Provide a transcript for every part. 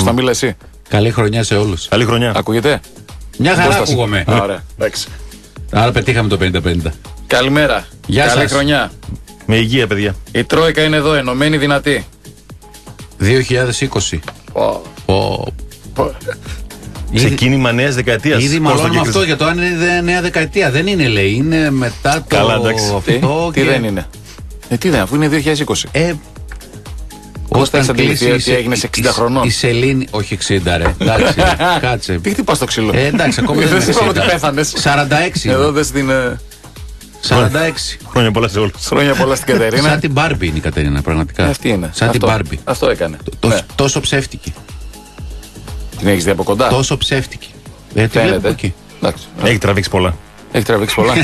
Κώστα, μίλα εσύ. Καλή χρονιά σε όλους. Καλή χρονιά. Ακούγεται? Μια χαρά ακούγομαι. Ωραία, εντάξει. Άρα πετύχαμε το 50-50. Καλημέρα. Γεια Καλή σας. χρονιά. Με υγεία, παιδιά. Η Τρόικα είναι εδώ, ενωμένη, δυνατή. 2020. Ξεκίνημα νέας δεκαετίας. Ήδη μαλώνουμε αυτό για το αν είναι νέα δεκαετία. Δεν είναι, λέει. Είναι μετά το. Καλά, εντάξει. Αυτό Τι δεν είναι? Τι δεν, αφού είναι 2020. Κώστα, έχεις αντιληφθεί ότι έγινες 60 χρονών? Η Σελήνη, όχι 60 ρε. Εντάξει, κάτσε. Τι χτυπάς το ξύλο? Εντάξει, ακόμα δεν Δεν είναι είπαμε ότι 60. πέθανες. 46. Εδώ δεν στην. 46. Χρόνια πολλά σε όλους. Χρόνια πολλά στην Κατερίνα. Σαν την Μπάρμπι είναι η Κατερίνα, πραγματικά. Αυτή είναι. Σαν την Μπάρμπι. Αυτό έκανε. Ναι. Τόσο ψεύτικη. Την έχεις δει από κοντά? Τόσο ψεύτικη. Τη βλέπω Φαίνεται. εκεί. Εντάξει. Έχει τραβήξει πολλά. Έχει τραβήξει πολλά.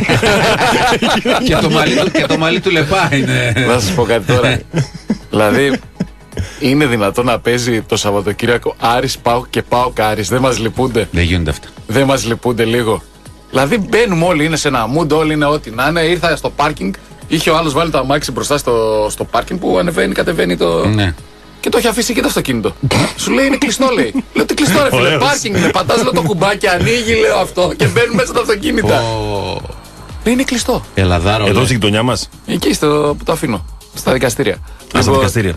Και το μαλλί του λεπά είναι. Να σας πω κάτι τώρα. Δηλαδή, είναι δυνατόν να παίζει το Σαββατοκύριακο Άρης ΠΑΟΚ και ΠΑΟΚ Άρης? Δεν μας λυπούνται? Δεν γίνονται αυτά. Δεν μας λυπούνται λίγο? Δηλαδή μπαίνουμε όλοι, είναι σε ένα mood, όλοι είναι ό,τι να είναι. Ήρθα στο πάρκινγκ, είχε ο άλλος βάλει το αμάξι μπροστά στο πάρκινγκ που ανεβαίνει, κατεβαίνει το. Ναι. Και το έχει αφήσει και το αυτοκίνητο. Σου λέει είναι κλειστό, λέει. Λέω τι κλειστό, ρε φίλε. Ωραίος. Πάρκινγκ είναι. Πατάς λέω το κουμπάκι, ανοίγει, λέω αυτό και μπαίνουν μέσα τα αυτοκίνητα. Λέει είναι κλειστό. Ελαδάρο. Εδώ λέει. στη γειτονιά μας. Εκεί που το αφήνω. Στα δικαστήρια. Στα δικαστήρια.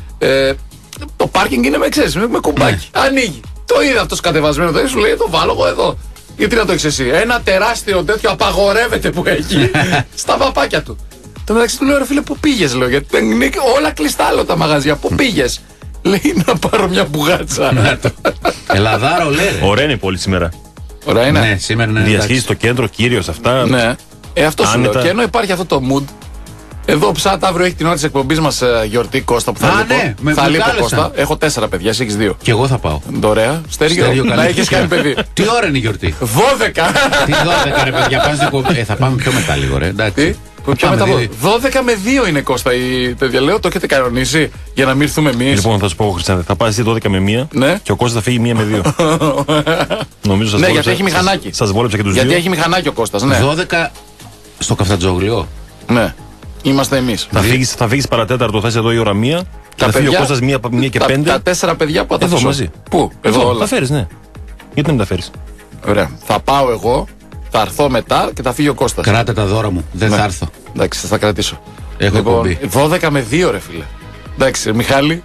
Το πάρκινγκ είναι με κουμπάκι. Ανοίγει. Το είδε αυτό κατεβασμένο. Το σου λέει το βάλω εγώ εδώ. Γιατί να το έχεις εσύ? Ένα τεράστιο τέτοιο απαγορεύεται που έχει στα παπάκια του. Το μεταξύ του λέω ρε φίλε, πού πήγες? Λέω, γιατί είναι όλα κλειστά, λέω, τα μαγαζιά. Πού πήγες? Λέει να πάρω μια μπουγάτσα. Ελαδάρο, λέει. ρε. Ωραία είναι η πόλη σήμερα. Ωραία είναι. Ναι, σήμερα είναι. Διασχίζει στο κέντρο, κύριος αυτά. Ναι. Αυτό σου λέω. Άνετα. Και ενώ υπάρχει αυτό το mood. Εδώ ψάτα αύριο έχει την ώρα της εκπομπής μας γιορτή, Κώστα, που θα λείπω. ναι, με Θα λείπω, κάλεσαν. Κώστα. Έχω 4 παιδιά, εσύ έχεις 2. Και εγώ θα πάω. Ωραία. Στέργιο, να καλή έχεις φυσικά. κάνει παιδί. Τι ώρα είναι η γιορτή? 12. Τι 12 ρε παιδιά, πάνε στην εκπομπή. Θα πάμε πιο μετά λίγο, ρε. Εντάξει. Τι? Ποιο μετά από 12 με 2 είναι, Κώστα, η παιδιά. Λέω, το έχετε κανονίσει για να μην ήρθουμε εμείς? Λοιπόν, θα σου πω, Χριστιανέ, θα πας εσύ 12 με 1 Ναι. και ο Κώστας θα φύγει 1 με 2. Νομίζω σας Ναι, βόλεψα. γιατί έχει μηχανάκι. Σας βόλεψα και τους Γιατί δύο. έχει μηχανάκι ο Κώστας, ναι. 12 στο Καφτατζόγλιο. Ναι. Είμαστε εμείς. Θα φύγεις παρατέταρτο, θα είσαι εδώ η ώρα 1. Και θα φύγει ο Κώστας 1 και 5. Τα 4 παιδιά που θα Εδώ αφήσω. μαζί. Πού? Εδώ όλα. Θα φέρεις, ναι. Γιατί να μην τα φέρεις? Ωραία. Θα πάω εγώ, θα έρθω μετά και θα φύγει ο Κώστας. Κράτα τα δώρα μου. Δεν Ναι. θα έρθω. Εντάξει, θα τα κρατήσω. Έχω εκπομπή. 12 με 2, ρε φίλε. Εντάξει, Μιχάλη,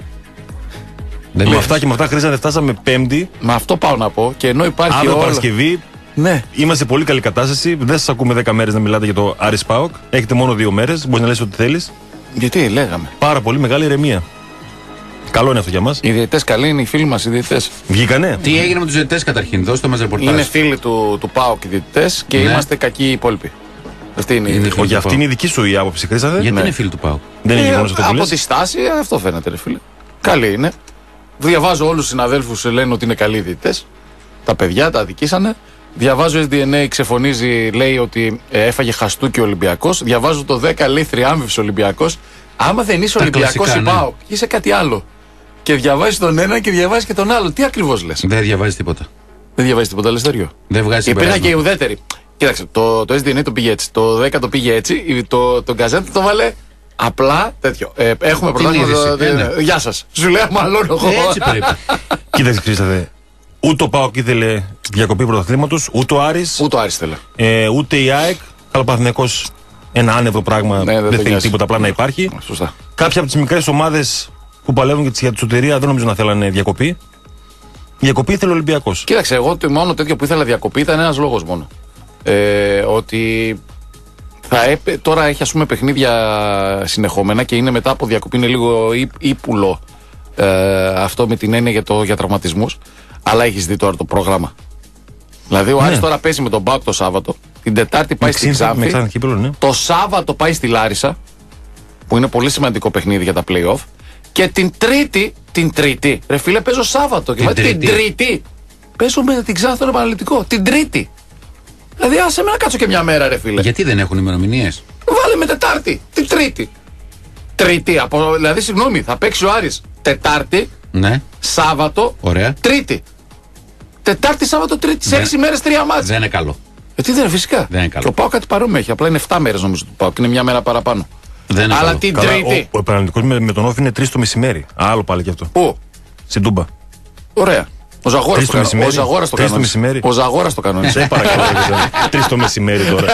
Δεν Με λέω. αυτά και με αυτά, Χρήστο, δεν φτάσαμε Πέμπτη. με αυτό πάω να πω. Και ενώ υπάρχει Αύριο όλο. Παρασκευή. Ναι. Είμαστε σε πολύ καλή κατάσταση. Δεν σας ακούμε 10 μέρες να μιλάτε για το Άρης ΠΑΟΚ. Έχετε μόνο 2 μέρες. Μπορείς να λες ό,τι θέλεις. Γιατί λέγαμε. Πάρα πολύ μεγάλη ηρεμία. Καλό είναι αυτό για μας. Οι διαιτητές καλοί είναι οι φίλοι μας, οι διαιτητές. Βγήκανε. Τι έγινε με τους διαιτητές καταρχήν, δώστε μας ρεπορτάζ. Είναι φίλοι του ΠΑΟΚ οι διαιτητές και Ναι. είμαστε κακοί οι υπόλοιποι. Αυτή είναι η Είναι δική. Όχι, αυτή είναι η δική σου η άποψη, Χρήστο. Γιατί Ναι. είναι φίλοι του ΠΑΟΚ. Δεν είναι γεγονός αυτό που Από λες. τη στάση αυτό φαίνεται, ρε φίλε. Καλή είναι. Διαβάζω όλους τους συναδέλφους λένε ότι είναι καλοί διαιτητές. Τα παιδιά τα αδικήσανε. Διαβάζω SDNA ξεφωνίζει, λέει ότι έφαγε χαστούκι ο Ολυμπιακός. Διαβάζω το 10, λέει θριάμβευσε ο Ολυμπιακός. Άμα δεν είσαι Τα Ολυμπιακός κλασικά, ή ναι. ΠΑΟΚ, είσαι κάτι άλλο. Και διαβάζεις τον ένα και διαβάζεις και τον άλλο. Τι ακριβώς λες? Δεν διαβάζει τίποτα. Δεν διαβάζεις τίποτα, Λεστέριο. Δεν βγάζει Υπήρχαν και οι συμπέρασμα. ουδέτεροι. Κοίταξε, το SDNA το πήγε έτσι. Το 10 το πήγε έτσι. Το Γκαζέτα το βάλε απλά τέτοιο. Έχουμε πρωτάθλημα. είδηση, ναι. Γεια σας. Σου λέω μάλλον εγώ. Έτσι πρέπει. Κοίταξε, Χρήστο. Ούτε ο ΠΑΟΚ ήθελε διακοπή πρωταθλήματος, ούτε ο Άρης, Ούτε ο Άρης θέλε. ούτε η ΑΕΚ. Αλλά ο Παναθηναϊκός ένα άνευο πράγμα. Ναι, δεν το δεν θέλει νοιάζει. τίποτα, απλά να υπάρχει. Σωστά. Κάποια από τις μικρές ομάδες που παλεύουν για τη σωτηρία δεν νομίζω να θέλανε διακοπή. Διακοπή ήθελε ο Ολυμπιακός. Κοίταξε, εγώ το μόνο τέτοιο που ήθελα διακοπή ήταν ένας λόγος μόνο. Ότι τώρα έχει ας πούμε παιχνίδια συνεχόμενα και είναι μετά από διακοπή, είναι λίγο ύπουλο αυτό με την έννοια για τραυματισμούς. Αλλά έχεις δει τώρα το πρόγραμμα. Δηλαδή ο Άρης τώρα παίζει με τον ΠΑΟΚ το Σάββατο. Την Τετάρτη πάει στη Ξάνθη. Ναι. Το Σάββατο πάει στη Λάρισα, που είναι πολύ σημαντικό παιχνίδι για τα play-off. Και την Τρίτη, ρε φίλε, παίζω Σάββατο. Και την Τρίτη παίζω με την Ξάνθη τον επαναληπτικό. Την Τρίτη. Δηλαδή, άσε με να κάτσω και μια μέρα, ρε φίλε. Γιατί δεν έχουν ημερομηνίες? Βάλε με Τετάρτη, την Τρίτη. Δηλαδή, συγγνώμη, θα παίξει ο Άρης Τετάρτη, Ναι. Σάββατο, Ωραία. Τρίτη. Τετάρτη, Σάββατο, Τρίτη. Σε 6 μέρες 3 μάτς. Δεν είναι καλό. Τι δεν είναι, φυσικά. Δεν είναι καλό. Και ο ΠΑΟΚ κάτι παρόμοιο έχει. Απλά είναι 7 μέρες νομίζω του ΠΑΟΚ. Είναι μια μέρα παραπάνω. Δεν είναι Αλλά καλό. την Καλά, Τρίτη. ο επαναληπτικός με τον Όφη είναι 3 το μεσημέρι. Άλλο πάλι και αυτό. Πού? Στην Τούμπα. Ωραία. Ο Ζαγόρας το κανόνισε. Ο Ζαγόρας το κανόνισε. Σε παρακαλώ. 3 το μεσημέρι τώρα.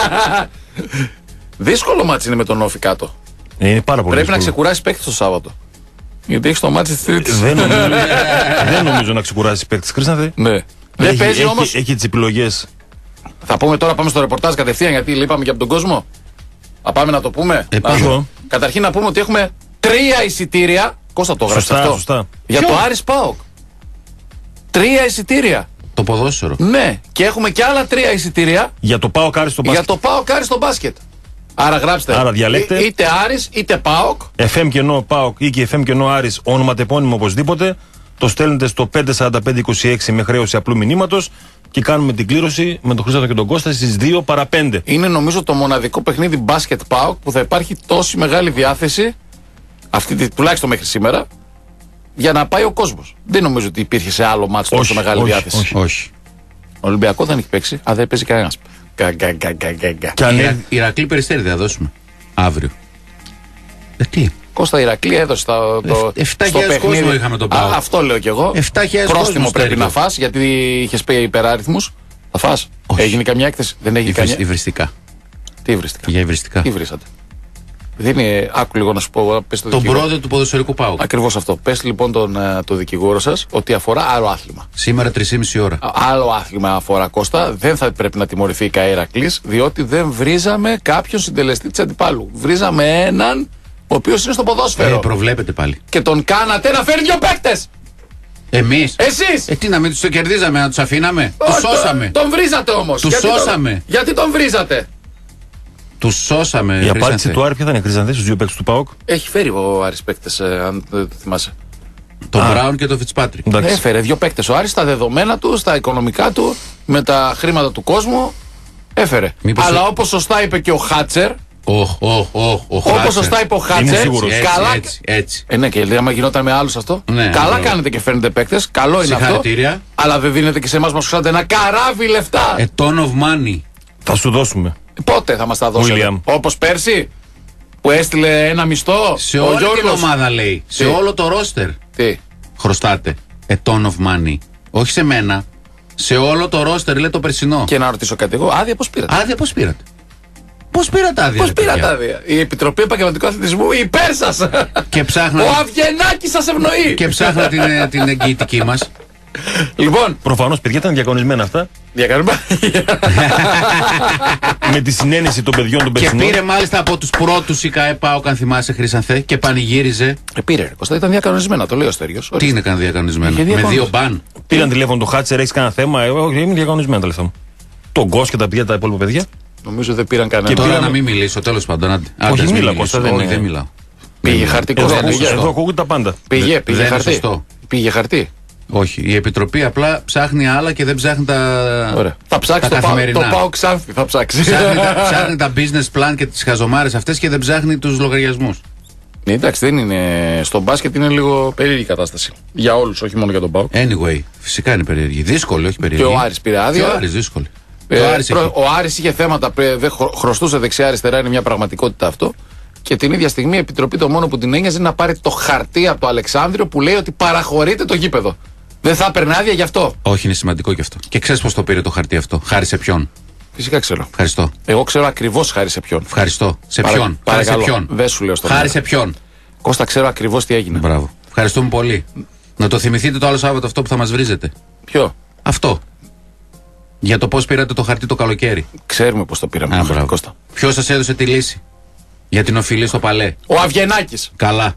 Δύσκολο μάτσι είναι με τον Όφη κάτω. Είναι πάρα πολύ. Πρέπει να ξεκουράσει παίκτη το Σάββατο. Γιατί έχει το μάτσι τη Τρίτη. Δεν νομίζω να ξεκουράσει παίκτη. Χρήσανθε. Ναι. Δεν παίζει όμως. Έχει τις επιλογές. Θα πούμε τώρα, πάμε στο ρεπορτάζ κατευθείαν γιατί λείπαμε και από τον κόσμο. Θα πάμε να το πούμε. Καταρχήν να πούμε ότι έχουμε 3 εισιτήρια. Κώστα το έγραψε αυτό. Σωστά. Για το Άρης ΠΑΟΚ. 3 εισιτήρια. Το ποδόσφαιρο. Ναι, και έχουμε και άλλα 3 εισιτήρια. Για το ΠΑΟΚ Άρης στο μπάσκετ. Για το ΠΑΟΚ Άρης στο μπάσκετ. Άρα γράψτε. Άρα διαλέγτε. Είτε Άρης είτε ΠΑΟΚ. FM κενό ΠΑΟΚ ή και FM κενό Άρης, ονοματεπώνυμο οπωσδήποτε. Το στέλνετε στο 54526 με χρέωση απλού μηνύματος και κάνουμε την κλήρωση με τον Χρήστο και τον Κώστα στις 2 παρά 5. Είναι νομίζω το μοναδικό παιχνίδι μπάσκετ ΠΑΟΚ που θα υπάρχει τόση μεγάλη διάθεση, τουλάχιστον μέχρι σήμερα, για να πάει ο κόσμος. Δεν νομίζω ότι υπήρχε σε άλλο μάτσο τόσο μεγάλη διάθεση. Όχι. Ο Ολυμπιακό δεν έχει παίξει, δεν παίζει κανένας. Ηρακλή Περιστέρι θα δώσουμε αύριο. Τι. Κώστα Ηρακλή έδωσε το 7.000 κόσμο είχαμε τον ΠΑΟΚ. Αυτό λέω κι εγώ. 7.000 πρόστιμο πρέπει να φας γιατί είχες πει υπεράριθμους. Θα φας. Έγινε καμιά έκθεση. Δεν έγινε καμιά. Υβριστικά. Τι υβριστικά. Για υβριστικά. Τι βρίσατε. Δεν είναι. Άκου λίγο να σου πω. Τον πρόεδρο του ποδοσφαιρικού ΠΑΟΚ. Ακριβώς αυτό. Πες λοιπόν τον δικηγόρο σας ότι αφορά άλλο άθλημα. Σήμερα 3,5 ώρα. Άλλο άθλημα αφορά, Κώστα. Δεν θα πρέπει να τιμωρηθεί η Ηρακλής, διότι δεν βρίζαμε κάποιον συντελεστή της αντιπάλου. Βρίζαμε έναν ο οποίος είναι στο ποδόσφαιρο. Προβλέπετε πάλι. Και τον κάνατε να φέρει 2 παίκτες. Εμείς. Εσείς. Τι να μην τους το κερδίζαμε, να τους αφήναμε. Τους σώσαμε. Τον βρίζατε όμως. Τους σώσαμε. Γιατί τον βρίζατε. Τους σώσαμε. Η απάντηση του Άρη ποια θα είναι, Χρήστανθε, στους 2 παίκτες του ΠΑΟΚ? Έχει φέρει ο Άρης παίκτες, αν δεν θυμάσαι. Τον Μπράουν και τον Φιτσπάτρικ. Έφερε 2 παίκτες ο Άρης στα δεδομένα του, στα οικονομικά του, με τα χρήματα του κόσμου. Έφερε. Αλλά όπως σωστά είπε και ο Χάτσερ. Όπως σωστά είπε ο Χάτσερ. Καλά. Έτσι. Ναι, και λέει, άμα γινόταν με άλλους αυτό. Καλά κάνετε και φέρνετε παίκτες. Καλό είναι αυτό. Αλλά δεν δίνετε και σε εμάς μας χρειάζεται ένα καράβι λεφτά. A ton of money. Θα σου δώσουμε. Πότε θα μας τα δώσετε? Όπως πέρσι που έστειλε ένα μισθό. Σε όλη την ομάδα λέει. Σε όλο το ρόστερ. Τι? Χρωστάτε. A ton of money. Όχι σε μένα. Σε όλο το ρόστερ λέει το περσινό. Και να ρωτήσω κάτι εγώ. Άδεια πώς πήρατε? Άδεια πώς πήρατε? Πώς πήρατε άδεια? Πώς πήρατε άδεια? Η Επιτροπή Επαγγελματικού Αθλητισμού υπέρ σας. Και ψάχνα. Ο Αυγενάκης σας ευνοεί. Και ψάχνα την εγγυητική μας. Λοιπόν. Προφανώς, παιδιά, ήταν διακανονισμένα αυτά. Διακανονισμένα. Με τη συνένεση των παιδιών των περσινών. Και πήρε μάλιστα από τους πρώτους η ΚΑΕΠΑΟΚ, αν θυμάσαι, Χρήσανθε, και πανηγύριζε. Πήρε. Κώστα, ήταν διακανονισμένα, το λέει ο Στέργιος. Τι είναι καν διακανονισμένα? Με 2 μπαν. Πήραν τηλέφωνο το Χάτσερ, έχει κανένα θέμα? Εγώ είμαι διακανονισμένα τα λεφτά μου. Τον Γκος και τα υπόλοιπα παιδιά. Νομίζω δεν πήραν κανένα. Και τώρα να μην μιλήσω, τέλος πάντων. Όχι, μίλα, Κώστα, δεν μιλάω. Πήγε χαρτί, εδώ ακούγονται τα πάντα. Πήγε χαρτί. Πήγε χαρτί. Όχι, η Επιτροπή απλά ψάχνει άλλα και δεν ψάχνει τα. Ωραία. Θα ψάξει το ΠΑΟΚ Ξάνθη. Θα ψάξει. Ψάχνει τα business plan και τις χαζομάρες αυτές και δεν ψάχνει τους λογαριασμούς. Εντάξει, δεν είναι. Στο μπάσκετ είναι λίγο περίεργη η κατάσταση. Για όλους, όχι μόνο για τον ΠΑΟΚ. Anyway, φυσικά είναι περίεργη. Δύσκολη, όχι περίεργη. Και ο Άρης πήρε άδεια. Και ο Άρης δύσκολη. Ο Άρης είχε θέματα, χρωστούσε δεξιά-αριστερά, είναι μια πραγματικότητα αυτό. Και την ίδια στιγμή η Επιτροπή το μόνο που την ένοιαζε είναι να πάρει το χαρτί από το Αλεξάνδριο που λέει ότι παραχωρείται το γήπεδο. Δεν θα έπαιρνε άδεια γι' αυτό. Όχι, είναι σημαντικό κι αυτό. Και ξέρεις πώς το πήρε το χαρτί αυτό? Χάρη σε ποιον? Φυσικά ξέρω. Ευχαριστώ. Εγώ ξέρω ακριβώς χάρη σε ποιον. Ευχαριστώ. Σε ποιον? Χάρη σε ποιον? Δεν σου λέω στο χάρη σε ποιον? Κώστα, ξέρω ακριβώς τι έγινε. Μπράβο. Ευχαριστούμε πολύ. Να το θυμηθείτε το άλλο Σάββατο αυτό που θα μας βρίζετε. Ποιο? Αυτό. Για το πώς πήρατε το χαρτί το καλοκαίρι. Ξέρουμε πώς το πήραμε. Κώστα. Ποιος σας έδωσε τη λύση για την οφειλή στο Παλέ? Ο Αυγενάκης. Καλά.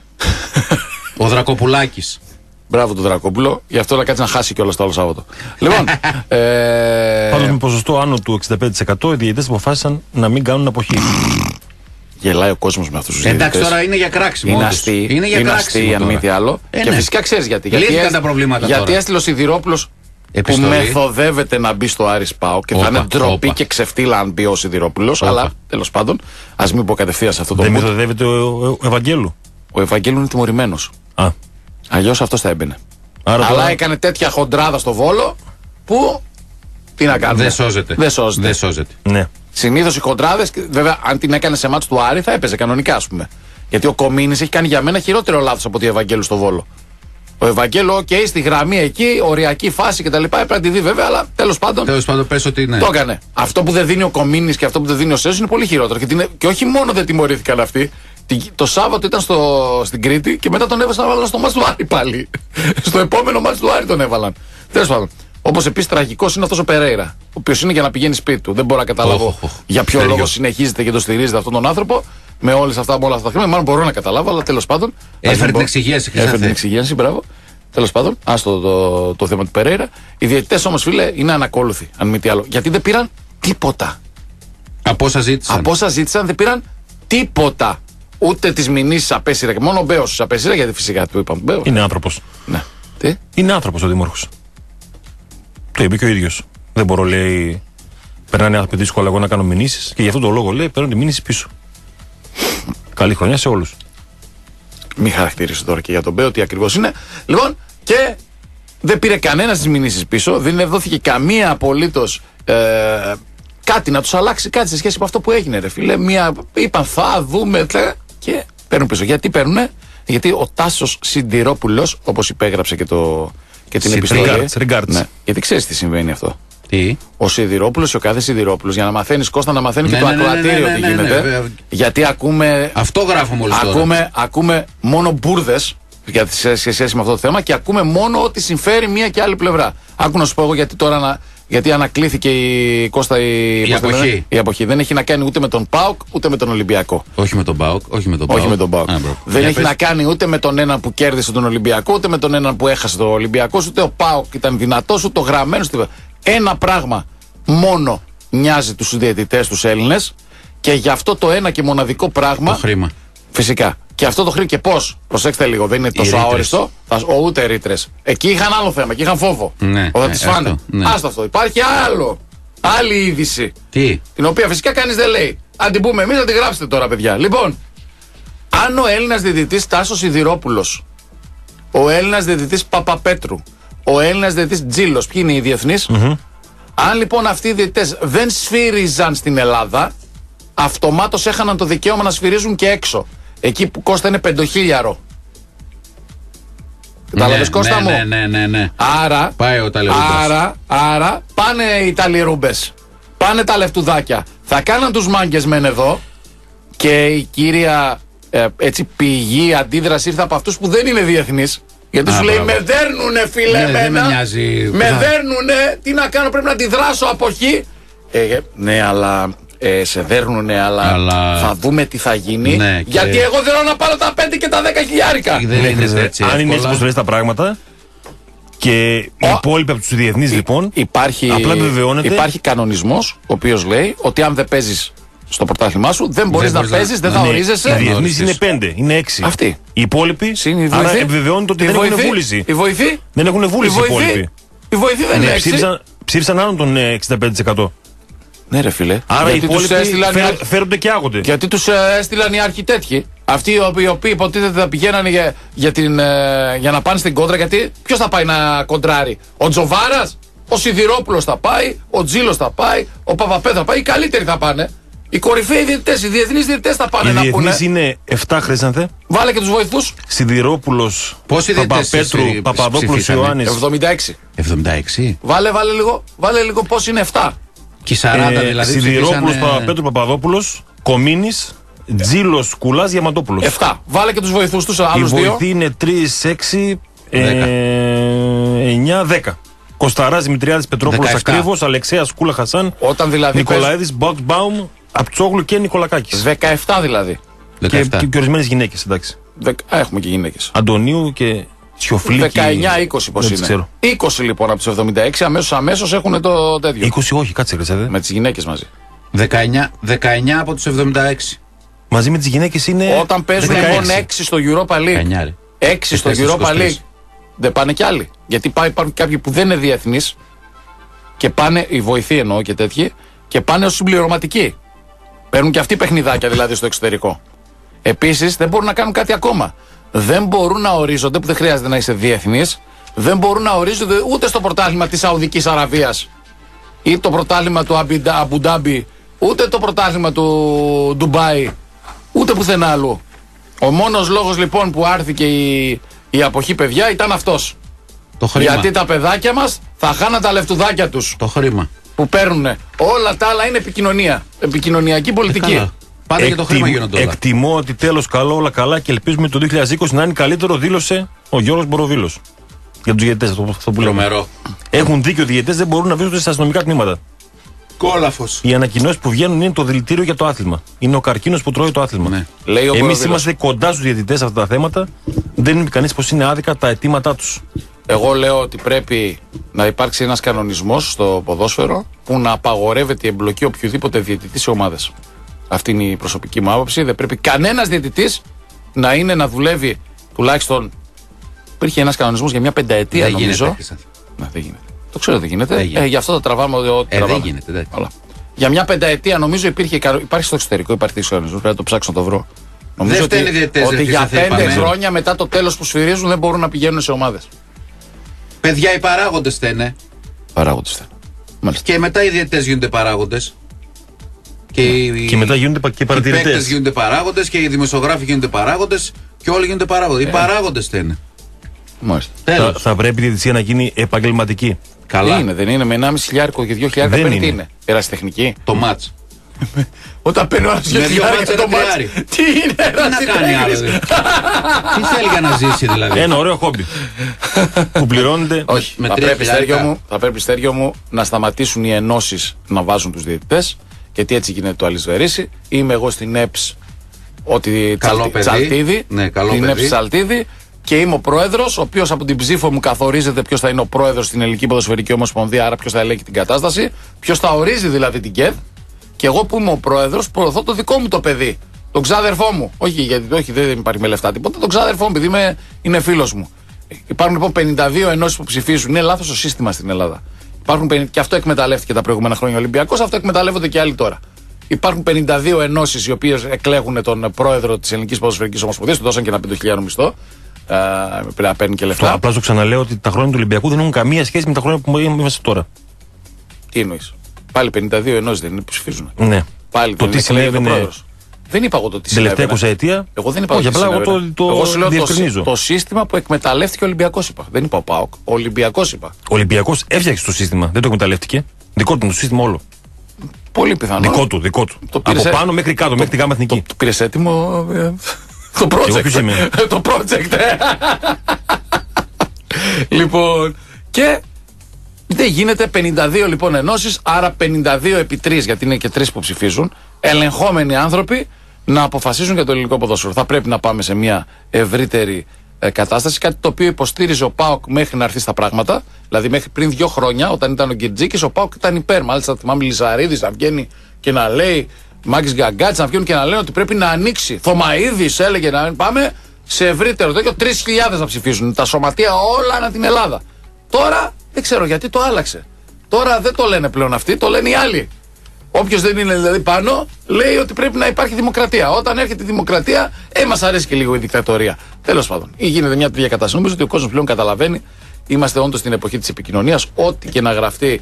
Ο Δρακοπουλάκης. Μπράβο τον Δρακόπουλο, γι' αυτό να κάτσει να χάσει κιόλας το άλλο Σάββατο. Λοιπόν. Πάντως με ποσοστό άνω του 65% οι διαιτητές αποφάσισαν να μην κάνουν αποχή. Γελάει ο κόσμος με αυτούς τους διαιτητές. Εντάξει, τώρα είναι για κράξιμο. Είναι αστεί. Είναι αστεί, αν μη τι άλλο. Και φυσικά ξέρεις γιατί. Λύθηκαν τα προβλήματα τώρα. Γιατί έστειλε ο Σιδηρόπουλος που μεθοδεύεται να μπει στο Άρης ΠΑΟΚ και θα είναι ντροπή και ξεφτύλα αν μπει ο Σιδηρόπουλος. Αλλά τέλος πάντων, ας μην πω κατευθείαν σε αυτό το πράγμα. Δεν μεθοδεύεται ο Ευαγγέλου? Ο Ευαγγέλου είναι τιμωρημένος. Αλλιώς αυτός θα έμπαινε. Αλλά έκανε τέτοια χοντράδα στο Βόλο που. Τι να κάνουμε. Δεν σώζεται. Ναι. Συνήθως οι χοντράδες, βέβαια, αν την έκανε σε μάτς του Άρη, θα έπαιζε κανονικά, ας πούμε. Γιατί ο Κομίνης έχει κάνει για μένα χειρότερο λάθος από ότι ο Ευαγγέλου στο Βόλο. Ο Ευαγγέλο, στη γραμμή εκεί, οριακή φάση κτλ. Έπρεπε να τη δει βέβαια, αλλά τέλος πάντων. Πες ότι ναι. Το έκανε. Αυτό που δεν δίνει ο Κομίνης και αυτό που δεν δίνει ο Σέος είναι πολύ χειρότερο. Και όχι μόνο δεν τιμωρήθηκαν αυτοί. Το Σάββατο ήταν στην Κρήτη και μετά τον έβαλαν στο μάτς του Άρη πάλι. Στο επόμενο μάτς του Άρη τον έβαλαν. Τέλος πάντων. Όπως επίσης τραγικός είναι αυτός ο Περέιρα, ο οποίος είναι για να πηγαίνει σπίτι του. Δεν μπορώ να καταλάβω για ποιο λόγο συνεχίζεται και το στηρίζετε αυτόν τον άνθρωπο με όλα αυτά τα χρήματα. Μάλλον μπορώ να καταλάβω, αλλά τέλος πάντων. Έφερε την εξυγίανση. Έφερε την εξυγίανση, μπράβο. Τέλος πάντων, άστο το θέμα του Περέιρα. Οι διαιτητές όμως, φίλε, είναι ανακόλουθοι, αν μη τι άλλο. Γιατί δεν πήραν τίποτα. Από όσα ζήτησαν δεν πήραν τίποτα. Ούτε τις μηνύσεις απέσυρα. Και μόνο ο Μπέος τους απέσυρα, γιατί φυσικά του είπαμε Μπέος. Είναι άνθρωπος. Ναι. Τι? Είναι άνθρωπος ο Δήμαρχος. Το είπε και ο ίδιος. Δεν μπορώ, λέει, περνάνε άνθρωποι δύσκολα εγώ να κάνω μηνύσεις και γι' αυτόν τον λόγο, λέει, παίρνω τη μήνυση πίσω. Καλή χρονιά σε όλους. Μην χαρακτηρίσω τώρα και για τον Μπέο τι ακριβώς είναι. Λοιπόν, και δεν πήρε κανένα τις μηνύσεις πίσω. Δεν δόθηκε καμία απολύτως κάτι να τους αλλάξει κάτι σε σχέση με αυτό που έγινε, ρε φίλε. Είπαν θα δούμε και παίρνουν πίσω. Γιατί παίρνουνε? Γιατί ο Τάσος Σιδηρόπουλος, όπως υπέγραψε και την επιστολή. Ναι, γιατί ξέρεις τι συμβαίνει αυτό. Τι? Ο Σιδηρόπουλος, ο κάθε Σιδηρόπουλος, για να μαθαίνεις, Κώστα, να μαθαίνει και το ακροατήριο τι γίνεται. Γιατί ακούμε. Αυτό γράφω μόλις τώρα. Ακούμε μόνο μπουρδες σε σχέση με αυτό το θέμα και ακούμε μόνο ότι συμφέρει μία και άλλη πλευρά. Άκου να σου πω εγώ γιατί τώρα γιατί ανακλήθηκε η αποχή. Δεν έχει να κάνει ούτε με τον ΠΑΟΚ ούτε με τον Ολυμπιακό. Όχι με τον ΠΑΟΚ. Δεν έχει να κάνει ούτε με τον έναν που κέρδισε τον Ολυμπιακό, ούτε με τον έναν που έχασε τον Ολυμπιακό, ούτε ο ΠΑΟΚ ήταν δυνατός, ούτε ο γραμμένος. Ένα πράγμα μόνο νοιάζει τους διαιτητές, τους Έλληνες, και γι' αυτό το ένα και μοναδικό πράγμα. Το χρήμα. Φυσικά. Και αυτό το χρήμα και πώς. Προσέξτε λίγο, δεν είναι τόσο αόριστο. Ούτε ρήτρες. Εκεί είχαν άλλο θέμα, εκεί είχαν φόβο. Ναι, θα τις φάνε. Ναι. Άστο αυτό. Υπάρχει άλλη είδηση. Τι? Την οποία φυσικά κανείς δεν λέει. Αν την πούμε εμείς, θα την γράψετε τώρα, παιδιά. Λοιπόν, αν ο Έλληνας διαιτητής Τάσος Σιδηρόπουλος, ο Έλληνας διαιτητής Παπαπέτρου, ο Έλληνας διαιτητής Τζίλος, ποιοι είναι οι διεθνείς, αν λοιπόν αυτοί οι διαιτητές δεν σφύριζαν στην Ελλάδα, αυτομάτως έχαναν το δικαίωμα να σφυρίζουν και έξω. Εκεί που Κώστα είναι 5.000. Κατάλαβες, Κώστα μου? Ναι. Άρα, πάει ο άρα πάνε οι ταλιρούμπες, πάνε τα λεφτουδάκια. Θα κάναν τους μάγκες μεν εδώ και η κύρια πηγή αντίδραση ήρθε από αυτούς που δεν είναι διεθνείς. Γιατί σου λέει με δέρνουνε, φίλε, εμένα. Με δέρνουνε, τι να κάνω, πρέπει να αντιδράσω αποχή. Ναι, αλλά σε δέρνουνε, αλλά θα δούμε τι θα γίνει. Ναι, γιατί εγώ θέλω να πάρω τα 5 και τα 10 χιλιάρικα. Δεν είναι έτσι. Αν είναι έτσι πως λες τα πράγματα και οι υπόλοιποι από τους διεθνείς, λοιπόν, απλά επιβεβαιώνεται. Υπάρχει κανονισμός ο οποίος λέει ότι αν δεν παίζεις στο πρωτάθλημά σου, δεν μπορείς να παίζεις, δεν θα ορίζεσαι. Οι διεθνείς είναι 5, είναι 6. Αυτοί. Οι υπόλοιποι, άρα επιβεβαιώνεται ότι δεν έχουν βούληση. Οι βοηθοί. Δεν έχουν βούληση οι υπόλοιποι. Οι βοηθοί δεν είναι. Ψήφισαν άλλον τον 65%. Ναι, ρε φίλε. Άρα οι υπόλοιποι φέρονται και άγονται. Γιατί τους έστειλαν οι αρχιτέτχοι. Αυτοί οι οποίοι υποτίθεται θα πηγαίνανε για να πάνε στην κόντρα. Γιατί ποιος θα πάει να κοντράρει? Ο Τζοβάρας, ο Σιδηρόπουλος θα πάει, ο Τζίλος θα πάει, ο Παπαπέ θα πάει. Οι καλύτεροι θα πάνε. Οι κορυφαίοι διαιτητές, οι διεθνείς διαιτητές θα πάνε να πούνε. Οι διεθνείς είναι 7, Χρήσανθε. Βάλε και τους βοηθούς. Σιδηρόπουλος, Παπαπέτρου, Παπαδόπουλος, Ιωάννης. 76. Βάλε λίγο πώς είναι 7. Και 40 δηλαδή. Σιδηρόπουλος, Παπαπέτρου, Παπαδόπουλος, Κομίνης, Τζίλος, Κουλάς, Διαμαντόπουλος. 7. Βάλε και τους βοηθούς τους άλλους 2. Οι βοηθοί είναι 3, 6, 9, 10. Κοσταράς, Δημητριάδης, Πετρόπουλος, Ακρίβος, Αλεξέας, Κούλα Χασάν, Νικολαίδης, Μπαουτμπάουμ, Απτσόγλου και Νικολακάκης. 17 δηλαδή. Και ορισμένες γυναίκες, εντάξει. Έχουμε και γυναίκες. Αντωνίου και Σιωφλίκη. 19-20 πώς είναι. Ξέρω. 20 λοιπόν από τους 76, αμέσως έχουν το τέτοιο. 20 όχι, κάτσε ρε. Με τις γυναίκες μαζί. 19 από τους 76. Μαζί με τις γυναίκες είναι. Όταν παίζουν μόνο 6 στο Europa League. 6 στο Europa League. Δεν πάνε κι άλλοι. Γιατί υπάρχουν κάποιοι που δεν είναι διεθνείς και πάνε, οι βοηθοί εννοώ και τέτοιοι, και πάνε ως συμπληρωματικοί. Παίρνουν και αυτοί παιχνιδάκια δηλαδή στο εξωτερικό. Επίσης δεν μπορούν να κάνουν κάτι ακόμα. Δεν μπορούν να ορίζονται, που δεν χρειάζεται να είσαι διεθνής, δεν μπορούν να ορίζονται ούτε στο πρωτάθλημα της Σαουδικής Αραβίας ή το πρωτάθλημα του Αμπουντάμπι, ούτε το πρωτάθλημα του Ντουμπάι, ούτε πουθενά αλλού. Ο μόνος λόγος λοιπόν που άρθηκε Η αποχή, παιδιά, ήταν αυτός. Το χρήμα. Γιατί τα παιδάκια μας θα χάναν τα λεφτουδάκια τους Το χρήμα. που παίρνουν. Όλα τα άλλα είναι επικοινωνία. Επικοινωνιακή πολιτική. Καλά. Πάντα για το χρήμα γίνονται όλα. Εκτιμώ ότι τέλος καλό, όλα καλά και ελπίζουμε το 2020 να είναι καλύτερο, δήλωσε ο Γιώργος Μποροβίλος. Για τους διαιτητές, αυτό που λέμε. Τρομερό. Έχουν δίκιο οι διαιτητές, δεν μπορούν να βρίσκονται στα αστυνομικά τμήματα. Κόλαφος. Οι ανακοινώσεις που βγαίνουν είναι το δηλητήριο για το άθλημα. Είναι ο καρκίνος που τρώει το άθλημα. Ναι. Λέει ο Εμείς Μποροβίλος. είμαστε κοντά στους διαιτητές σε αυτά τα θέματα. Δεν είναι κανείς πως είναι άδικα τα αιτήματά τους. Εγώ λέω ότι πρέπει να υπάρξει ένας κανονισμός στο ποδόσφαιρο που να απαγορεύεται η εμπλοκή οποιοδήποτε διαιτητή σε ομάδες. Αυτή είναι η προσωπική μου άποψη. Δεν πρέπει κανένας διαιτητής να δουλεύει τουλάχιστον. Υπήρχε ένας κανονισμός για μια πενταετία, Δεν νομίζω. γίνεται. Ναι, δεν γίνεται. Το ξέρω δεν γίνεται. Δεν γίνεται. Γι' αυτό το τραβάμε ό,τι τραβάμε. Δεν γίνεται. Δεν. Όλα. Για μια πενταετία νομίζω υπάρχει στο εξωτερικό, υπάρχει τέτοιο κανονισμός. Πρέπει να το ψάξω να το βρω. Νομίζω φταίνε οι ότι, διαιτητές, ότι ρε, για ποιος θα 5 είπαμε. χρόνια μετά το τέλος που σφυρίζουν δεν μπορούν να πηγαίνουν σε ομάδες. Παιδιά, οι παράγοντες στένε. Παράγοντες ήταν. Μάλιστα. Και μετά οι διαιτητές γίνονται παράγοντες. Και μετά γίνονται και οι παίκτες παρατηρητές. γίνονται παράγοντες και οι δημοσιογράφοι γίνονται παράγοντες και όλοι γίνονται παράγοντες. Οι παράγοντες στένε. Μάλιστα. Τέλος. Θα πρέπει η διαιτησία να γίνει επαγγελματική. Καλά. Δεν είναι με 1.500 και 2.000 Δεν παίρνει, είναι. τι είναι. Ερασιτεχνική. Το μάτς. Όταν παίρνει ο άλλος Με 2 2.000 μάτς το ένα μάτς. τριάρι. Τι είναι Τι να κάνει άλλο. ερασιτέχνης. Τι θέλει για να ζήσει δηλαδή. Ένα ωραίο χόμπι. Που πληρώνεται. Όχι, Με θα 3 πρέπει, χιλιάρικα. Στέργιο μου, να σταματήσουν οι ενώσεις να βάζουν τους διαιτητές. Γιατί έτσι γίνεται το αλυσβερίσι. Είμαι εγώ στην ΕΠΣ ότι Καλό παιδί. Τσαλτίδη. Ναι, καλό την παιδί. ΕΠΣ Τσαλτίδη. Και είμαι ο πρόεδρος, ο οποίος από την ψήφο μου καθορίζεται ποιος θα είναι ο πρόεδρος στην Ελληνική Ποδοσφαιρική Ομοσπονδία, άρα ποιος θα ελέγχει την κατάσταση, ποιος θα ορίζει δηλαδή την ΚΕΔ. Και εγώ που είμαι ο πρόεδρος, προωθώ το δικό μου το παιδί. Τον ξάδερφό μου. Όχι, γιατί δεν υπάρχει με λεφτά τίποτα. Τον ξάδερφό μου, επειδή είναι φίλος μου. Υπάρχουν λοιπόν 52 ενώσεις που ψηφίζουν. Είναι λάθος το σύστημα στην Ελλάδα. Και αυτό εκμεταλλεύτηκε τα προηγούμενα χρόνια ο Ολυμπιακός, αυτό εκμεταλλεύονται και άλλοι τώρα. Υπάρχουν 52 ενώσεις οι οποίες εκλέγουν τον πρόεδρο της Ελληνικής Ποδοσφαιρικής Ομοσπονδίας, του δώσαν και ένα 5.000 μισθό. Πρέπει να παίρνει και λεφτά. Απλά το ξαναλέω ότι τα χρόνια του Ολυμπιακού δεν έχουν καμία σχέση με τα χρόνια που είμαστε τώρα. Τι εννοείς. Πάλι 52 ενώσεις δεν είναι που ψηφίζουν. Ναι. Πάλι Το τι συνέβαινε Δεν είπα εγώ το τι την τελευταία συνέβαινε. 20 ετία. Εγώ δεν είπα Όχι, ότι απλά εγώ συνέβαινε. το Εγώ σου λέω διευκρινίζω. το σύστημα που εκμεταλλεύτηκε ο Ολυμπιακός είπα. Δεν είπα ο ΠΑΟΚ. Ο Ολυμπιακός είπα. Ο Ολυμπιακός έφτιαξε το σύστημα, δεν το εκμεταλλεύτηκε. Δικό του είναι το σύστημα όλο. Πολύ πιθανό. Δικό του, δικό του. Το Από πήρες πάνω μέχρι κάτω, μέχρι τη γάμα εθνική. Το πήρες έτοιμο. Το project. ποιος είμαι? Το project. Λοιπόν. Και δεν γίνεται 52 λοιπόν ενώσεις, άρα 52 επί 3, γιατί είναι και 3 που ψηφίζουν, ελεγχόμενοι άνθρωποι να αποφασίζουν για το ελληνικό ποδόσφαιρο. Θα πρέπει να πάμε σε μια ευρύτερη κατάσταση, κάτι το οποίο υποστήριζε ο ΠΑΟΚ μέχρι να έρθει στα πράγματα. Δηλαδή, μέχρι πριν 2 χρόνια, όταν ήταν ο Γκετζίκης, ο ΠΑΟΚ ήταν υπέρ. Μάλιστα, θυμάμαι Λισαρίδης να βγαίνει και να λέει, Μάκης Γκαγκάτης να βγαίνουν και να λένε ότι πρέπει να ανοίξει. Θωμαΐδης έλεγε να πάμε σε ευρύτερο τέτοιο, 3.000 να ψηφίσουν. Τα σωματεία όλα ανά την Ελλάδα. Τώρα δεν ξέρω γιατί το άλλαξε. Τώρα δεν το λένε πλέον αυτοί, το λένε οι άλλοι. Όποιος δεν είναι δηλαδή πάνω, λέει ότι πρέπει να υπάρχει δημοκρατία. Όταν έρχεται η δημοκρατία, μας αρέσει και λίγο η δικτατορία. Τέλος πάντων, ή γίνεται μια τέτοια κατάσταση. Νομίζω ότι ο κόσμος πλέον καταλαβαίνει. Είμαστε όντως στην εποχή της επικοινωνίας. Ό,τι και να γραφτεί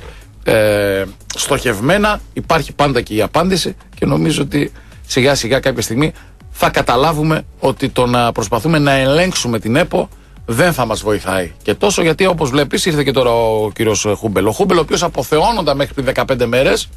στοχευμένα, υπάρχει πάντα και η απάντηση. Και νομίζω ότι σιγά σιγά κάποια στιγμή θα καταλάβουμε ότι το να προσπαθούμε να ελέγξουμε την ΕΠΟ δεν θα μας βοηθάει. Και τόσο γιατί, όπως βλέπεις, ήρθε και τώρα ο κύριος Χούμπελ. Ο Χούμπελ, ο οποίος αποθεώνονταν μέχρι πριν 15 μέρες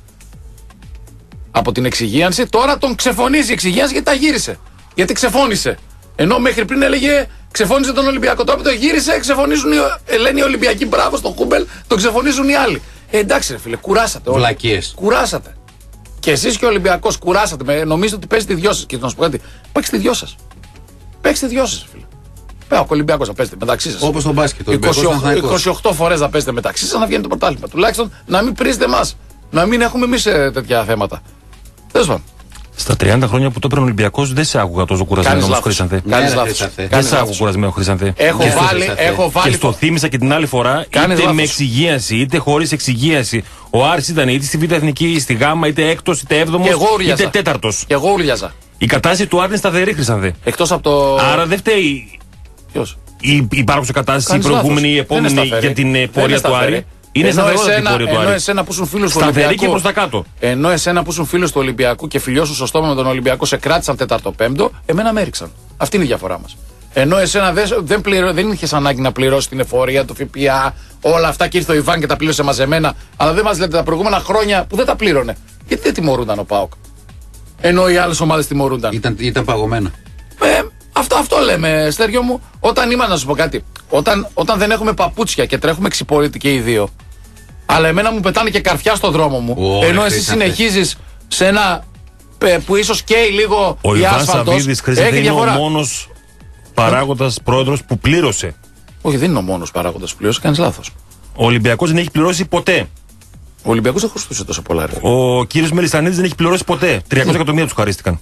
από την εξυγίανση, τώρα τον ξεφωνίζει η εξυγίανση γιατί τα γύρισε. Γιατί ξεφώνησε. Ενώ μέχρι πριν έλεγε ξεφώνησε τον Ολυμπιακό. Τώρα που το γύρισε, ξεφωνίζουν λένε οι Ολυμπιακοί μπράβο στον Χούμπελ, τον ξεφωνίζουν οι άλλοι. Εντάξει, ρε φίλε, κουράσατε. Βλακίες. Κουράσατε. Και εσείς και ο Ολυμπιακός κουράσατε. Νομίζετε ότι παίζετε οι δυο σας. Και να σου πω κάτι, παίξτε οι δυο σας. Παίξτε οι δυο σας, φίλε. Ο Ολυμπιακός θα παίζετε μεταξύ σας. Όπως τον μπάσκετ. 28 φορές θα παίζετε μεταξύ σας να βγαίνει το πρωτάθλημα. Τουλάχιστον να μην πρίζετε εμάς. Να μην έχουμε εμείς τέτοια θέματα. Τέλος πάντων. Στα 30 χρόνια που το έπαιρνε ο Ολυμπιακός δεν σε άκουγα τόσο κουρασμένο όμως, Χρήσανθε. Κάνεις λάθος. Δεν σε άκουγα κουρασμένο, Χρήσανθε. Έχω βάλει. Και στο θύμισα και την άλλη φορά, είτε με εξυγίαση είτε χωρίς εξυγίαση. Ο Άρης ήταν είτε στη Β' Εθνική, στη Γ, είτε έκτος, είτε έβδομος, είτε τέταρτος. Και εγώ ούρλιαζα. Η κατάσταση του Άρη είναι σταθερή, Χρήσανθε. Εκτός από το. Άρα δεν φταίει Ποιος? η υπάρχουσα κατάσταση, η προηγούμενη ή η επόμενη για την πορεία του Άρη. Είναι σταθερή η πορεία του Άρη. Ενώ εσένα που ήσουν φίλος του Σταθερή Ολυμπιακού. και προς τα κάτω. Ενώ εσένα που ήσουν φίλος του Ολυμπιακού και φιλιώσουν στο στόμα με τον Ολυμπιακό σε κράτησαν 4ο-5ο, εμένα με έριξαν. Αυτή είναι η διαφορά μας. Ενώ εσένα δεν είχε ανάγκη να πληρώσει την εφορία, το ΦΠΑ, όλα αυτά και ήρθε ο Ιβάν και τα πλήρωσε μαζεμένα. Αλλά δεν μας λέτε τα προηγούμενα χρόνια που δεν τα πλήρωνε. Γιατί δεν τιμωρούνταν ο ΠΑΟΚ. Ενώ οι άλλες ομάδες τιμωρούνταν. Ήταν παγωμένα. Αυτό λέμε, Στέργιο μου. Όταν να σου πω κάτι. Όταν δεν έχουμε παπούτσια και τρέχουμε ξυπόλυτοι και οι δύο. Αλλά εμένα μου πετάνε και καρφιά στο δρόμο μου. Ενώ εσύ συνεχίζεις σε ένα που ίσως καίει λίγο ο η Ιβάν άσφαλτος. Σαββίδης, Χρήστο, είναι ο μόνος παράγοντας πρόεδρος που πλήρωσε. Όχι, δεν είναι ο μόνος παράγοντας που πλήρωσε, κάνεις λάθος. Ο Ολυμπιακός δεν έχει πληρώσει ποτέ. Ο Ολυμπιακός δεν χρωστούσε τόσο πολλά. Ο κύριος Μελισσανίδης δεν έχει πληρώσει ποτέ. 300 εκατομμύρια τους χαρίστηκαν.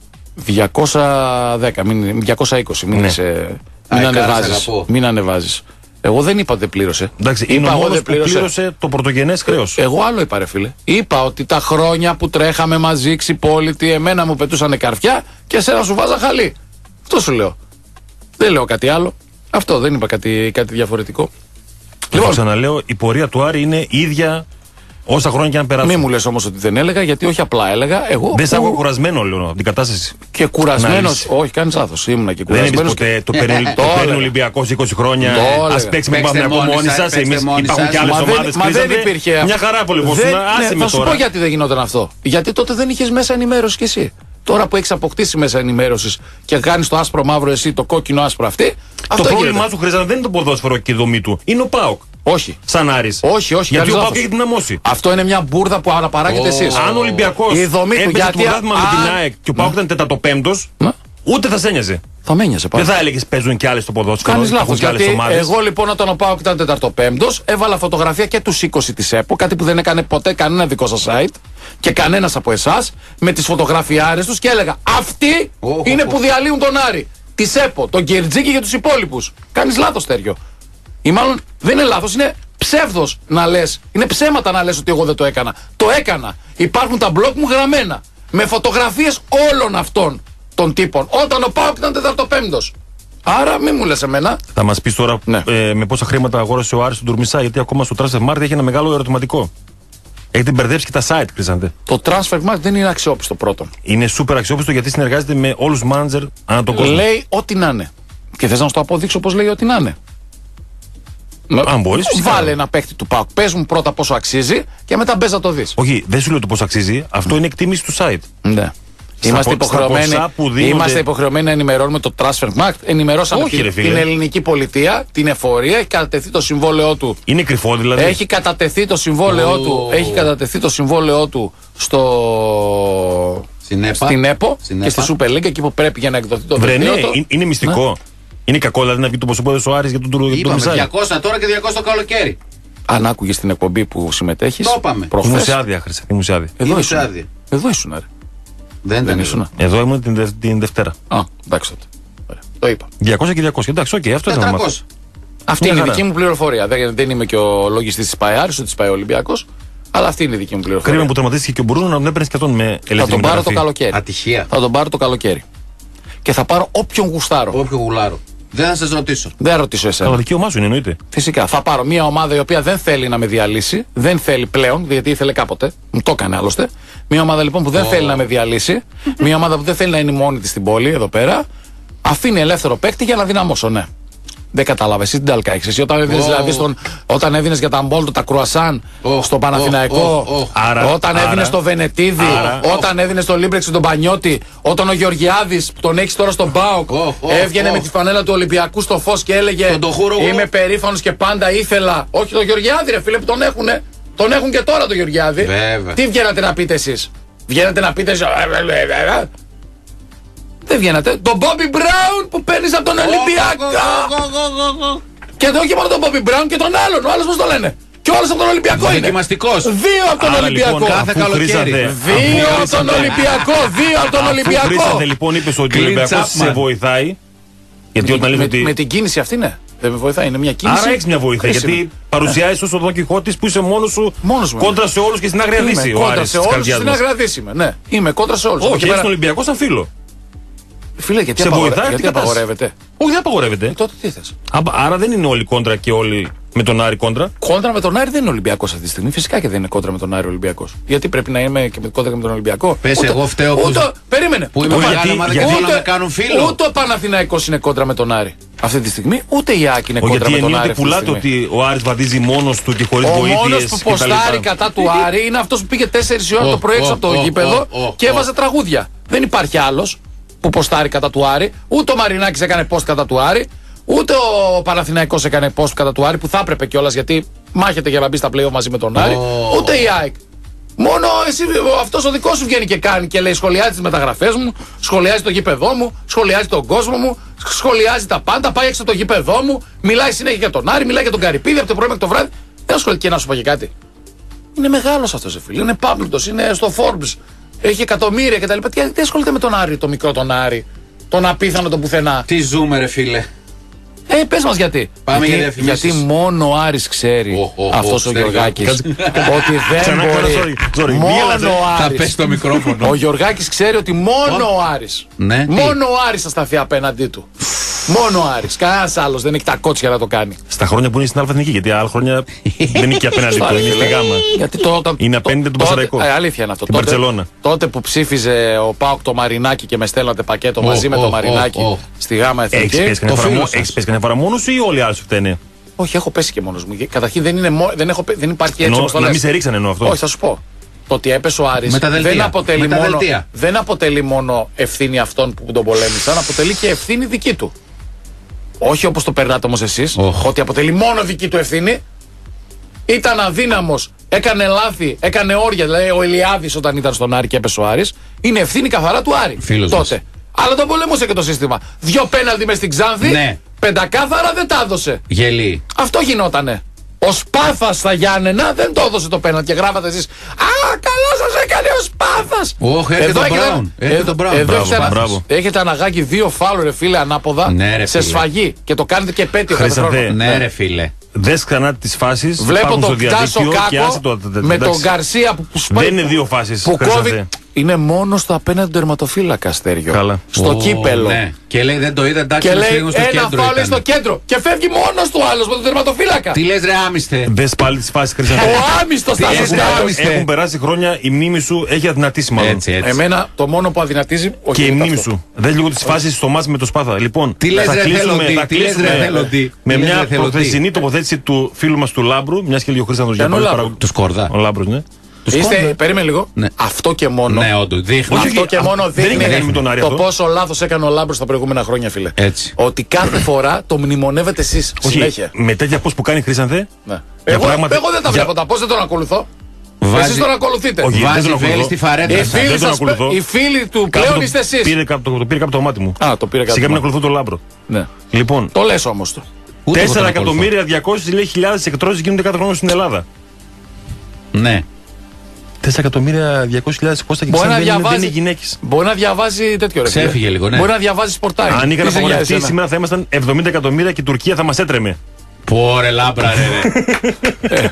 210, 220. Μην ανεβάζεις. Εγώ δεν είπα ότι δεν πλήρωσε. Εντάξει, είναι ο μόνος που πλήρωσε το πρωτογενές χρέος. Εγώ άλλο είπα, ρε φίλε. Είπα ότι τα χρόνια που τρέχαμε μαζί ξυπόλυτοι, εμένα μου πετούσανε καρφιά και εσένα σου βάζα χαλί. Αυτό σου λέω. Δεν λέω κάτι άλλο. Αυτό, δεν είπα κάτι διαφορετικό. Λοιπόν, ξαναλέω, η πορεία του Άρη είναι ίδια όσα χρόνια και αν περάσουν. Μην μου λες όμως ότι δεν έλεγα, γιατί όχι απλά έλεγα. Εγώ δεν σ' άκουγα κουρασμένο, λέω, από την κατάσταση. Και κουρασμένος. Όχι, κάνεις λάθος. Ήμουνα και κουρασμένος. Δεν είπες ποτέ το παίρνει ο Ολυμπιακός 20 χρόνια. Ας παίξουμε Παναθηναϊκό μόνοι σας. Υπάρχουν και άλλες ομάδες. Μα δεν υπήρχε. Μια χαρά πολύ. Θα σου πω γιατί δεν γινόταν αυτό. Γιατί τότε δεν είχες μέσα ενημέρωση κι εσύ. Τώρα που έχεις αποκτήσει μέσα ενημέρωσης και κάνεις το άσπρο μαύρο εσύ, το κόκκινο άσπρο αυτή. Το πρόβλημά σου, Χρήστο, δεν είναι το ποδόσφαιρο και η δομή του. Είναι ο ΠΑΟΚ. Όχι. Σαν Άρης. Όχι. Γιατί ο ΠΑΟΚ έχει δυναμώσει. Αυτό είναι μια μπουρδα που αναπαράγετε εσείς. Αν ο Ολυμπιακός έπαιζε το πρωτάθλημα με την ΑΕΚ και ο ΠΑΟΚ ήταν τέταρτο-πέμπτος, ούτε θα σε ένοιαζε. Θα με ένοιαζε πάρα. Δεν θα έλεγες παίζουν και άλλες στο ποδόσφαιρο. Κάνεις λάθος. Γιατί εγώ λοιπόν όταν ο ΠΑΟΚ ήταν τέταρτο-πέμπτος έβαλα φωτογραφία και τους 20 της ΕΠΟ, κάτι που δεν έκανε ποτέ κανένα δικό σας site και κανένας από εσάς, με τις φωτογραφιάρες τους και έλεγα αυτοί είναι που διαλύουν τον Άρη. Της ΕΠΟ, τον Κερτζίκη και τους υπόλοιπους. Κάνεις λάθος, Στέργιο. Ή μάλλον δεν είναι λάθος, είναι ψεύδος να λες. Είναι ψέματα να λες ότι εγώ δεν το έκανα. Το έκανα. Υπάρχουν τα blog μου γραμμένα. Με φωτογραφίες όλων αυτών των τύπων. Όταν ο ΠΑΟΚ ήταν τέταρτο-πέμπτος. Άρα μην μου λες εμένα. Θα μας πεις τώρα με πόσα χρήματα αγόρασε ο Άρης τον Τουρμισά, γιατί ακόμα στο Transfer Market έχει ένα μεγάλο ερωτηματικό. Έχετε μπερδέψει και τα site, Χρυσάντε. Το Transfer Market δεν είναι αξιόπιστο πρώτον. Είναι super αξιόπιστο γιατί συνεργάζεται με όλους τους μάνατζερ ανά τον κόσμο. Λέει ό,τι να είναι. Και θες να σου το αποδείξω πως λέει ό,τι να είναι. Αν μπορείς, βάλε ένα παίχτη του ΠΑΟΚ. Πες μου πρώτα πόσο αξίζει και μετά μπες να το δεις. Όχι, δεν σου λέω το πόσο αξίζει. Αυτό είναι εκτίμηση του site. Ναι. Είμαστε υποχρεωμένοι να ενημερώνουμε το Transfer Market. Ενημερώσαμε την ελληνική πολιτεία, την εφορία. Έχει κατατεθεί το συμβόλαιό του. Είναι κρυφό δηλαδή. Έχει κατατεθεί το συμβόλαιό του. Έχει κατατεθεί το συμβόλαιό του στην ΕΠΟ και στη Super League, εκεί που πρέπει για να εκδοθεί το βιβλίο. Είναι μυστικό. Είναι κακό δηλαδή να βγει το ποσοπόδες ο Άρης για τον Τουρμισά. Είπαμε 200 τώρα και 200 το καλοκαίρι. Αν άκουγες την εκπομπή που συμμετέχεις. Το είπαμε. Ήμουν σε άδεια, Χρυσέ. Εδώ ήσουν, ρε. Δεν ήσουν. Εδώ ήμουν την Δευτέρα. Α, εντάξει τότε. Το είπα. 200 και 200. Εντάξει, οκ, αυτό ήταν. Αυτή είναι η δική μου πληροφορία. Δεν είμαι και ο λογιστής της ΠΑΕ Άρης, της ΠΑΕ Ολυμπιακός. Αλλά αυτή είναι η δική μου πληροφορία. Κρίμα που τραυματίστηκε και ο Μπρούνο να τον έπαιρνε και αυτόν με ελεύθερη. Θα τον πάρω το καλοκαίρι. Ατυχία. Θα τον πάρω το καλοκαίρι. Και θα πάρω όποιον γουστάρω. Όποιον γουλάρω. Δεν θα σας ρωτήσω. Δεν θα ρωτήσω εσένα. Το δικαίωμά σου είναι, εννοείται. Φυσικά. Θα πάρω μια ομάδα η οποία δεν θέλει να με διαλύσει. Δεν θέλει πλέον, γιατί ήθελε κάποτε. Μου το έκανε άλλωστε. Μια ομάδα λοιπόν που δεν θέλει να με διαλύσει. Μια ομάδα που δεν θέλει να είναι μόνη της στην πόλη εδώ πέρα. Αφήνει ελεύθερο παίκτη για να δυναμώσω, ναι. Δεν κατάλαβε. Εσύ την ταλκά έχεις. Εσύ όταν έδινες για τα Μπόλτο, τα κρουασάν στο Παναθηναϊκό, όταν έδινες στο Βενετίδη, όταν έδινες στο Λίμπρεξ τον Πανιώτη, όταν ο Γεωργιάδης που τον έχεις τώρα στον ΠΑΟΚ έβγαινε με τη φανέλα του Ολυμπιακού στο φως και έλεγε είμαι περήφανος και πάντα ήθελα. Όχι τον Γεωργιάδη, ρε φίλε, που τον έχουνε. Τον έχουν και τώρα τον Γεωργιάδη. Τι βγαίνατε να πείτε εσείς? Βγαίνατε να πείτε εσείς? Δεν βγαίνατε. Τον Μπόμπι Μπράουν που παίρνεις από τον Ολυμπιακό. Και όχι μόνο τον Μπόμπι Μπράουν και τον άλλον. Ο άλλος πώς το λένε. Και ο άλλος από τον Ολυμπιακό είναι. Δοκιμαστικός. 2 από τον Ολυμπιακό. Κάθε καλοκαίρι. 2 από τον Ολυμπιακό. 2 από τον Ολυμπιακό. Χρήσατε λοιπόν, είπες ότι ο Ολυμπιακός σε βοηθάει. Γιατί όταν λες ότι. Με την κίνηση αυτή ναι. Δεν με βοηθάει, είναι μια κίνηση. Άρα έχεις μια βοήθεια. Γιατί παρουσιάζεις ως ο Δον Κιχώτης που είσαι μόνος σου κόντρα σε όλους και στην Άγρια Δύση. Κόντρα σε όλους στην Άγρια Δύση είμαι. Ναι, είμαι κόντρα σε όλους. Όχι, έχεις τον Ολυμπιακό σαν φίλο. Φίλε, γιατί απαγορεύεται. Όχι, δεν απαγορεύεται. Τότε τι θες? Άρα δεν είναι όλοι κόντρα και όλοι Με τον Άρη κόντρα. Κόντρα με τον Άρη δεν είναι Ολυμπιακός αυτή τη στιγμή. Φυσικά και δεν είναι κόντρα με τον Άρη Ολυμπιακός. Γιατί πρέπει να είμαι και με κόντρα και με τον Ολυμπιακό. Πες εγώ φταίω που. Περίμενε. Που είναι μεγάλη ομάδα και θέλουν να με κάνουν φίλο. Ούτε ο Παναθηναϊκός είναι κόντρα με τον Άρη αυτή τη στιγμή, ούτε η ΑΕΚ είναι κόντρα με τον Άρη. Γιατί πουλάτε ότι ο Άρης βαδίζει μόνος του και χωρίς βοήθειες. Ο μόνος που ποστάρει κατά του Άρη είναι αυτός που πήγε 4 ώρα το πρωί έξω από το γήπεδο και έβαζε τραγούδια. Δεν υπάρχει άλλος που ποστάρει κατά του Άρη. Ούτε ο Μαρινάκης έκανε post κατά του Άρη. Ούτε ο Παναθηναϊκός έκανε post κατά του Άρη που θα έπρεπε κιόλας γιατί μάχεται για να μπει στα play-off μαζί με τον Άρη. Ούτε η ΑΕΚ. Μόνο εσύ, αυτός ο δικός σου βγαίνει και κάνει και λέει: σχολιάζει τις μεταγραφές μου, σχολιάζει το γήπεδό μου, σχολιάζει τον κόσμο μου, σχολιάζει τα πάντα. Πάει έξω το γήπεδό μου, μιλάει συνέχεια για τον Άρη, μιλάει για τον Καρυπίδη από το πρωί μέχρι το βράδυ. Δεν ασχολείται. Και να σου πω και κάτι. Είναι μεγάλος αυτός, φίλε. Είναι πάμπλουτος, είναι στο Forbes. Έχει εκατομμύρια κτλ. Τι ασχολείται με τον Άρη, το μικρό τον Άρη, τον απίθανο τον πουθενά. Τι ζούμε, ρε φίλε. Πες μας γιατί. Πάμε για διαφημίσεις. Γιατί μόνο ο Άρης ξέρει αυτός ο Γεωργάκης ότι δεν μπορεί. Μόνο ο Θα Άρης. πέσει το μικρόφωνο. Ο Γεωργάκης ξέρει ότι μόνο ο Άρης. Ναι. Μόνο ο Άρης θα σταθεί απέναντί του. Μόνο ο Άρης. Κανένας άλλος δεν έχει τα κότσια να το κάνει. Στα χρόνια που είναι στην Αλφα Εθνική, γιατί άλλα χρόνια δεν είναι και απέναντι του, είναι στη Γάμα. Γιατί Είναι απέναντι του Πασαραϊκού. Αλήθεια είναι αυτό. Την Μπαρτσελώνα. Τότε που ψήφιζε ο ΠΑΟΚ το Μαρινάκι και με στέλνατε πακέτο μαζί με το Μαρινάκι στη Γάμα Εθνική. Έχεις πέσει κανένα φορά μόνος σου ή όλοι οι άλλοι σου φταίνε? Όχι, έχω πέσει και μόνος μου. Καταρχήν δεν υπάρχει έτσι όπως το να λες. μην σε ρίξανε εννοώ αυτό. Όχι, θα σου πω. Το ότι έπεσε ο Άρης δεν αποτελεί μόνο ευθύνη αυτών που τον πολέμησαν, αποτελεί και ευθύνη δική του. Όχι όπως το περνάτε όμως εσείς, ότι αποτελεί μόνο δική του ευθύνη. Ήταν αδύναμος, έκανε λάθη, έκανε όρια. Δηλαδή ο Ηλιάδης όταν ήταν στον Άρη και έπεσε ο Άρης, είναι ευθύνη καθαρά του Άρη. Φίλος τότε. μας. Αλλά τον πολέμησε και το σύστημα. 2 πέναλτι μες στην Ξάνθη, ναι. Πεντακάθαρα δεν τα έδωσε. Γελί. Αυτό γινότανε. Ο Σπάθας στα Γιάννενα δεν το έδωσε το πέναλτι και γράφατε εσείς: Α, καλά σας έκανε ο Σπάθας. Έρχεται τον Μπράουν. Έχετε αναγάγει 2 φάουλ, ρε φίλε, ανάποδα σε σφαγή και το κάνετε και επέτειο κάθε χρόνο. Ναι, ρε φίλε. Δες ξανά τις φάσεις. Βλέπω τον Κτάσο Κάκο με τον Γκαρσία που σπάει. Δεν είναι 2 φάσεις. Που κόβει. Είναι μόνο στο απέναντι του τερματοφύλακα, Στέριο. Καλά. Στο κύπελο. Ναι. Και λέει δεν το είδα, εντάξει, και λέει στο ένα κέντρο φάουλ στο κέντρο. Και φεύγει μόνος του άλλος με τον τερματοφύλακα. Τι λες, ρε άμιστε. Δες πάλι τις φάσεις, Χρυσανθέ. Ο άμιστος θα σου κάνει. Έχουν περάσει χρόνια, η μνήμη σου έχει αδυνατήσει μάλλον. Έτσι. Εμένα το μόνο που αδυνατίζει. Και η μνήμη σου. Δες λίγο τις φάσεις στο μάτς με το Σπάθα. Λοιπόν, θα κλείσουμε με μια προχθεσινή τοποθέτηση του φίλου μας του Λάμπρου, μια και λίγο Χρυσανθός για παράδειγμα. Του Σκορδά. Ο Λάμπρος, ναι. Περίμενε λίγο. Ναι. Αυτό και μόνο. Ναι, όντως. Αυτό και μόνο δείχνει το πόσο λάθος έκανε ο Λάμπρος τα προηγούμενα χρόνια, φίλε. Έτσι. Ότι κάθε φορά το μνημονεύετε εσείς συνέχεια. Με τέτοια πώς που κάνει Χρυσανθέ. Ναι. Εγώ δεν τα βλέπω τα πώς, δεν τον ακολουθώ. Εσείς τον ακολουθείτε. Βάζει βέλη στη φαρέτρα. Οι φίλοι του πλέον είστε εσείς. Το πήρε κάπου το μάτι μου. Το πήρε κάπου. Σιγά μην ακολουθώ τον Λάμπρο. Λοιπόν. Το λες όμως του. 4.200.000 εκτρώσεις γίνονται κάθε χρόνο στην Ελλάδα. Ναι. 4.200.000 Κώστα και δεν είναι γυναίκες. Μπορεί να διαβάζει τέτοιο ρε. Ξέφυγε λίγο, ναι. Μπορεί να διαβάζει σπορτάρι. Αν είχαν απαγορευτεί σήμερα θα ήμασταν 70 εκατομμύρια και η Τουρκία θα μας έτρεμε. Πόρε Λάμπρα, ρε.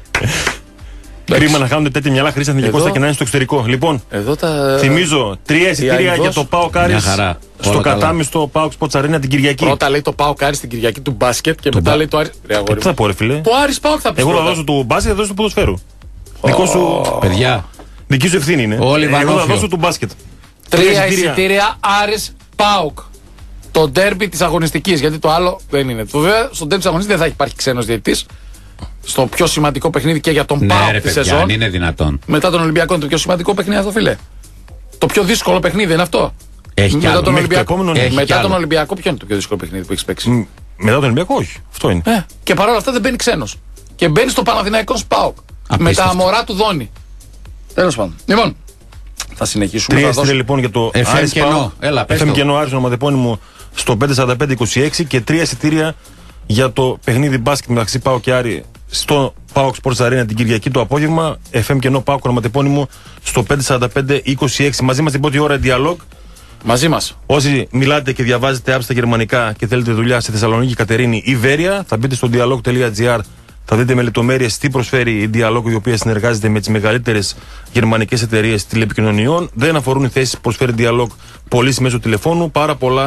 Κρίμα να χάνονται τέτοια μυαλά Χρήσανθη και Κώστα και να είναι στο εξωτερικό. Λοιπόν, θυμίζω 3 εισιτήρια για το ΠΑΟΚ Άρης στο κατάμεστο ΠΑΟΚ Sports Arena την Κυριακή. Πρώτα λέει το ΠΑΟΚ Άρης την Κυριακή του μπάσκετ και μετά λέει το Άρης. Τι θα πω, ρε φίλε. Το Άρης ΠΑΟΚ θα πει. Εγώ θα δώσω του μπάσκετ, θα δώσω του ποδοσφαίρου. Δικό σου. Παιδιά. Δική σου ευθύνη είναι. Εγώ θα δώσω του μπάσκετ. 3 εισιτήρια Άρης ΠΑΟΚ. Το ντέρμπι της αγωνιστικής. Γιατί το άλλο δεν είναι. Βέβαια στο ντέρμπι της αγωνιστικής δεν θα υπάρχει ξένος διαιτητής. Στο πιο σημαντικό παιχνίδι και για τον ΠΑΟΚ τη σεζόν. Αν είναι δυνατόν. Μετά τον Ολυμπιακό είναι το πιο σημαντικό παιχνίδι αυτό, φίλε. Το πιο δύσκολο παιχνίδι είναι αυτό. Έχει μετά τον Ολυμπιακό. Μετά τον Ολυμπιακό, ποιο είναι το πιο δύσκολο παιχνίδι που έχει παίξει. Μετά τον Ολυμπιακό, όχι. Αυτό είναι. Και παρόλα αυτά δεν μπαίνει ξένος. Και μπαίνει στο Παναθηναϊκό ΠΑΟΚ. Με τα αμορά του Δόνη. Τέλος πάντων. Λοιπόν, θα συνεχίσουμε. 3 εισιτήρια λοιπόν για το Άρης ΠΑΟΚ. FM κενό Άρης ονοματεπώνυμο στο 545-26 και 3 εισιτήρια για το παιχνίδι μπάσκετ μεταξύ ΠΑΟΚ και Άρη στο ΠΑΟΚ Sports Arena την Κυριακή το απόγευμα. FM κενό ΠΑΟΚ ονοματεπώνυμο στο 545-26. Μαζί μας την πρώτη ώρα διαλόγ. Μαζί μας. Όσοι μιλάτε και διαβάζετε άψτα γερμανικά και θέλετε δουλειά σε Θεσσαλονίκη, Κατερίνη ή Βέρεια, θα μπείτε στο dialog.gr. Θα δείτε με λεπτομέρειες τι προσφέρει η Dialog, η οποία συνεργάζεται με τις μεγαλύτερες γερμανικές εταιρείες τηλεπικοινωνιών. Δεν αφορούν οι θέσεις που προσφέρει Dialog πωλήσεις μέσω τηλεφώνου. Πάρα πολλά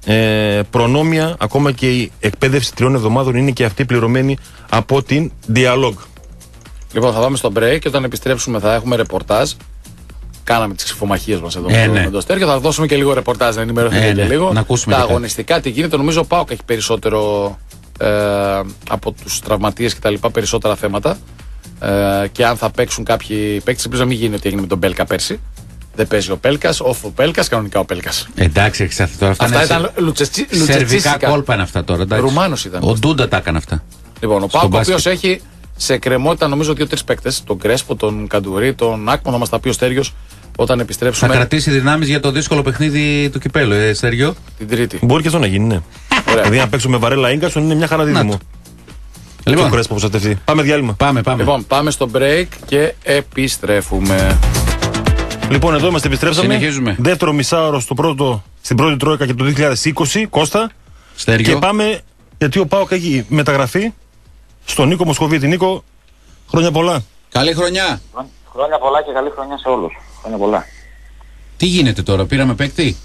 προνόμια, ακόμα και η εκπαίδευση 3 εβδομάδων είναι και αυτή πληρωμένη από την Dialog. Λοιπόν, θα πάμε στο break και όταν επιστρέψουμε θα έχουμε ρεπορτάζ. Κάναμε τις ξυφομαχίες μας εδώ με το Στέργιο. Θα δώσουμε και λίγο ρεπορτάζ να ενημερωθείτε και λίγο. Τα αγωνιστικά τι γίνεται. Νομίζω ο ΠΑΟΚ έχει περισσότερο από τους τραυματίες και τα λοιπά, περισσότερα θέματα. Και αν θα παίξουν κάποιοι παίκτες, ελπίζω να μην γίνει ότι έγινε με τον Μπέλκα πέρσι. Δεν παίζει ο Πέλκας, off ο Πέλκας, κανονικά ο Πέλκας. Εντάξει, τώρα αυτά ήταν σερβικά κόλπα είναι αυτά τώρα. Ρουμάνος ήταν. Ο Ντούντα τα έκανε αυτά. Λοιπόν, ο ΠΑΟΚ ο οποίος έχει σε κρεμότητα νομίζω 2-3 παίκτες. Τον Κρέσπο, τον Καντουρί, τον Άκμο, να μας τα πει ο Στέργιος όταν επιστρέψουμε. Θα κρατήσει δυνάμεις για το δύσκολο παιχνίδι του κυπέλου, Στέργιο. Την Τρίτη. Μπορεί και αυτό να γίνει, ναι. Δηλαδή να παίξουμε Βαρέλα Ίγκασον είναι μια χαρά δίδυμο. Λοιπόν, Κρέσπο προστατευτεί. Πάμε διάλειμμα. Πάμε. Λοιπόν, πάμε στο break και επιστρέφουμε. Λοιπόν, εδώ είμαστε, επιστρέψαμε. Συνεχίζουμε. Δεύτερο μισάωρο στην πρώτη τρόικα και το 2020, Κώστα. Στέργιο. Και πάμε, γιατί ο ΠΑΟΚ έχει μεταγραφεί στον Νίκο Μοσχοβίτη. Νίκο, χρόνια πολλά. Καλή χρονιά. Χρόνια πολλά και καλή χρονιά σε όλους. Χρόνια πολλά. Τι γίνεται τώρα, πήραμε παίκτη?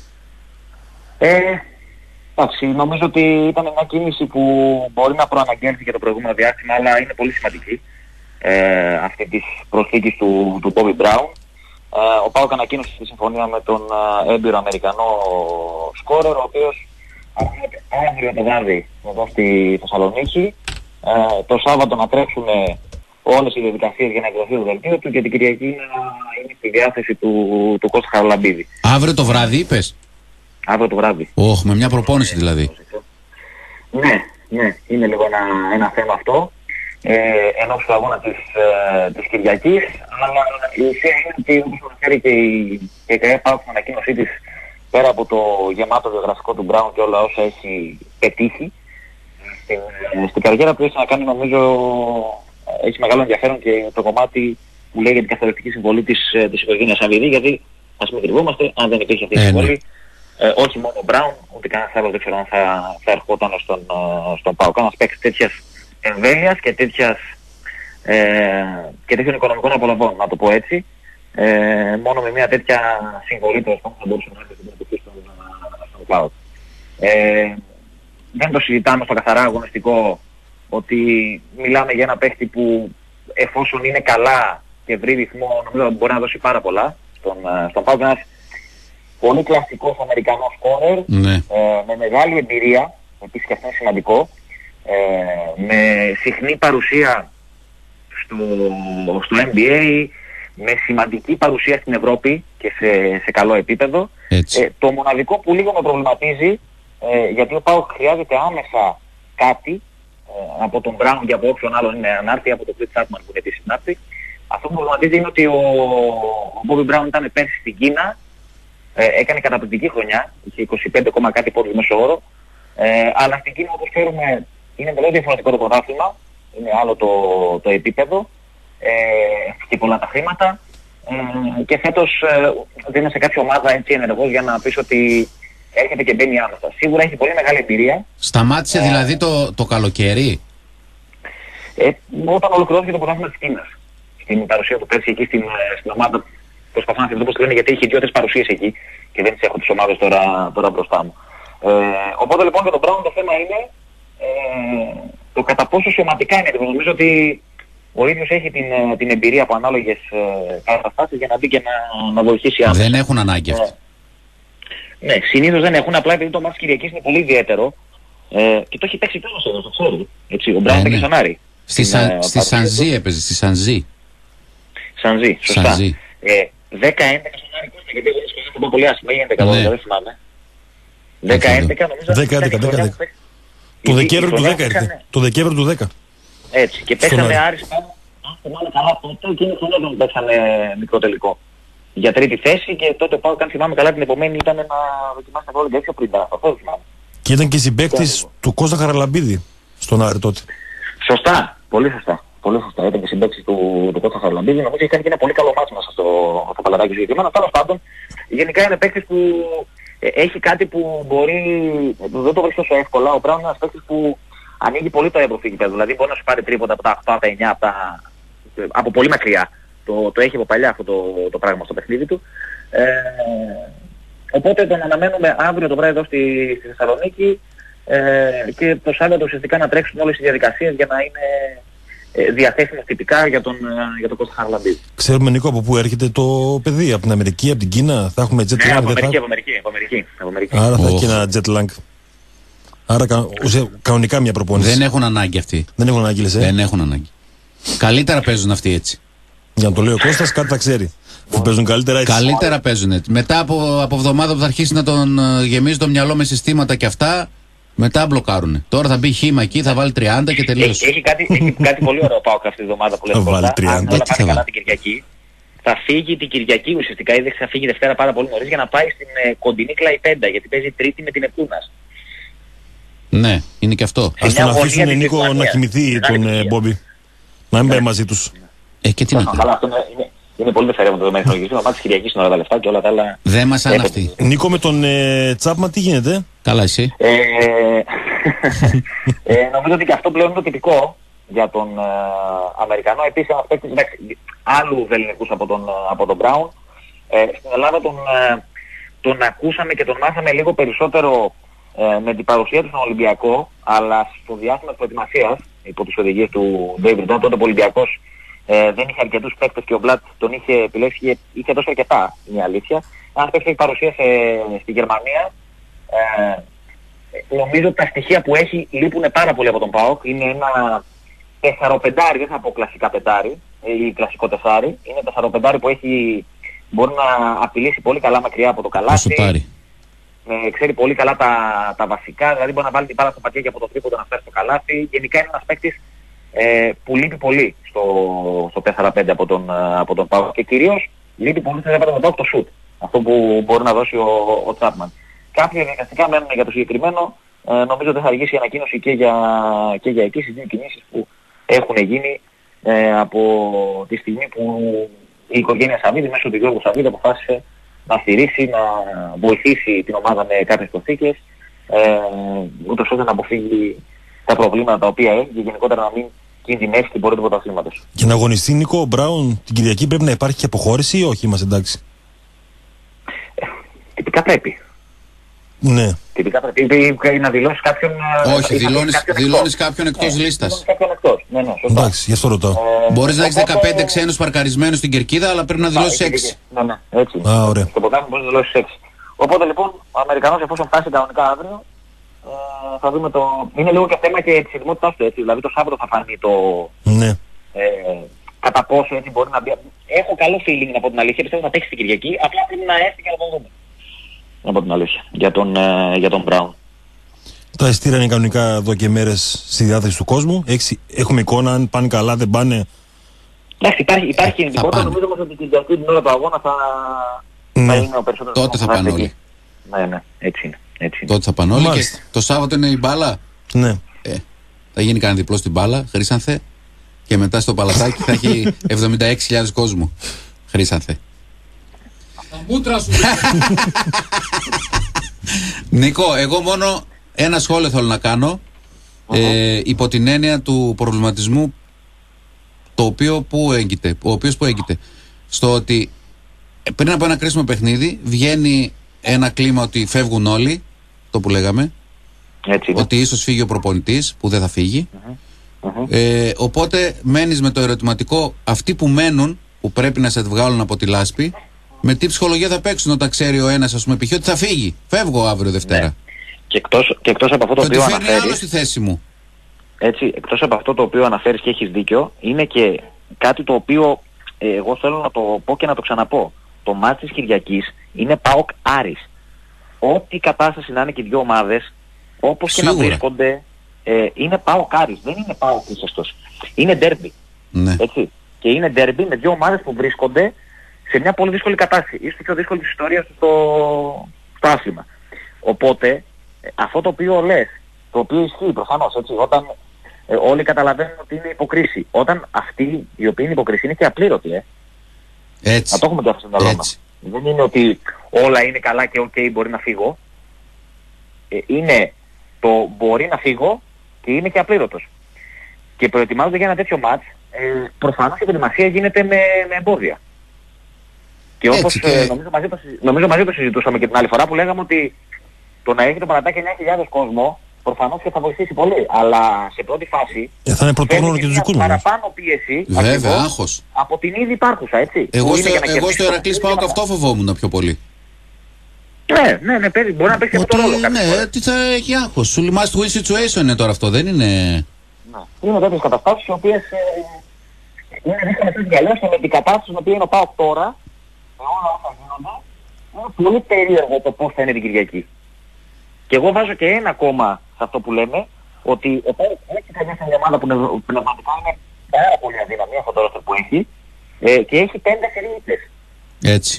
Εντάξει, νομίζω ότι ήταν μια κίνηση που μπορεί να προαναγγέλθηκε και το προηγούμενο διάστημα, αλλά είναι πολύ σημαντική. Αυτή της προσθήκης του Bobby Brown. Ο ΠΑΟΚ ανακοίνωσε τη συμφωνία με τον έμπειρο Αμερικανό σκόρερ, ο οποίος αύριο το βράδυ εδώ στη Θεσσαλονίκη. Το Σάββατο να τρέξουν όλες οι διαδικασίες για να εκδοθεί το δελτίο του και την Κυριακή είναι στη διάθεση του Κώστα Χαραλαμπίδη. Αύριο το βράδυ είπες? Αύριο το βράδυ. Με μια προπόνηση δηλαδή. Ναι, είναι λίγο ένα θέμα αυτό. Ενώπιση του αγώνα της Κυριακής, αλλά η ουσία είναι ότι, όπως αναφέρει και η ΚΑΕ ΠΑΟΚ στην ανακοίνωσή της, πέρα από το γεμάτο βιογραφικό του Μπράουν και όλα όσα έχει πετύχει στην καριέρα που έχει να κάνει, νομίζω έχει μεγάλο ενδιαφέρον και το κομμάτι που λέει για την καθοριστική συμβολή της οικογένειας Σαββίδη, γιατί ας μην κρυβόμαστε, αν δεν υπήρχε αυτή η συμβολή, όχι μόνο ο Μπράουν, ούτε κανένας άλλος δεν ξέρω αν θα ερχόταν στον ΠΑΟΚ. Ένας παίκτης τέτοιας εμβέλειας και τέτοιων οικονομικών απολαβών, να το πω έτσι, μόνο με μια τέτοια συμβολή θα μπορούσε να έρθει στην επιτυχία στον ΠΑΟΚ. Δεν το συζητάμε στο καθαρά αγωνιστικό ότι μιλάμε για ένα παίχτη που εφόσον είναι καλά και βρει ρυθμό, νομίζω μπορεί να δώσει πάρα πολλά στον ΠΑΟΚ. Ένας πολύ κλασικός Αμερικανός σκόρερ, με μεγάλη εμπειρία, επίσης και αυτό είναι σημαντικό, με συχνή παρουσία στο NBA, με σημαντική παρουσία στην Ευρώπη και σε καλό επίπεδο. Το μοναδικό που λίγο με προβληματίζει, γιατί ο ΠΑΟΚ χρειάζεται άμεσα κάτι από τον Μπράουν και από όποιον άλλον είναι ανάρτη, από τον Κλιτ Σάτμαν που είναι επίσης ανάρτη. Αυτό που με προβληματίζει είναι ότι ο Μπόμπι Μπράουν ήταν πέρσι στην Κίνα, έκανε καταπληκτική χρονιά, είχε 25, κάτι πόντους μέσο όρο, αλλά στην Κίνα, όπως ξέρουμε, είναι τελείως διαφορετικό το πρωτάθλημα, είναι άλλο το επίπεδο και πολλά τα χρήματα, και φέτος δεν είναι σε κάποια ομάδα έτσι ενεργός για να πεις ότι έρχεται και μπαίνει άμεσα. Σίγουρα έχει πολύ μεγάλη εμπειρία. Σταμάτησε δηλαδή το καλοκαίρι? Όταν ολοκληρώθηκε το πρωτάθλημα της Κίνας. Στην παρουσία του πέρσι εκεί στην ομάδα, προσπαθώ να θυμηθώ πώς το λένε, γιατί είχε 2-3 παρουσίες εκεί και δεν τις έχω τις ομάδες τώρα μπροστά μου. Οπότε λοιπόν για τον Μπράουν το θέμα είναι το κατά πόσο σωματικά είναι έτοιμος. Νομίζω ότι ο ίδιος έχει την εμπειρία από ανάλογες καταστάσεις για να μπει και να βοηθήσει άμεσα. Δεν έχουν ανάγκη αυτοί. Ναι, συνήθως δεν έχουν, απλά επειδή το μάτς Κυριακής είναι πολύ ιδιαίτερο και το έχει παίξει τέλος εδώ, το ξέρω. Έτσι, ο Μπράουν και Σανάρη. Στη Σανζή έπαιζε, στη Σανζή. Σανζή, σωστά. 10-11 Σανάρη Κώστα, γιατί εγώ θα πω πολύ άσχημα, ή 11, δεν θυμάμαι. 10-11 νομίζω. 10-11. Το Δεκέμβριο του 10 ήρθε. Το Δεκέμβριο του 10. Έτσι, και παίξανε Άρης πάνω, αν θυμάμαι καλά τότε, και είναι χρονών παίξανε μικρό τελικό. Για τρίτη θέση και τότε πάω, αν θυμάμαι καλά, την επομένη ήταν να δοκιμάσει τα βόλια πιο πριν. Αυτό θυμάμαι. Και ήταν και συμπαίκτης του Κώστα Χαραλαμπίδη στον Άρη τότε. Σωστά, πολύ σωστά. Πολύ σωστά. Ήταν και συμπαίκτης του Κώστα Χαραλαμπίδη. Νομίζω ότι κάνει και ένα πολύ καλό μάτι μέσα στο Παλατάκι συγκεκριμένα. Τέλος πάντων, γενικά είναι παίκτης που έχει κάτι που μπορεί, δεν το βρεις τόσο εύκολα. Ο Μπράουν είναι ένας παίκτης που ανοίγει πολύ το έμπροφο γήπεδο. Δηλαδή μπορεί να σου πάρει τρίποτα από τα 8, από τα 9, από πολύ μακριά. Το έχει από παλιά αυτό το πράγμα στο παιχνίδι του. Οπότε τον αναμένουμε αύριο το βράδυ εδώ στη Θεσσαλονίκη και το Σάββατο ουσιαστικά να τρέξουν όλες οι διαδικασίες για να είναι διαθέσιμος τυπικά για τον Κώστα Χαραλαμπίδη. Ξέρουμε, Νίκο, από πού έρχεται το παιδί, από την Αμερική, από την Κίνα, θα έχουμε jet lag? Ναι, από Αμερική. Άρα θα έχει ένα jet lag. Άρα κανονικά μια προπόνηση. Δεν έχουν ανάγκη αυτοί. Δεν έχουν ανάγκη, λες, Δεν έχουν ανάγκη. Καλύτερα παίζουν αυτοί έτσι. Για να το λέει ο Κώστας, κάτι θα ξέρει. Που παίζουν καλύτερα έτσι. Καλύτερα παίζουν έτσι. Μετά από εβδομάδα που θα αρχίσει να τον γεμίζει το μυαλό με συστήματα και αυτά, μετά μπλοκάρουνε. Τώρα θα μπει χήμα εκεί, θα βάλει 30 και τελείωσε. Έχει κάτι πολύ ωραίο πάω αυτή τη εβδομάδα που λέμε. Θα βάλει 30. Αν όλα πάνε καλά την Κυριακή, θα φύγει την Κυριακή ουσιαστικά, ήδη θα φύγει Δευτέρα πάρα πολύ νωρίς για να πάει στην κοντινή Κλαϊπέντα, γιατί παίζει Τρίτη με την Νεπτούνας. Ναι, είναι και αυτό. Ας τον αφήσουν, Νίκο, να κοιμηθεί τον Μπόμπι. Να μην πάει μαζί τους. Και τι να κάνει. Είναι πολύ δευτερεύοντο το μέχρι το μάτι της Κυριακής είναι όλα τα λεφτά και όλα τα άλλα. Δεν μας αν αυτή. Νίκο, με τον Τσάπμα τι γίνεται? Καλά, εσύ? Νομίζω ότι και αυτό πλέον είναι το τυπικό για τον Αμερικανό. Επίσης ένας παίκτης άλλου βεληνικούς από τον Μπράουν. Στην Ελλάδα τον ακούσαμε και τον μάθαμε λίγο περισσότερο με την παρουσία του στον Ολυμπιακό, αλλά στο διάστημα της προετοιμασίας υπό τις οδηγίες του David Dunn, τότε ο Ολυμπιακός δεν είχε αρκετούς παίκτες και ο Μπλατ τον είχε επιλέξει, είχε δώσει αρκετά, είναι η αλήθεια. Αν παίξει παρουσία στη Γερμανία, νομίζω ότι τα στοιχεία που έχει λείπουν πάρα πολύ από τον ΠΑΟΚ. Είναι ένα 4-5, δεν θα πω κλασικά πεντάρι ή κλασικό τεσάρι. Είναι 4-5 που μπορεί να απειλήσει πολύ καλά μακριά από το καλάθι. Ξέρει πολύ καλά τα βασικά, δηλαδή μπορεί να βάλει την μπάλα στο πατιάκι από το τρίποντο να φτάσει στο καλάθι. Γενικά είναι ένας παίκτης που λείπει πολύ στο 4-5 από τον ΠΑΟΚ και κυρίως λείπει πολύ στο 4-5 από τον ΠΑΟΚ το σουτ. Αυτό που μπορεί να δώσει ο Τσάπμαν. Κάποια διαδικαστικά μένουν για το συγκεκριμένο. Νομίζω ότι θα αργήσει η ανακοίνωση και για εκεί στις δύο κινήσεις που έχουν γίνει από τη στιγμή που η οικογένεια Σαββίδη μέσω του Γιώργου Σαββίδη αποφάσισε να στηρίξει, να βοηθήσει την ομάδα με κάποιες προθήκες, ούτως ώστε να αποφύγει τα προβλήματα τα οποία έχει και γενικότερα να μην κινδυνεύσει την πορεία του πρωταθλήματος. Και να αγωνιστεί, Νίκο, ο Μπράουν την Κυριακή πρέπει να υπάρχει και αποχώρηση ή όχι, είμαστε εντάξει? Τυπικά πρέπει. Ναι. Τυπικά πρέπει να δηλώσεις κάποιον... Όχι, δηλώνεις κάποιον εκτός λίστας. Ναι, σωστά. Εντάξει, γι' αυτό ρωτάω. Μπορείς να έχεις 15 ξένους παρκαρισμένους στην κερκίδα, αλλά πρέπει να δηλώσεις 6. Ναι, έτσι. Ωραία. Στο πρωτάθλημα μπορείς να δηλώσεις 6. Οπότε λοιπόν, ο Αμερικανός εφόσον φτάσει κανονικά αύριο, θα δούμε το... Είναι λίγο και θέμα και της ετοιμότητάς του, έτσι. Δηλαδή το Σάββατο θα φανεί το... Ναι. Κατά πόσο έτσι μπορεί να μπει... Έχω καλό feeling από την αλήθεια, πιστεύω θα παίξει την Κυριακή, απλά πρέπει να έρθει και να τον δούμε. Από την αλήθεια, για τον Μπράουν. Τα ειστήρια είναι κανονικά εδώ και μέρες στη διάθεση του κόσμου. Έχουμε εικόνα αν πάνε καλά, δεν πάνε. Εντάξει, υπάρχει κινητικότητα. Νομίζω όμως ότι την Κυριακή την ώρα του αγώνα θα είναι ο περισσότερος. Τότε θα πάνε όλοι. Ναι, έτσι είναι. Τότε θα πάνε όλοι. Και το Σάββατο είναι η μπάλα. Ναι. Θα γίνει κανένα διπλό στην μπάλα, Χρήσανθε. Και μετά στο Παλατάκι θα έχει 76.000 κόσμο. Χρήσανθε. Τα μούτρα σου. Νίκο, εγώ μόνο ένα σχόλιο θέλω να κάνω υπό την έννοια του προβληματισμού ο οποίος που έγκυται στο ότι πριν από ένα κρίσιμο παιχνίδι βγαίνει ένα κλίμα ότι φεύγουν όλοι, το που λέγαμε, ότι ίσως φύγει ο προπονητής που δεν θα φύγει. Οπότε μένεις με το ερωτηματικό αυτοί που μένουν, που πρέπει να σε βγάλουν από τη λάσπη, με τι ψυχολογία θα παίξουν όταν ξέρει ο ένας, ας πούμε, π.χ. ότι θα φύγει. Φεύγω αύριο Δευτέρα. Ναι. Και εκτός από αυτό το οποίο αναφέρεις... άλλο στη θέση μου. Έτσι, εκτός από αυτό το οποίο αναφέρεις και έχεις δίκιο, είναι και κάτι το οποίο εγώ θέλω να το πω και να το ξαναπώ. Το μάτς της Κυριακής είναι ΠΑΟΚ Άρης. Ό,τι κατάσταση να είναι και οι δύο ομάδες, όπως και να βρίσκονται, είναι ΠΑΟΚ Άρης. Δεν είναι ΠΑΟΚ ίσως. Είναι ντέρμπι. Ναι. Έτσι. Και είναι ντέρμπι με δύο ομάδες που βρίσκονται σε μια πολύ δύσκολη κατάσταση. Ίσως πιο δύσκολη της ιστορίας στο άθλημα. Οπότε, αυτό το οποίο λες, το οποίο ισχύει προφανώς, έτσι, όταν όλοι καταλαβαίνουν ότι είναι υποκρίση. Όταν αυτοί οι οποίοι είναι υποκρίση είναι και απλήρωτοι, Έτσι. Να το έχουμε και αυτό στο μυαλό μας. Δεν είναι ότι όλα είναι καλά και ok, μπορεί να φύγω. Είναι το μπορεί να φύγω και είναι και απλήρωτος. Και προετοιμάζονται για ένα τέτοιο μάτς, προφανώς η προετοιμασία γίνεται με εμπόδια. Και όπως νομίζω μαζί το συζητούσαμε και την άλλη φορά που λέγαμε ότι το να έχει το Πανατάκι 9.000 κόσμο προφανώς και θα βοηθήσει πολύ. Αλλά σε πρώτη φάση θα είναι πρωτόγνωρο και τους δικούς μας. Παραπάνω πίεση βέβαια, άγχος. Από την ήδη υπάρχουσα, έτσι. Εγώ στο Ηρακλής Πάοκ αυτό φοβόμουν πιο πολύ. Ναι, μπορεί να παίξει αυτό το ρόλο. Ναι, τι θα έχει άγχος. Σου must win situation είναι τώρα αυτό, δεν είναι. Είναι τέτοιες καταστάσεις οι οποίες είναι δύσκολες να διαλέξουν και με την κατάσταση στην οποία είναι ο ΠΑΟΚ τώρα, με όλα όσα γίνονται, είναι πολύ περίεργο το πώς θα είναι την Κυριακή. Και εγώ βάζω και ένα ακόμα σε αυτό που λέμε, ότι ο ΠΑΟΚ έχει κάνει μια ομάδα που πνευματικά είναι πάρα πολύ αδύναμη, αυτό το ρόστερ που έχει, και έχει 5 σερίτες. Έτσι.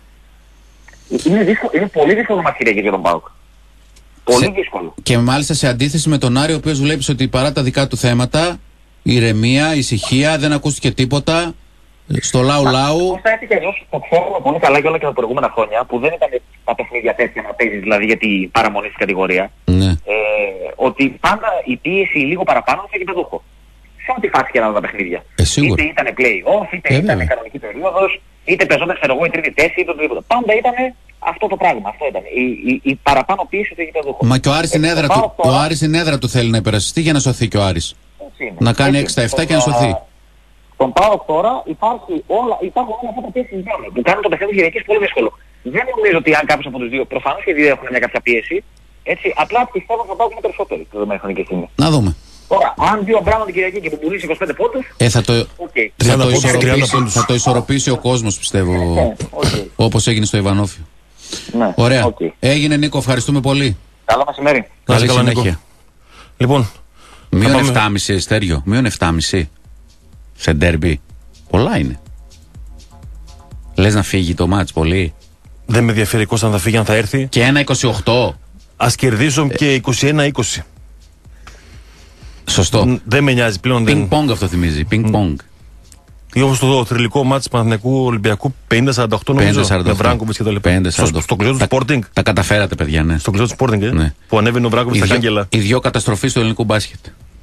Είναι πολύ δύσκολο μας Κυριακή για τον ΠΑΟΚ. Πολύ δύσκολο. Και μάλιστα σε αντίθεση με τον Άρη, ο οποίος βλέπεις ότι παρά τα δικά του θέματα, ηρεμία, ησυχία, δεν ακούστηκε τίποτα, στο λαού. Πώς θα έτσι κι αλλιώς το ξέρουμε πολύ καλά και όλα και τα προηγούμενα χρόνια, που δεν ήταν τα παιχνίδια τέτοια να παίζεις δηλαδή για την παραμονή στην κατηγορία, ναι. Ότι πάντα η πίεση λίγο παραπάνω θα γηπεδούχο. Σε ό,τι φάση και να δω τα παιχνίδια. Σίγουρα. Είτε ήταν play-off, είτε ήταν κανονική περίοδος, είτε παίζονταν ξέρω εγώ η τρίτη θέση, είτε οτιδήποτε. Πάντα ήταν αυτό το πράγμα. Αυτό ήταν. Η παραπάνω πίεση του γηπεδούχου. Μα και ο Άρης στην έδρα του θέλει να υπερασπιστεί για να σωθεί και ο Άρης. Να κάνει 6-7 και να σωθεί. Στον ΠΑΟΚ τώρα υπάρχουν όλα αυτά τα οποία συζητάμε, που κάνουν το παιχνίδι Κυριακής πολύ δύσκολο. Δεν νομίζω ότι αν κάποιος από τους δύο, προφανώς και οι δύο έχουν μια κάποια πίεση, έτσι, απλά πιστεύω ότι θα ΠΑΟΚ είναι περισσότεροι στη δεδομένη χρονική στιγμή. Να δούμε. Τώρα, αν δει ο Μπράουν την Κυριακή και που πουλήσει 25 πόντους, θα το ισορροπήσει ο κόσμος, πιστεύω, όπως έγινε στο Ιβανόφιο. Ναι. Ωραία. Έγινε, Νίκο, ευχαριστούμε πολύ. Καλό μεσημέρι. Καλή συνέχεια. Λοιπόν, μείον 7,5 Στέριο, μείον 7,5 σε ντέρμπι. Πολλά είναι. Λες να φύγει το μάτς πολύ? Δεν με ενδιαφέρει Κώστα αν θα φύγει, αν θα έρθει. Και 1,28. Ας κερδίσω και 21-20. Σωστό. Δεν με νοιάζει πλέον. Πινκ πονγκ αυτό θυμίζει. Πινκ πονγκ. Ή όπως το θρυλικό μάτς Παναθηναϊκού Ολυμπιακού 50-48 νομίζω. 50-48. Με Βράγκοβιτς και τα λοιπά. Στο κλειό του Sporting. Τα καταφέρατε, παιδιά, ναι. Στο κλειό του Sporting, ναι. Που ανέβαινε ο Βράγκοβιτς στα κάγκελα. Οι δύο καταστροφές του ελληνικού μπάσκετ.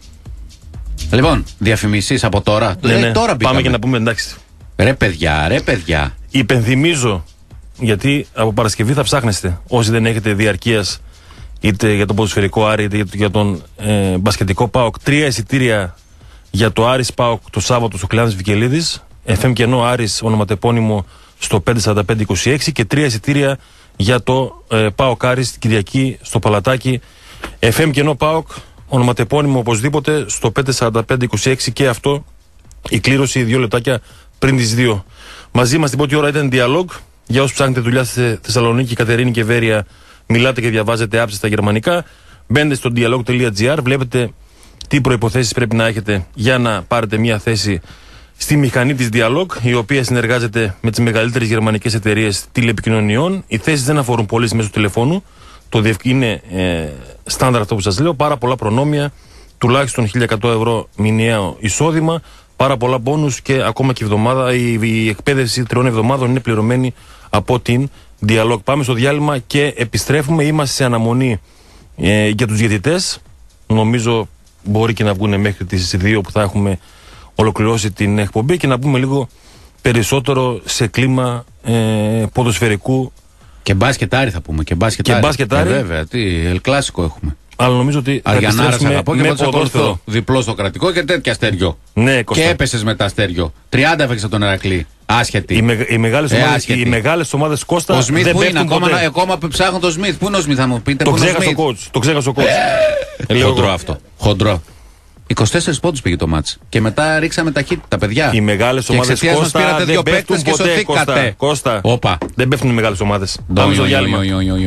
Λοιπόν, διαφημίσεις από τώρα. Ναι. Τώρα πάμε και να πούμε εντάξει. Ρε παιδιά. Υπενθυμίζω, γιατί από Παρασκευή θα ψάχνεστε. Όσοι δεν έχετε διαρκείας είτε για τον ποδοσφαιρικό Άρη είτε για τον μπασκετικό ΠΑΟΚ, 3 εισιτήρια για το Άρης ΠΑΟΚ το Σάββατο στο Κλεάνθης Βικελίδης, FM Κενό Άρης ονοματεπώνυμο στο 54526 και 3 εισιτήρια για το ΠΑΟΚ Άρης την Κυριακή στο Παλατάκι, FM Κενό ΠΑΟΚ ονοματεπώνυμο οπωσδήποτε στο 54526 και αυτό η κλήρωση 2 λεπτάκια πριν τις 2. Μαζί μας την πρώτη ώρα ήταν Dialog. Για όσους ψάχνετε δουλειά στη Θεσσαλονίκη, Κατερίνη και Βέρεια, μιλάτε και διαβάζετε άψη στα γερμανικά. Μπαίνετε στο dialog.gr, βλέπετε τι προϋποθέσεις πρέπει να έχετε για να πάρετε μια θέση στη μηχανή της Dialog, η οποία συνεργάζεται με τις μεγαλύτερες γερμανικές εταιρείες τηλεπικοινωνιών. Οι θέσεις δεν αφορούν πωλήσεις μέσω τηλεφώνου. Είναι στάνταρ αυτό που σας λέω. Πάρα πολλά προνόμια, τουλάχιστον 1.100 ευρώ μηνιαίο εισόδημα, πάρα πολλά μπόνους και ακόμα και εβδομάδα. Η εκπαίδευση 3 εβδομάδων είναι πληρωμένη από την Dialog. Πάμε στο διάλειμμα και επιστρέφουμε. Είμαστε σε αναμονή για τους διαιτητές. Νομίζω μπορεί και να βγουν μέχρι τις 2 που θα έχουμε ολοκληρώσει την εκπομπή και να πούμε λίγο περισσότερο σε κλίμα ποδοσφαιρικού. Και μπάσκετάρι θα πούμε. Και μπάσκετάρι. Βέβαια, τι ελκλάσικο έχουμε. Αλλά νομίζω ότι Αργιανάρας αγαπώ και ποδοσφαιρικό. Διπλό στο κρατικό και τέτοια Αστέριο. Ναι, και έπεσες μετά Αστέριο. 30 έφεξε τον Ερακλή. Άσχετη. Οι μεγάλες ομάδες Κώστα. Ο Σμιθ που είναι ακόμα ψάχνω το Σμιθ. Πού είναι ο Σμιθ, θα μου πείτε. Το ξέχασε ο coach. Χοντρό αυτό. Χοντρό. 24 πόντους πήγε το μάτς. Και μετά ρίξαμε ταχύτητα, παιδιά. Οι μεγάλες ομάδες Κώστα δεν πέφτουν ποτέ. Κώστα. Δεν πέφτουν οι μεγάλες ομάδες. Πάμε στο διάλειμμα.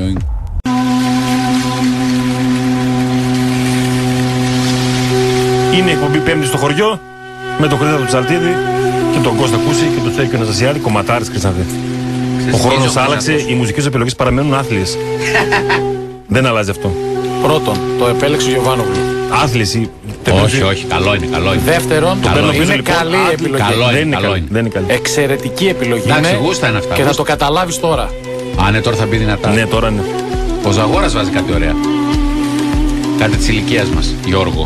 Είναι η εκπομπή Πέμπτη στο χωριό με τον Χρήστο του Ψαλτίδη και τον Κώστα Κούση και τον Στέλιο Αναστασιάδη. Κομματάρης, Χρήστανθε. Ο χρόνος άλλαξε, οι μουσικές επιλογές παραμένουν άθλιες. Δεν αλλάζει αυτό. Πρώτον, το επέλεξε ο Γιωβάνογλου. Άθληση. Όχι, καλό είναι. Δεύτερον, είναι καλή επιλογή. Δεν είναι καλή. Εξαιρετική επιλογή. Εντάξει, γούστα είναι αυτά. Και θα το καταλάβεις τώρα. Α, ναι, τώρα θα μπει δυνατά. Ναι, τώρα είναι. Ο Ζαγόρας βάζει κάτι ωραία. Κάτι της ηλικίας μας, Γιώργο.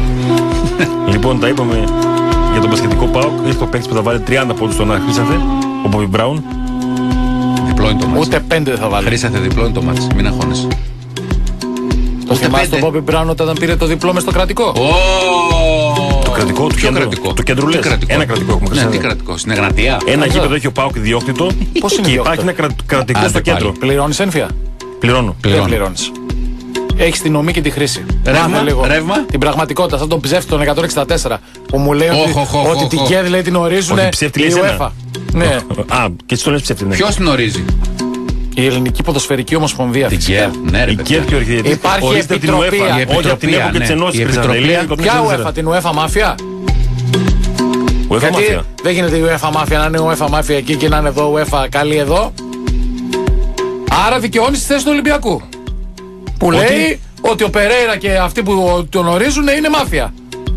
Λοιπόν, τα είπαμε για τον μπασκετικό ΠΑΟΚ. Έχει το παίκτη που θα βάλει 30 πόντους στον Χρήστανθε. Ο Μπόμπι Μπράουν. Διπλό είναι το μάτς. Ούτε 5 δεν θα βάλει. Χρήσατε, διπλό είναι το μάτς. Μην αγχώνεσαι. Το θυμάσαι τον Μπόμπι Μπράουν όταν πήρε το διπλό μες στο κρατικό. Το κρατικό του κέντρου. Το κέντρο λες. Ένα κρατικό έχουμε Ναι, τι κρατικό. Στην Εγνατία. Ένα γήπεδο έχει ο ΠΑΟΚ ιδιόκτητο. Πώς είναι και ιδιόκτητο? υπάρχει ένα κρατικό στο κέντρο. Πληρώνεις ένφια? Πληρώνω. Δεν πληρώνεις. Έχεις την ομή και τη χρήση. Μάθε λίγο ρεύμα. την πραγματικότητα, σαν τον ψεύτη τον 164 που μου λέει ότι την ΚΕΔ λέει την ορίζουν η UEFA. Ναι. Α, και έτσι το λες ψεύτη. Ποιος την ορίζει? Η Ελληνική Ποδοσφαιρική Ομοσπονδία. Την ΚΕΔ. Ναι, ρε Η ΚΕΔ και ο Αρχιδιετής Υπάρχει ορίζεται από την επιτροπή. UEFA. Όχι από την ΕΠΟ και τις ενώσεις. Ποια UEFA, την UEFA Μάφια? UEFA Γιατί Μάφια. δεν γίνεται η UEFA Μάφια να είναι UEFA Μάφια εκεί και να είναι εδώ UEFA καλή εδώ. Άρα δικαιώνει τη θέση του Ολυμπιακού. Που λέει ότι ο Περέιρα και αυτοί που τον ορίζουν είναι μάφια.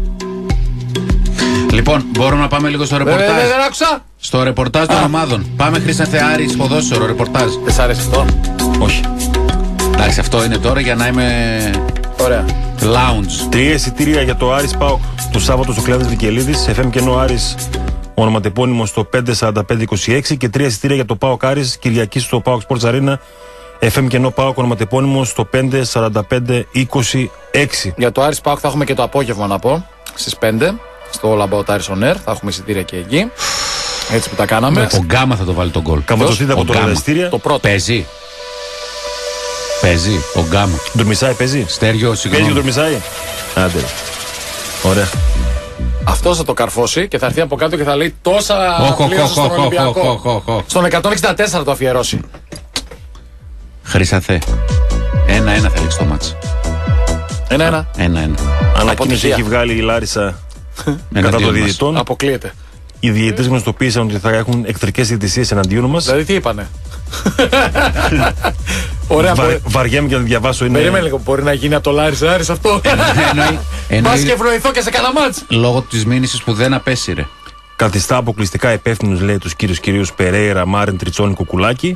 Λοιπόν, μπορούμε να πάμε λίγο στο ρεπορτάζ. Δεν άκουσα. Στο ρεπορτάζ των ομάδων. Πάμε Χρήστο Θεάρης, ποδόσφαιρο, ρεπορτάζ. Δεν σ' αρέσει αυτό? Όχι. Εντάξει, αυτό είναι τώρα για να είμαι. Ωραία. Lounge. 3 εισιτήρια για το Άρης ΠΑΟΚ το Σάββατο στο Κλάδης Βικελίδης. FM Κενό Άρης ονοματεπώνυμο στο 54526 και 3 εισιτήρια για το ΠΑΟΚ Άρης Κυριακή στο ΠΑΟΚ Sports Arena. FM Κενό ΠΑΟΚ ονοματεπώνυμο στο 54526. Για το Άρης ΠΑΟΚ θα έχουμε και το απόγευμα να πω στις 5 στο All About Aris on Air. Θα έχουμε εισιτήρια και εκεί. Έτσι που τα κάναμε. Ο Γκάμα θα το βάλει τον γκολ. Καμπατοστείτε από τώρα τα εισιτήρια. Το πρώτο. Παίζει. Παίζει ο Γκάμα. Ντορμισάι παίζει. Στέργιο, Παίζει συγγνώμη. ο Ντορμισάι. Άντε. Ωραία. Αυτό θα το καρφώσει και θα έρθει από κάτω και θα λέει τόσα πλήρωσε στον Ολυμπιακό. Στον 164 το αφιερώσει. Χρυσαθέ. 1-1 θα λήξει το μάτς. 1-1. 1-1. Ανακοίνωση έχει βγάλει η Λάρισα κατά των διαιτητών. Αποκλείεται. Οι διαιτητές γνωστοποίησαν ότι θα έχουν εχθρικές διαιτησίες εναντίον μας. Δηλαδή τι είπανε? Ωραία. Βαριέμαι και να διαβάσω. Περίμενε λίγο. Μπορεί να γίνει από το Λάρισα Άρης αυτό? Πας και ευνοηθώ και σε κανένα μάτς. Λόγω της μήνυσης που δεν απέσυρε. Καθιστά αποκλειστικά υπεύθυνους, λέει, τους κυρίους Περέιρα, Μάριν, Τριτσόνη, Κουκουλάκη.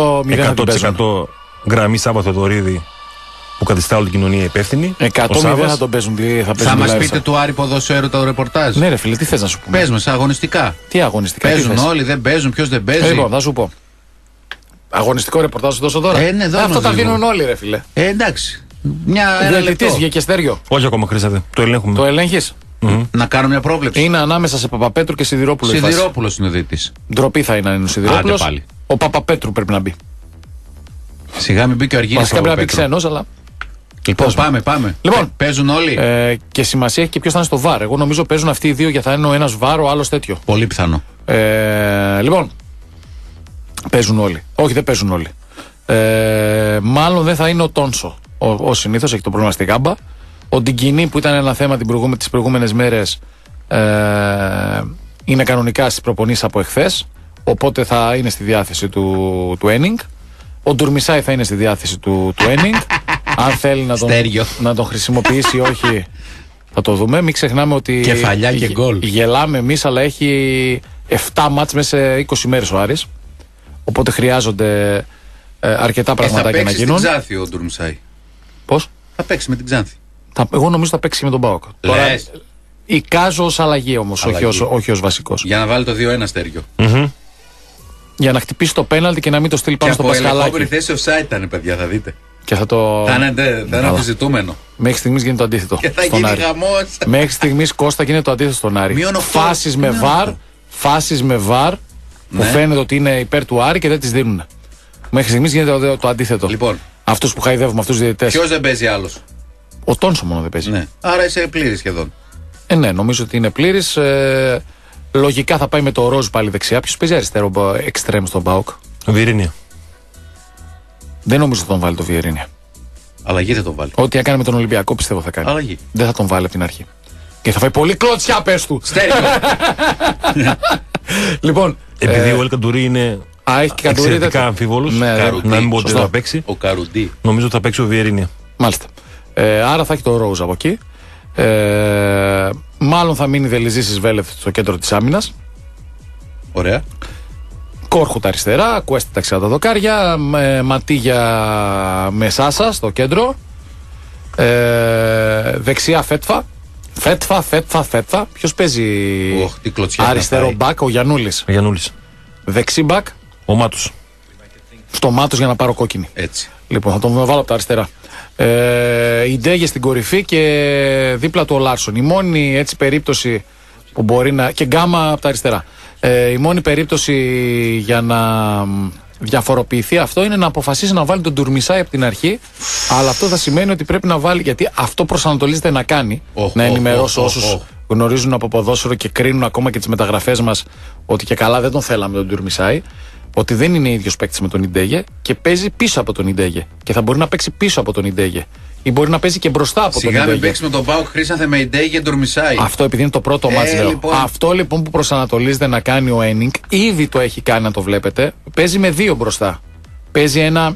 100% γραμμή Σάββα Θοδωρίδη που καθιστά όλη την κοινωνία υπεύθυνη. 100% θα τον παίζουν. Θα μας πείτε του Άρη ποδοσφαίρου το ρεπορτάζ. Ναι, ρε φίλε, τι θες να σου πούμε? Πες μας αγωνιστικά. Τι αγωνιστικά? Παίζουν όλοι, δεν παίζουν, ποιος δεν παίζει. Λοιπόν, θα σου πω. Αγωνιστικό ρεπορτάζ σου δώσω τώρα. Αυτό τα δίνουν όλοι, ρε φίλε. Εντάξει. Ένα διαιτητής βγήκε Στέργιο. Όχι ακόμα, Χρήσατε. Το ελέγχουμε. Το ελέγχεις? Να κάνω μια πρόβλεψη. Είναι ανάμεσα σε Παπαπέτρου και Σιδηρόπουλο. Σιδηρόπουλος είναι ο διαιτητής. Ντροπή θα είναι ο Σιδηρόπουλος. Πάλι. Ο Παπαπέτρου πρέπει να μπει. Σιγά μην μπει και ο Αργύρης. Βασικά πρέπει να μπει ξένος, αλλά. Λοιπόν, πάμε. Λοιπόν, παίζουν όλοι. Και σημασία έχει και ποιος θα είναι στο βαρ. Εγώ νομίζω παίζουν αυτοί οι δύο και θα είναι ο ένας βαρ, ο άλλος τέτοιο. Πολύ πιθανό. Λοιπόν, παίζουν όλοι. Όχι, δεν παίζουν όλοι. Μάλλον δεν θα είναι ο Τόνσο. Ο συνήθως έχει το πρόβλημα στη γάμπα. Ο Ντιγκινή που ήταν ένα θέμα τις προηγούμενες μέρες είναι κανονικά στις προπονήσεις από εχθές. Οπότε θα είναι στη διάθεση του Ένινγκ. Ο Ντουρμισάι θα είναι στη διάθεση του Ένινγκ. Αν θέλει να τον χρησιμοποιήσει ή όχι, θα το δούμε. Μην ξεχνάμε ότι κεφαλιά και γκολ. Γελάμε εμείς, αλλά έχει 7 μάτς μέσα σε 20 μέρες ο Άρης. Οπότε χρειάζονται αρκετά πραγματάκια να γίνουν. Θα παίξει την Ξάνθη ο Ντουρμισάι. Πώς? Θα παίξει με την Ξάνθη. Εγώ νομίζω θα παίξει με τον ΠΑΟΚ. Εικάζω ως αλλαγή όμως, όχι ως βασικός. Για να βάλει το 2-1 Στέργιο. Για να χτυπήσει το πέναλτι και να μην το στείλει πάνω στο Πασχαλάκι. Και από ελεγχόμενη θέση offside ήταν, παιδιά, θα δείτε. Και θα είναι αμφισβητούμενο. Μέχρι στιγμής γίνεται το αντίθετο. Και θα γίνει χαμός. Μέχρι στιγμής, Κώστα, γίνεται το αντίθετο στον Άρη. Φάσεις με βαρ που φαίνεται ότι είναι υπέρ του Άρη και δεν τις δίνουν. Μέχρι στιγμής γίνεται το αντίθετο. Λοιπόν, αυτούς που χαϊδεύουμε, αυτούς τους διαιτητές. Ποιος δεν παίζει άλλος? Ο Τόνσο μόνο δεν παίζει. Ναι. Άρα είσαι πλήρης σχεδόν. Ναι, νομίζω ότι είναι πλήρης. Λογικά θα πάει με το Ροζ πάλι δεξιά. Ποιος παίζει αριστερό εξτρέμ στον ΠΑΟΚ? Βιερίνια. Δεν νομίζω ότι θα τον βάλει το Βιερίνια. Αλλαγή θα τον βάλει. Ό,τι έκανε με τον Ολυμπιακό πιστεύω θα κάνει. Αλλαγή. Δεν θα τον βάλει από την αρχή. Και θα φάει πολύ κλωτσιά, πες του. Στέριο. Λοιπόν. Επειδή ο Ελκαντουρί είναι εξαιρετικά αμφίβολος, να μην πω ότι θα παίξει. Ο Καρουντί. Νομίζω ότι θα παίξει ο Βιερίνια. Μάλιστα. Άρα θα έχει το Ρόουζ από εκεί. Μάλλον θα μείνει Δελιζής Βέλεθ στο κέντρο της άμυνας. Ωραία. Κόρχουτ αριστερά, Κουέστη δεξιά τα δοκάρια, Ματίγια με Σάσα στο κέντρο. Δεξιά Φέτφα. Φέτφα. Ποιος παίζει αριστερό μπακ? Ο Γιαννούλης. Δεξί μπακ. Ο Μάτος. Στο Μάτος για να πάρω κόκκινη. Έτσι. Λοιπόν, θα τον βάλω από τα αριστερά. Η Ντέγε στην κορυφή και δίπλα του ο Λάρσον. Η μόνη έτσι περίπτωση που μπορεί να. Και Γκάμα από τα αριστερά. Η μόνη περίπτωση για να διαφοροποιηθεί αυτό είναι να αποφασίσει να βάλει τον Ντουρμισάη από την αρχή. Αλλά αυτό θα σημαίνει ότι πρέπει να βάλει. Γιατί αυτό προσανατολίζεται να κάνει. Να ενημερώσει όσους γνωρίζουν από ποδόσφαιρο και κρίνουν ακόμα και τις μεταγραφές μας ότι και καλά δεν τον θέλαμε τον Ντουρμισάη. Ότι δεν είναι ίδιος παίκτης με τον Ιντέγε και παίζει πίσω από τον Ιντέγε. Και θα μπορεί να παίξει πίσω από τον Ιντέγε. Ή μπορεί να παίζει και μπροστά από τον Ιντέγε. Σιγά μην παίξει με τον ΠΑΟΚ Χρήσανθε με Ιντέγε Ντουρμισάη. Αυτό επειδή είναι το πρώτο μάτς, λέω. Λοιπόν. Αυτό λοιπόν που προσανατολίζεται να κάνει ο Ένινγκ, ήδη το έχει κάνει, να το βλέπετε. Παίζει με 2 μπροστά. Παίζει ένα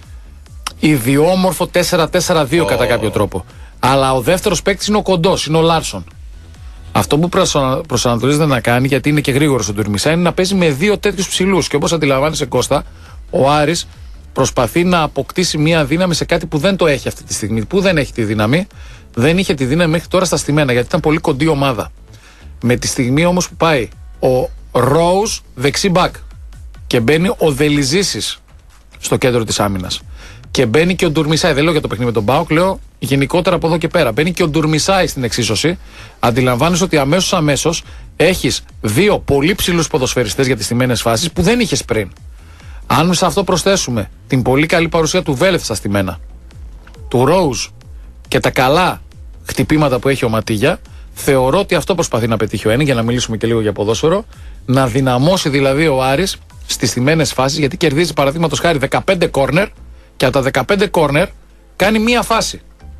ιδιόμορφο 4-4-2 κατά κάποιο τρόπο. Αλλά ο δεύτερος παίκτης είναι ο κοντός, είναι ο Λάρσον. Αυτό που προσανατολίζεται να κάνει, γιατί είναι και γρήγορο ο Ντουρμισάη, είναι να παίζει με 2 τέτοιους ψηλούς. Και όπως αντιλαμβάνεσαι, Κώστα, ο Άρης προσπαθεί να αποκτήσει μια δύναμη σε κάτι που δεν το έχει αυτή τη στιγμή. Που δεν έχει τη δύναμη. Δεν είχε τη δύναμη μέχρι τώρα στα στημένα, γιατί ήταν πολύ κοντή ομάδα. Με τη στιγμή όμως που πάει ο Ρόουζ δεξί μπακ και μπαίνει ο Δελιζήσης στο κέντρο της άμυνας. Και μπαίνει και ο Ντουρμισάη. Δεν λέω για το παιχνίδι με τον ΠΑΟΚ, λέω γενικότερα από εδώ και πέρα. Μπαίνει και ο Ντουρμισάη στην εξίσωση. Αντιλαμβάνεσαι ότι αμέσως έχεις 2 πολύ ψηλούς ποδοσφαιριστές για τις στημένες φάσεις που δεν είχες πριν. Αν σε αυτό προσθέσουμε την πολύ καλή παρουσία του Βέλεθ στα στημένα, του Ρόουζ και τα καλά χτυπήματα που έχει ο Ματίγια, θεωρώ ότι αυτό προσπαθεί να πετύχει ο Ένι, για να μιλήσουμε και λίγο για ποδόσφαιρο, να δυναμώσει δηλαδή ο Άρης στις στημένες φάσεις, γιατί κερδίζει παραδείγματος χάρη 15 κόρνερ και από τα 15 κόρνερ κάνει μία φάση.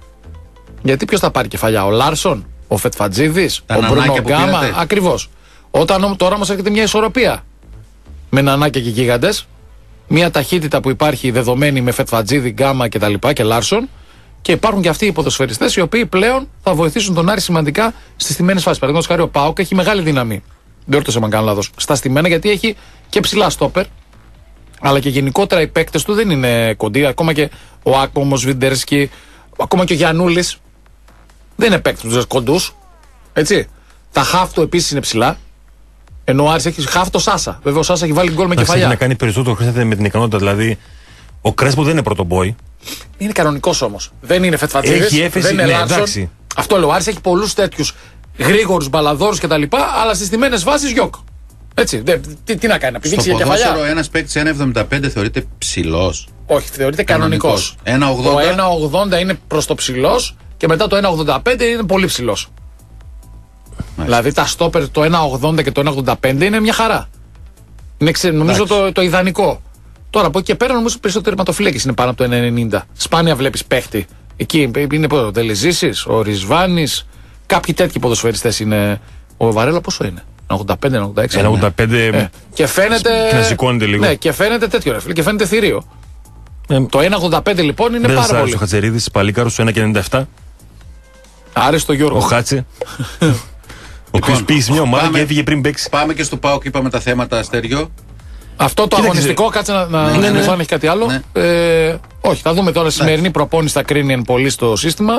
Γιατί ποιος θα πάρει κεφαλιά, ο Λάρσον, ο Φετφατζίδης, ο Μπρούνο Γκάμα, ακριβώς. Όταν τώρα όμως έρχεται μια ισορροπία με Νανάκια και Γίγαντες, μια ταχύτητα που υπάρχει δεδομένη με Φετφατζίδη, Γκάμα κτλ. Και Λάρσον, και υπάρχουν και αυτοί οι ποδοσφαιριστές οι οποίοι πλέον θα βοηθήσουν τον Άρη σημαντικά στις στημένες φάσεις. Παραδείγματος χάρη ο ΠΑΟΚ έχει μεγάλη δύναμη. Δεν όρτωσε αν κάνω λάθος. Στα στημένα, γιατί έχει και ψηλά στόπερ, αλλά και γενικότερα οι παίκτες του δεν είναι κοντοί. Ακόμα και ο Άκπομ, ο Σβιντερσκι, ακόμα και ο Γιαννούλης δεν είναι παίκτες τους κοντούς. Έτσι. Τα χαφ του επίσης είναι ψηλά. Ενώ ο Άρης έχει χαφ το Σάσα. Βέβαια ο Σάσα έχει βάλει γκολ με κεφαλιά. Έχει να κάνει περισσότερο χρήσιμο με την ικανότητα. Δηλαδή, ο Κρέσπο δεν είναι πρωτομπόι. Είναι κανονικός όμως. Δεν είναι Φετφατζίδης. Έχει έφεση, δεν είναι εντάξει. Αυτό λέω. Ο Άρης έχει πολλούς τέτοιους γρήγορους μπαλαδόρους κτλ. Αλλά στις στημένες βάσεις γιοκ. Έτσι. Τι να κάνει, να πηδήξει για κεφαλιά. Στο ποδόσφαιρο ένας παίκτης 1,75 θεωρείται ψηλός. Όχι, θεωρείται κανονικός. 1,80. Το 1,80 είναι προς το ψηλός και μετά το 1,85 είναι πολύ ψηλός. Δηλαδή τα στόπερ το 1,80 και το 1,85 είναι μια χαρά. Είναι νομίζω το ιδανικό. Τώρα από εκεί και πέρα νομίζω περισσότερο τερματοφύλακες είναι πάνω από το 1,90. Σπάνια βλέπεις παίχτη. Εκεί είναι ο Τελεζήσης, ο Ρισβάνης, κάποιοι τέτοιοι ποδοσφαιριστές είναι. Ο Βαρέλα πόσο είναι? 85-86. 1,85. Και φαίνεται. Να σηκώνεται λίγο. Ναι, και φαίνεται τέτοιο ρε φίλε, και φαίνεται θηρίο. Το 1,85 λοιπόν είναι πάρα πολύ. Ο Χατσερίδης, Παλίκαρος, στο 1,97. Άρεσε το Γιώργο. Ο Χάτσε. Ο οποίος πήγε μια ομάδα και έφυγε πριν παίξει. Πάμε και στο ΠΑΟΚ, είπαμε τα θέματα, Αστέριο. Αυτό το αγωνιστικό, κάτσε να θυμηθώ αν έχει κάτι άλλο. Όχι, θα δούμε τώρα. Σημερινή προπόνηση θα κρίνει εν πολύ στο σύστημα.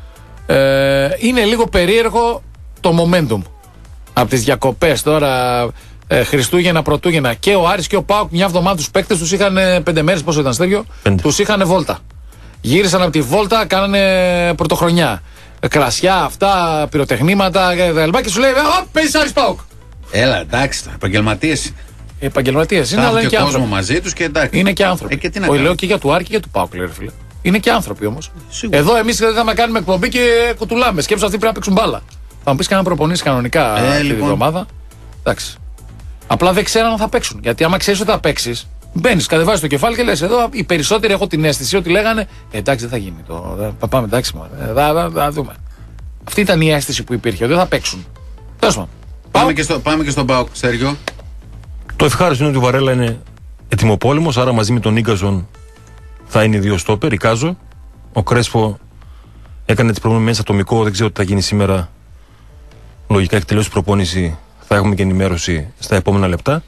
Είναι λίγο περίεργο το momentum. Από τις διακοπές τώρα, Χριστούγεννα, Πρωτούγεννα, και ο Άρης και ο ΠΑΟΚ μια εβδομάδα τους παίκτες τους είχαν 5 μέρες, πόσο ήταν Στέριο, τους είχαν βόλτα. Γύρισαν από τη βόλτα, κάνανε πρωτοχρονιά. Κρασιά, αυτά, πυροτεχνήματα και σου λέει: παίζεις Άρης ΠΑΟΚ. Έλα, εντάξει, επαγγελματίες είναι. Επαγγελματίες είναι, αλλά είναι και κόσμο άνθρωποι. Όχι, και εντάξει. Είναι και άνθρωποι. Και λέω και για του Άρη και για του ΠΑΟΚ, λέει, φίλε. Είναι και άνθρωποι όμως. Εδώ εμείς δεν θα κάνουμε εκπομπή και κουτουλάμε. Σκέψου αυτοί πρέπει να παίξουν μπάλα. Θα μου πει κανένα προπονήσει κανονικά αυτή τη εβδομάδα. Εντάξει. Απλά δεν ξέρω αν θα παίξουν. Γιατί άμα ξέρει ότι θα παίξει, μπαίνει, κατεβάζει το κεφάλι και λε: εδώ οι περισσότεροι έχω την αίσθηση ότι λέγανε εντάξει, δεν θα γίνει. Πάμε, εντάξει, θα δούμε. Αυτή ήταν η αίσθηση που υπήρχε, ότι δεν θα παίξουν. Τέλος πάντων. Πάμε και στον ΠΑΟΚ, Σέργιο. Το ευχάριστο είναι ότι ο Βαρέλα είναι ετοιμοπόλεμος, άρα μαζί με τον Ίγκαζον θα είναι 2 στόπερ. Ρικάζο. Ο Κρέσπο έκανε τις προηγούμενες ατομικό, δεν ξέρω τι θα γίνει σήμερα. Λογικά έχει τελειώσει η προπόνηση, θα έχουμε και ενημέρωση στα επόμενα λεπτά.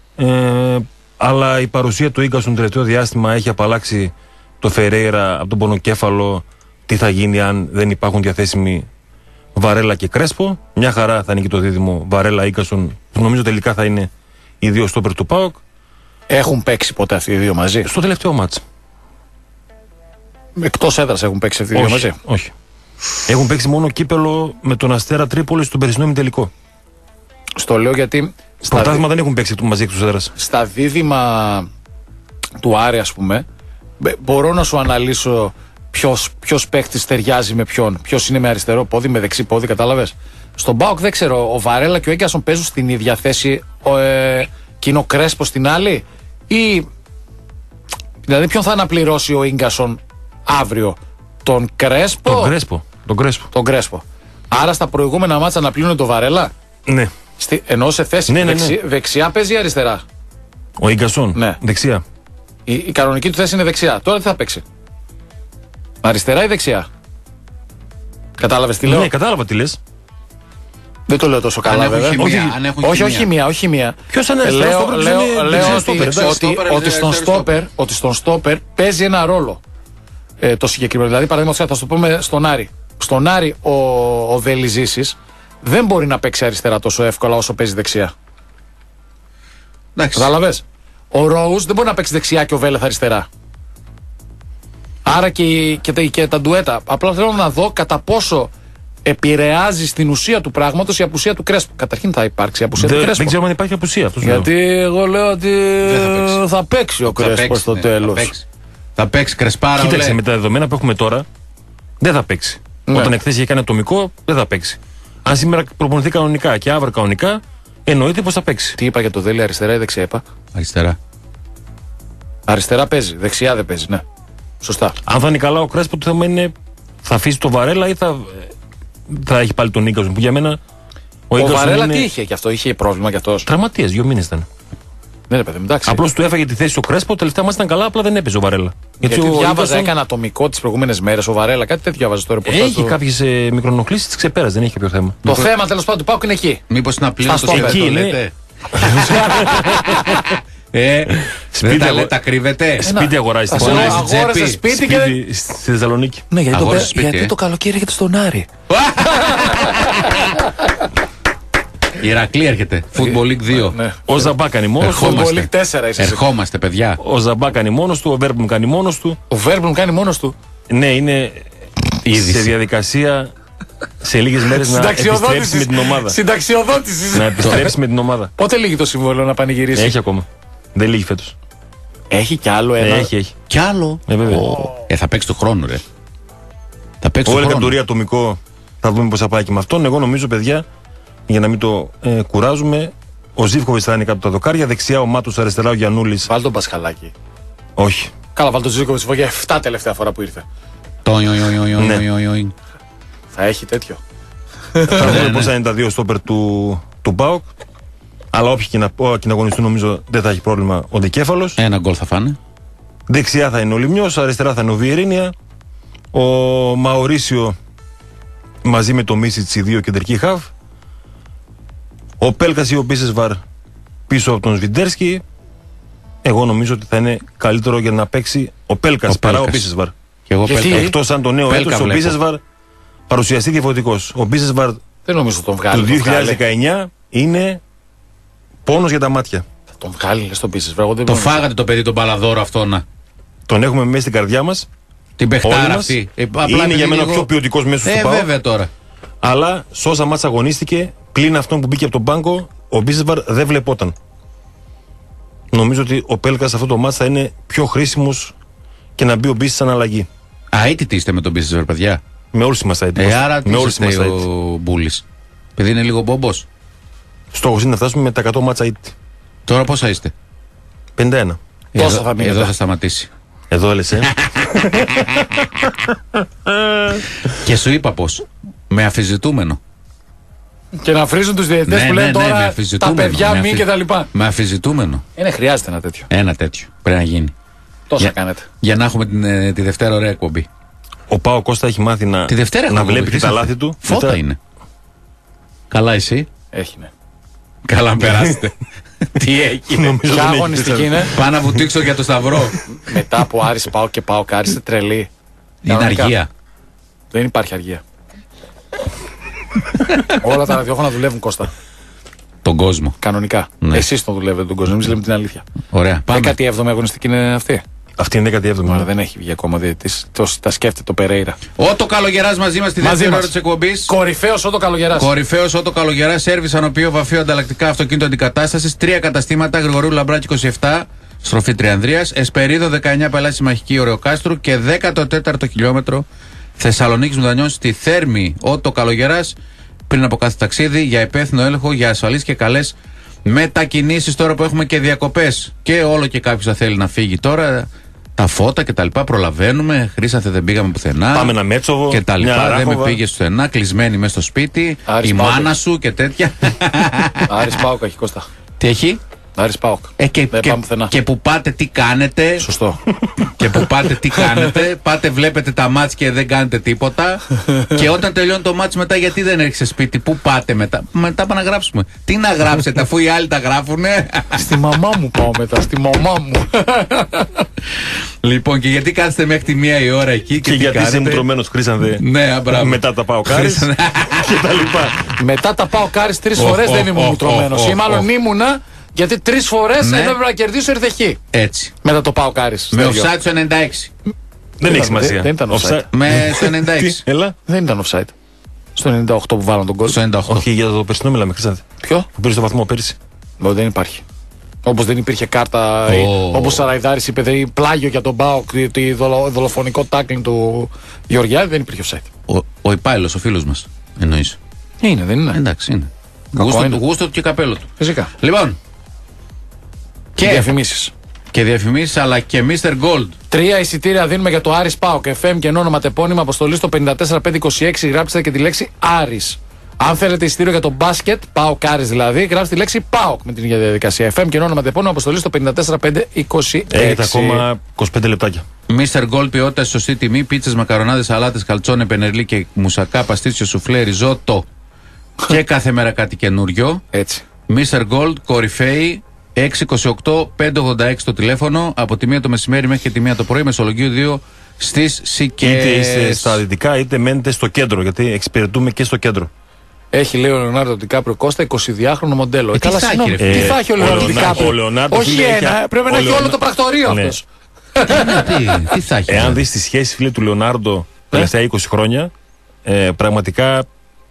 Αλλά η παρουσία του Ίγκασον το τελευταίο διάστημα έχει απαλλάξει το Φερέιρα από τον πονοκέφαλο. Τι θα γίνει αν δεν υπάρχουν διαθέσιμοι Βαρέλα και Κρέσπο. Μια χαρά θα είναι και το δίδυμο Βαρέλα-Ίγκασον, που νομίζω τελικά θα είναι οι δύο στόπερ του ΠΑΟΚ. Έχουν παίξει ποτέ αυτοί οι δύο μαζί? Στο τελευταίο μάτς. Εκτός έδρας έχουν παίξει αυτοί οι δύο μαζί? Όχι. Έχουν παίξει μόνο κύπελο με τον Αστέρα Τρίπολη στον περσινό ημιτελικό. Στο λέω γιατί. Πρωτάθλημα δεν έχουν παίξει μαζί εκτός έδρας. Στα δίδυμα του Άρη, ας πούμε, μπορώ να σου αναλύσω ποιος παίκτης ταιριάζει με ποιον. Ποιος είναι με αριστερό πόδι, με δεξί πόδι, κατάλαβες. Στον ΠΑΟΚ δεν ξέρω. Ο Βαρέλα και ο Έγκασον παίζουν στην ίδια θέση και είναι ο Κρέσπο στην άλλη, ή. Δηλαδή, ποιον θα αναπληρώσει ο Έγκασον αύριο? Τον Κρέσπο. Τον Κρέσπο. Άρα στα προηγούμενα μάτσα αναπλήρωνε τον Βαρέλα. Ναι. Ενώ σε θέση δεξιά παίζει αριστερά. Ο Ίγκασον. Ναι. Δεξιά. Η κανονική του θέση είναι δεξιά. Τώρα τι θα παίξει? Αριστερά ή δεξιά? Κατάλαβες τι λέω? Ναι, κατάλαβα τι λες. Δεν το λέω τόσο καλά, βέβαια. Όχι μία. Ποιος είναι αριστερός? Λέω ότι στον στόπερ παίζει ένα ρόλο το συγκεκριμένο. Δηλαδή, παραδείγματος, θα σου το πούμε στον Άρη. Στον Άρη ο Βελιζήσης δεν μπορεί να παίξει αριστερά τόσο εύκολα όσο παίζει δεξιά. Κατάλαβες. Ο Ρόους δεν μπορεί να παίξει δεξιά και ο Βέλεθ αριστερά. Άρα και τα ντουέτα. Απλά θέλω να δω κατά πόσο επηρεάζει στην ουσία του πράγματος η απουσία του Κρέσπο. Καταρχήν θα υπάρξει απουσία του Κρέσπο. Δεν ξέρω αν υπάρχει απουσία αυτό. Γιατί εγώ λέω ότι θα παίξει ο Κρέσπο στο τέλος. Θα παίξει Κρεσπάρα. Κοίταξε, με τα δεδομένα που έχουμε τώρα, δεν θα παίξει. Ναι. Όταν εχθές είχε κάνει ατομικό, δεν θα παίξει. Αν σήμερα προπονηθεί κανονικά και αύριο κανονικά, εννοείται πως θα παίξει. Τι είπα για το Δέλη, αριστερά ή δεξιά είπα? Αριστερά. Αριστερά παίζει, δεξιά δεν παίζει, ναι. Σωστά. Αν θα είναι καλά ο Κρέσπο, το θέμα είναι θα αφήσει το Βαρέλα ή θα έχει πάλι τον Ίγκασον, που για μένα. Ο Βαρέλα τι είχε κι αυτό, είχε πρόβλημα κι αυτός? Τραυματίας, 2 μήνες ήταν. Ναι, παιδί, εντάξει. Απλώς του έφαγε τη θέση ο Κρέσπο, τελευταία μας ήταν καλά, απλά δεν έπαιζε ο Βαρέλα. Γιατί διάβαζα, έκανε ατομικό τις προηγούμενες μέρες ο Βαρέλα, κάτι τέτοιο διάβαζε στο ρεπορτάζ. Έχει κάποιες μικρονοχλήσεις, τις ξεπέρασε, δεν έχει κάποιο θέμα. Το θέμα τέλος πάντων του ΠΑΟΚ είναι εκεί. Μήπως είναι απλή το λέτε? Σπίτι τα κρύβετε. Σπίτι αγοράζει. Αγόρασε σπίτι και. Στη Θεσσαλονίκη. Ναι, γιατί το καλοκαίρι έρχεται στον Άρη. Η Ηρακλή έρχεται. Football League 2. Ο Ζαμπά κάνει μόνος του. Football League 4 είσαι. Ερχόμαστε, παιδιά. Ο Ζαμπά κάνει μόνος του. Ο Βέρμπλουμ κάνει μόνος του. Ο Βέρμπλουμ κάνει μόνος του. Ναι, είναι σε διαδικασία σε λίγες μέρες να επιστρέψει με την ομάδα. Συνταξιοδότηση. Να επιστρέψει με την ομάδα. Πότε λύγει το συμβόλαιο να πανηγυρίσει? Έχει ακόμα. Δεν λύγει φέτος. Έχει κι άλλο ένα. Έχει. Κι άλλο. Θα παίξει το χρόνο, ρε. Θα παίξει το χρόνο. Όλη κατηγορία ατομικό. Θα δούμε πώς θα πάει και με αυτόν. Εγώ νομίζω, παιδιά, για να μην το κουράζουμε, ο Ζίβκοβιτς θα είναι κάτω τα δοκάρια. Δεξιά ο Μάτος, αριστερά ο Γιαννούλης. Βάλ τον Πασχαλάκη. Όχι. Καλά, βάλ τον Ζίβκοβιτς για 7 τελευταία φορά που ήρθε. Θα έχει τέτοιο. Θα δούμε πώς θα είναι τα δύο στόπερ του ΠΑΟΚ. Αλλά όποιοι και να αγωνιστούν, νομίζω δεν θα έχει πρόβλημα ο δικέφαλος. Ένα γκολ θα φάνε. Δεξιά θα είναι ο Λιμιός, αριστερά θα είναι ο Βιερίνια. Ο Μαωρίσιο μαζί με το Μίσιτς, οι δύο κεντρικοί χαβ. Ο Πέλκας ή ο Μπίσεσβαρ πίσω από τον Σβιντέρσκι. Εγώ νομίζω ότι θα είναι καλύτερο για να παίξει ο Πέλκας παρά ο Μπίσεσβαρ. Εκτός αν το νέο έτος ο Μπίσεσβαρ παρουσιαστεί διαφορετικός. Ο Μπίσεσβαρ του 2019 είναι πόνος για τα μάτια. Θα τον βγάλει στον Μπίσεσβαρ. Το φάγατε το παιδί τον Παλαδόρο αυτό να. Τον έχουμε μέσα στην καρδιά μας. Την παιχτάρα αυτή. Είναι για μένα ο πιο ποιοτικός μέσος του ΠΑΟΚ. Βέβαια τώρα. Αλλά σε όσα μάτς αγωνίστηκε, πλην αυτόν που μπήκε από τον πάγκο, ο Μπίσεσβαρ δεν βλεπόταν. Νομίζω ότι ο Πέλκας αυτό το μάτς θα είναι πιο χρήσιμος και να μπει ο Μπίσης σαν αλλαγή. Αίτητοι είστε με τον Μπίσεσβαρ, παιδιά. Με όλους είμαστε αίτητοι. Άρα τι είστε ο Μπούλης? Παιδί είναι λίγο μπόμπος. Στόχος είναι να φτάσουμε με τα 100 μάτσα αίτητοι. Τώρα πόσα είστε? 51. Εδώ θα σταματήσει. Εδώ έλες, Και σου είπα πως. Με αφιζητούμενο. Και να αφρίζουν τους διαιτητές που λένε τώρα τα παιδιά μη και τα λοιπά. Με αφιζητούμενο. Χρειάζεται ένα τέτοιο. Ένα τέτοιο. Πρέπει να γίνει. Τόσα κάνετε. Για να έχουμε τη Δευτέρα ωραία εκπομπή. Ο Πάο Κώστα έχει μάθει να βλέπει και τα λάθη του. Φώτα είναι. Καλά εσύ? Έχει, ναι. Καλά περάσετε. Τι έγινε? Ποια αγωνιστική είναι? Πάω να βουτήξω για το Σταυρό. Μετά από Άρης πάω και πάω Άρης, είστε τρελή. Είναι αργία. Δεν υπάρχει αργία. Όλα τα ραδιόφωνα δουλεύουν, Κώστα. Τον κόσμο. Κανονικά. Ναι. Εσείς τον δουλεύετε τον κόσμο, εμείς λέμε την αλήθεια. Ωραία. Πάμε. 17η αγωνιστική είναι αυτή. Αυτή είναι 17η. Άρα δεν έχει βγει ακόμα διαιτητής. Τα σκέφτεται το Περέιρα. Ότο Καλογεράς μαζί μας στη δεύτερη ώρα της εκπομπής. Κορυφαίος Ότο Καλογεράς. Κορυφαίος Ότο Καλογεράς, σέρβις ανοποιείο βαφείο ανταλλακτικά αυτοκίνητο αντικατάστασης. 3 καταστήματα, Γρηγορίου Λαμπράκη 27, στροφή Τριανδρίας. Εσπερίδο 19, Παλάσι Μαχική Ωρεοκάστρου. Και 14ο χιλιόμετρο Θεσσαλονίκης Μουδανιών στη Θέρμη. Ότο Καλογεράς, πριν από κάθε ταξίδι, για υπεύθυνο έλεγχο, για ασφαλείς και καλές μετακινήσεις. Τώρα που έχουμε και διακοπές και όλο και κάποιος θα θέλει να φύγει τώρα. Τα φώτα και τα λοιπά προλαβαίνουμε. Χρήσανθε δεν πήγαμε πουθενά. Πάμε ένα Μέτσοβο και τα λοιπά. Δεν με Ράχοβα. πήγε πουθενά. Κλεισμένη μέσα στο σπίτι. Άρης η Πάοκ. μάνα σου και τέτοια. Άρης Πάοκ έχει, Κώστα. Τι έχει? Άρης Πάοκ. Δεν πάμε πουθενά. Και που πάτε τι κάνετε. Σωστό. Και που πάτε τι κάνετε. Πάτε βλέπετε τα μάτς και δεν κάνετε τίποτα. Και όταν τελειώνει το μάτς μετά, γιατί δεν έρχεσαι σπίτι, πού πάτε μετά? Μετά πάμε να γράψουμε. Τι να γράψετε αφού οι άλλοι τα γράφουνε? Στη μαμά μου πάω μετά, στη μαμά μου. Λοιπόν, και γιατί κάθεστε μέχρι τη 1 η ώρα εκεί Και τι γιατί είσαι κάνετε? μουτρωμένος, Χρήσανθε. Ναι, μπράβο. Μετά τα πάω κάρις και τα λοιπά. Μετά τα πάω Κάρις 3 φορές δεν ήμουν μουτρωμένος. Ή μάλλον ήμουνα, γιατί 3 φορές Ναι. έπρεπε να κερδίσω ήρθε χ. Έτσι. Μετά το πάω Κάρις. Με offside στο 96. Δεν έχει σημασία. Δεν ήταν offside. Με στο 96. Έλα. Δεν ήταν offside. Στο 98 που βάλαν τον κόλ. Στο 98. Όχι, για το περσινό μιλάμε, Χρήσανθε. Ποιο? Που πήρε το βαθμό πέρυσι. Δεν υπάρχει. Όπως δεν υπήρχε κάρτα, όπως ο Σαραϊδάρης είπε, δηλαδή πλάγιο για τον ΠΑΟΚ, δολοφονικό τάκλινγκ του Γεωργιάδη, δεν υπήρχε offside. Ο υπάλληλος, ο φίλος μας. Εννοείς. Είναι, δεν είναι. Εντάξει, είναι. Κακό είναι. Γούστο του και καπέλο του. Φυσικά. Λοιπόν. Και διαφημίσεις. Και διαφημίσεις, αλλά και Mr. Gold. 3 εισιτήρια δίνουμε για το Άρης ΠΑΟΚ FM και ενώ ονοματεπώνυμα αποστολή στο 54526. Γράψτε και τη λέξη Άρης. Αν θέλετε εισιτήριο για το μπάσκετ, ΠΑΟΚ Άρης δηλαδή, γράψτε τη λέξη ΠΑΟΚ με την ίδια διαδικασία. FM και ενώ ονοματεπώνυμα αποστολή στο 54526. Έχετε ακόμα 25 λεπτάκια. Mr. Gold, ποιότητα σε σωστή τιμή. Πίτσες, μακαρονάδες, σαλάτες, καλτσόνε, πενερλί και μουσακά, παστίτσιο, σουφλέ, ριζότο. Και κάθε μέρα κάτι καινούριο. Έτσι. Mr. Gold, κορυφαίοι. 628-586 το τηλέφωνο. Από τη 1 το μεσημέρι μέχρι και τη 1 το πρωί. Μεσολογίου 2 στις Σικές. Είτε είστε στα δυτικά, είτε μένετε στο κέντρο. Γιατί εξυπηρετούμε και στο κέντρο. Έχει, λέει ο Λεωνάρντο Ντικάπριο Κώστα, 22χρονο μοντέλο. Τι θα έχει, ρε φίλε? Τι θα έχει ο Λεωνάρντο Ντικάπριο? ο Λεωνάρντο, Όχι φίλε, ένα, πρέπει να έχει όλο το πρακτορείο Ναι. αυτός. Τι θα έχει? Εάν δεις τη σχέση, φίλε, του Λεωνάρντο τα τελευταία 20 χρόνια, πραγματικά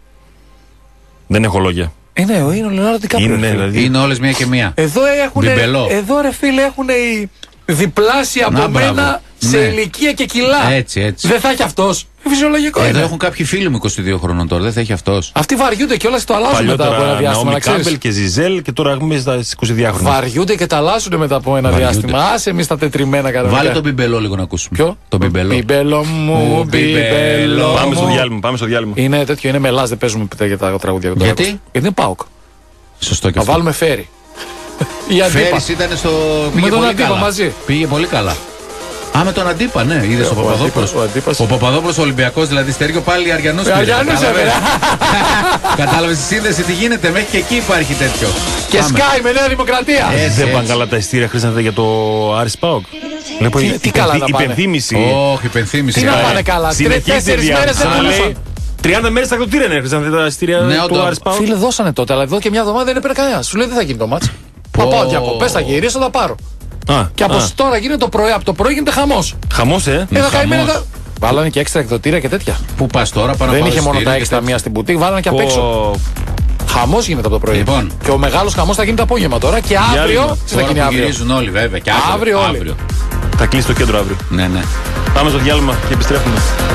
δεν έχω λόγια. Είναι ο Λεωνάρντο Ντικάπριο. Είναι, δηλαδή, Είναι όλες μία και μία. Εδώ Μπιμπελό. εδώ ρε φίλε έχουν οι διπλάσια από Να, μπράβο. μένα σε Ναι. ηλικία και κιλά. Έτσι. Δεν θα έχει αυτός. Φυσιολογικό Εδώ είναι. έχουν κάποιοι φίλοι μου 22 χρονών τώρα, δεν θα έχει αυτός. Αυτοί βαριούνται και όλα το αλλάζουν μετά από ένα παλιότερα διάστημα. Ναόμι Να ξέρεις. Κάμπελ και Ζιζέλ και τώρα έχουμε στα 22 χρόνια. Βαριούνται και τα αλλάζουν μετά από ένα Βαριούνται. διάστημα. Άσε εμείς τα τετριμένα κανονικά. Βάλε τον μπιμπελό λίγο να ακούσουμε. Ποιο? Το μπιμπελό. Μπιμπέλο μου, μπιμπέλο. Πάμε στο μου. διάλειμμα. Πάμε στο διάλειμμα. Είναι τέτοιο, είναι μελάς, δεν παίζουμε πιτά για τα τραγούδια. Γιατί? Γιατί είναι ΠΑΟΚ. Σωστό και Θα αυτό. βάλουμε φέρι. Ή αντίπα. Φέρης ήταν στο. Με Πήγε τον πολύ Αντίπα καλά. μαζί. Πήγε πολύ καλά. Α, με τον Αντίπα, ναι, είδε ο Παπαδόπουλος. ο Αντίπας. Ο Παπαδόπουλος Ολυμπιακός, δηλαδή Στέργιο πάλι Αριανός. Αριανός, Κατάλαβες τη σύνδεση τι γίνεται, μέχρι και εκεί υπάρχει τέτοιο. Και Πάμε. Sky με Νέα Δημοκρατία. έτσι. Δεν πάνε καλά τα ειστήρια, Χρήσανθε, για το Άρης ΠΑΟΚ. Τι καλά να πάνε? Υπενθύμηση. Όχι, υπενθύμηση. Τι να πάνε καλά, Συνεχίζεται 4 μέρες δεν διάβασα, πουλούσαν. λέει, 30 μέρες τα κτοτήρια είναι, Χρήσανθε, τα ειστήρια Ναι, του όντως. Άρης ΠΑΟΚ. Φίλε, δώσανε τότε, αλλά εδώ και μια εβδομάδα δεν έπαιρνε κανένα. Σου λέει δεν θα γίνει το μάτς. Θα πάω διακοπές, θα γυρίσω, θα πάρω. Και από τώρα γίνεται το πρωί, από το πρωί γίνεται χαμός. Χαμός, Εδώ χαμός. καημένα τα. Βάλανε και έξτρα εκδοτήρια και τέτοια. Πού πας τώρα, πάνω Δεν πάω είχε μόνο εισιτήριο τα και έξτρα τέτοια. μία στην μπουτίκ, βάλανε και απ' έξω. Χαμός γίνεται από το πρωί. Λοιπόν. Και ο μεγάλος χαμός θα γίνει το απόγευμα τώρα και αύριο. Διάλειμμα. Τι θα Τώρα γίνει που αύριο? γυρίζουν όλοι βέβαια. Και Αύριο όλοι. Θα κλείσει το κέντρο αύριο. Ναι. Πάμε στο διάλειμμα και επιστρέφουμε.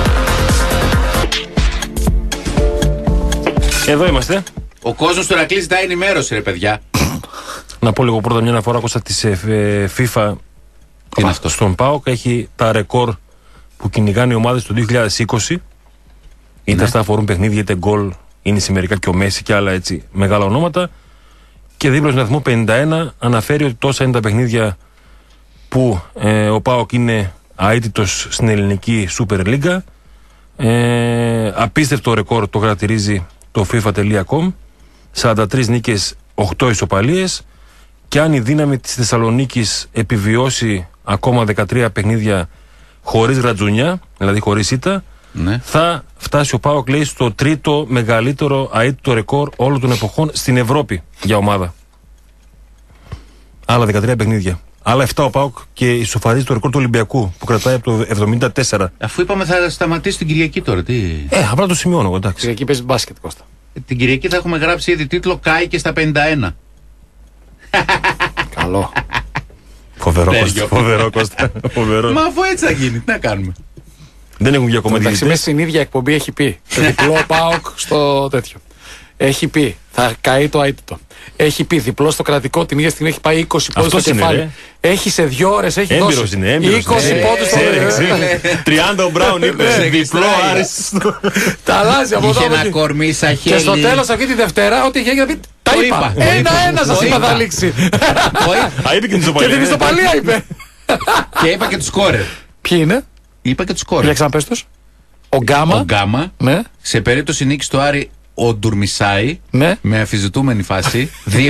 Εδώ είμαστε. Ο κόσμος του Ηρακλή ζητάει ενημέρωση, ρε παιδιά. Να πω λίγο πρώτα μια αναφορά Κώστα της FIFA. Τι είναι αυτό? Στον ΠΑΟΚ έχει τα ρεκόρ που κυνηγάνε οι ομάδες του 2020. Είτε αυτά αφορούν παιχνίδια, είτε γκολ. Είναι σημερικά και ο Μέση και άλλα έτσι μεγάλα ονόματα. Και δίπλα στον αριθμό 51 αναφέρει ότι τόσα είναι τα παιχνίδια που ο ΠΑΟΚ είναι αίτητος στην ελληνική Super League. Απίστευτο ρεκόρ το χαρακτηρίζει το FIFA.com. 43 νίκες, 8 ισοπαλίες. Και αν η δύναμη της Θεσσαλονίκης επιβιώσει ακόμα 13 παιχνίδια χωρίς ρατζουνιά, δηλαδή χωρίς ήττα, Ναι. Θα φτάσει ο ΠΑΟΚ, λέει, στο τρίτο μεγαλύτερο αίτητο ρεκόρ όλων των εποχών στην Ευρώπη για ομάδα. Άλλα 13 παιχνίδια. Άλλα 7 ο ΠΑΟΚ και ισοφαρίζει το ρεκόρ του Ολυμπιακού που κρατάει από το 74. Αφού είπαμε θα σταματήσει την Κυριακή τώρα, τι. Απλά το σημειώνω εγώ, εντάξει. Κυριακή παίζει μπάσκετ, Κώστα. Την Κυριακή θα έχουμε γράψει ήδη τίτλο «Κάει και στα 51». Καλό. Φοβερό Κώστα. Μα αφού έτσι θα γίνει, τι να κάνουμε. Δεν έχουν βγει ακόμα Εντάξει, μέσα στην ίδια εκπομπή έχει πει. Το διπλό ΠΑΟΚ στο τέτοιο. Έχει πει, θα καεί το αίτητο. Έχει πει, διπλό στο κρατικό, την ίδια στιγμή έχει πάει 20 πόντους στο κεφάλι. Έχει σε 2 ώρες, έχει δώσει 20 πόντους στο κεφάλι. 30 ο Μπράουν είπε, διπλό Άρης. Τα αλλάζει από εδώ. Είχε ένα κορμί σαν χέλι. Και στο τέλος αυτή τη Δευτέρα, ό,τι είχε γίνει να πει, τα είπα. Ένα-ένα σας είπα θα λήξει. Είπε και την ισοπαλία. Και την ισοπαλία είπε. Και είπα και τους σκόρερ. Ποιοι είναι? Είπα και τους σκόρερ. Για ξαναπες τους. Ο Γκάμα. Σε περίπτωση νίκης του Άρη, ο Ντουρμισάη, ναι, με αμφισβητούμενη φάση,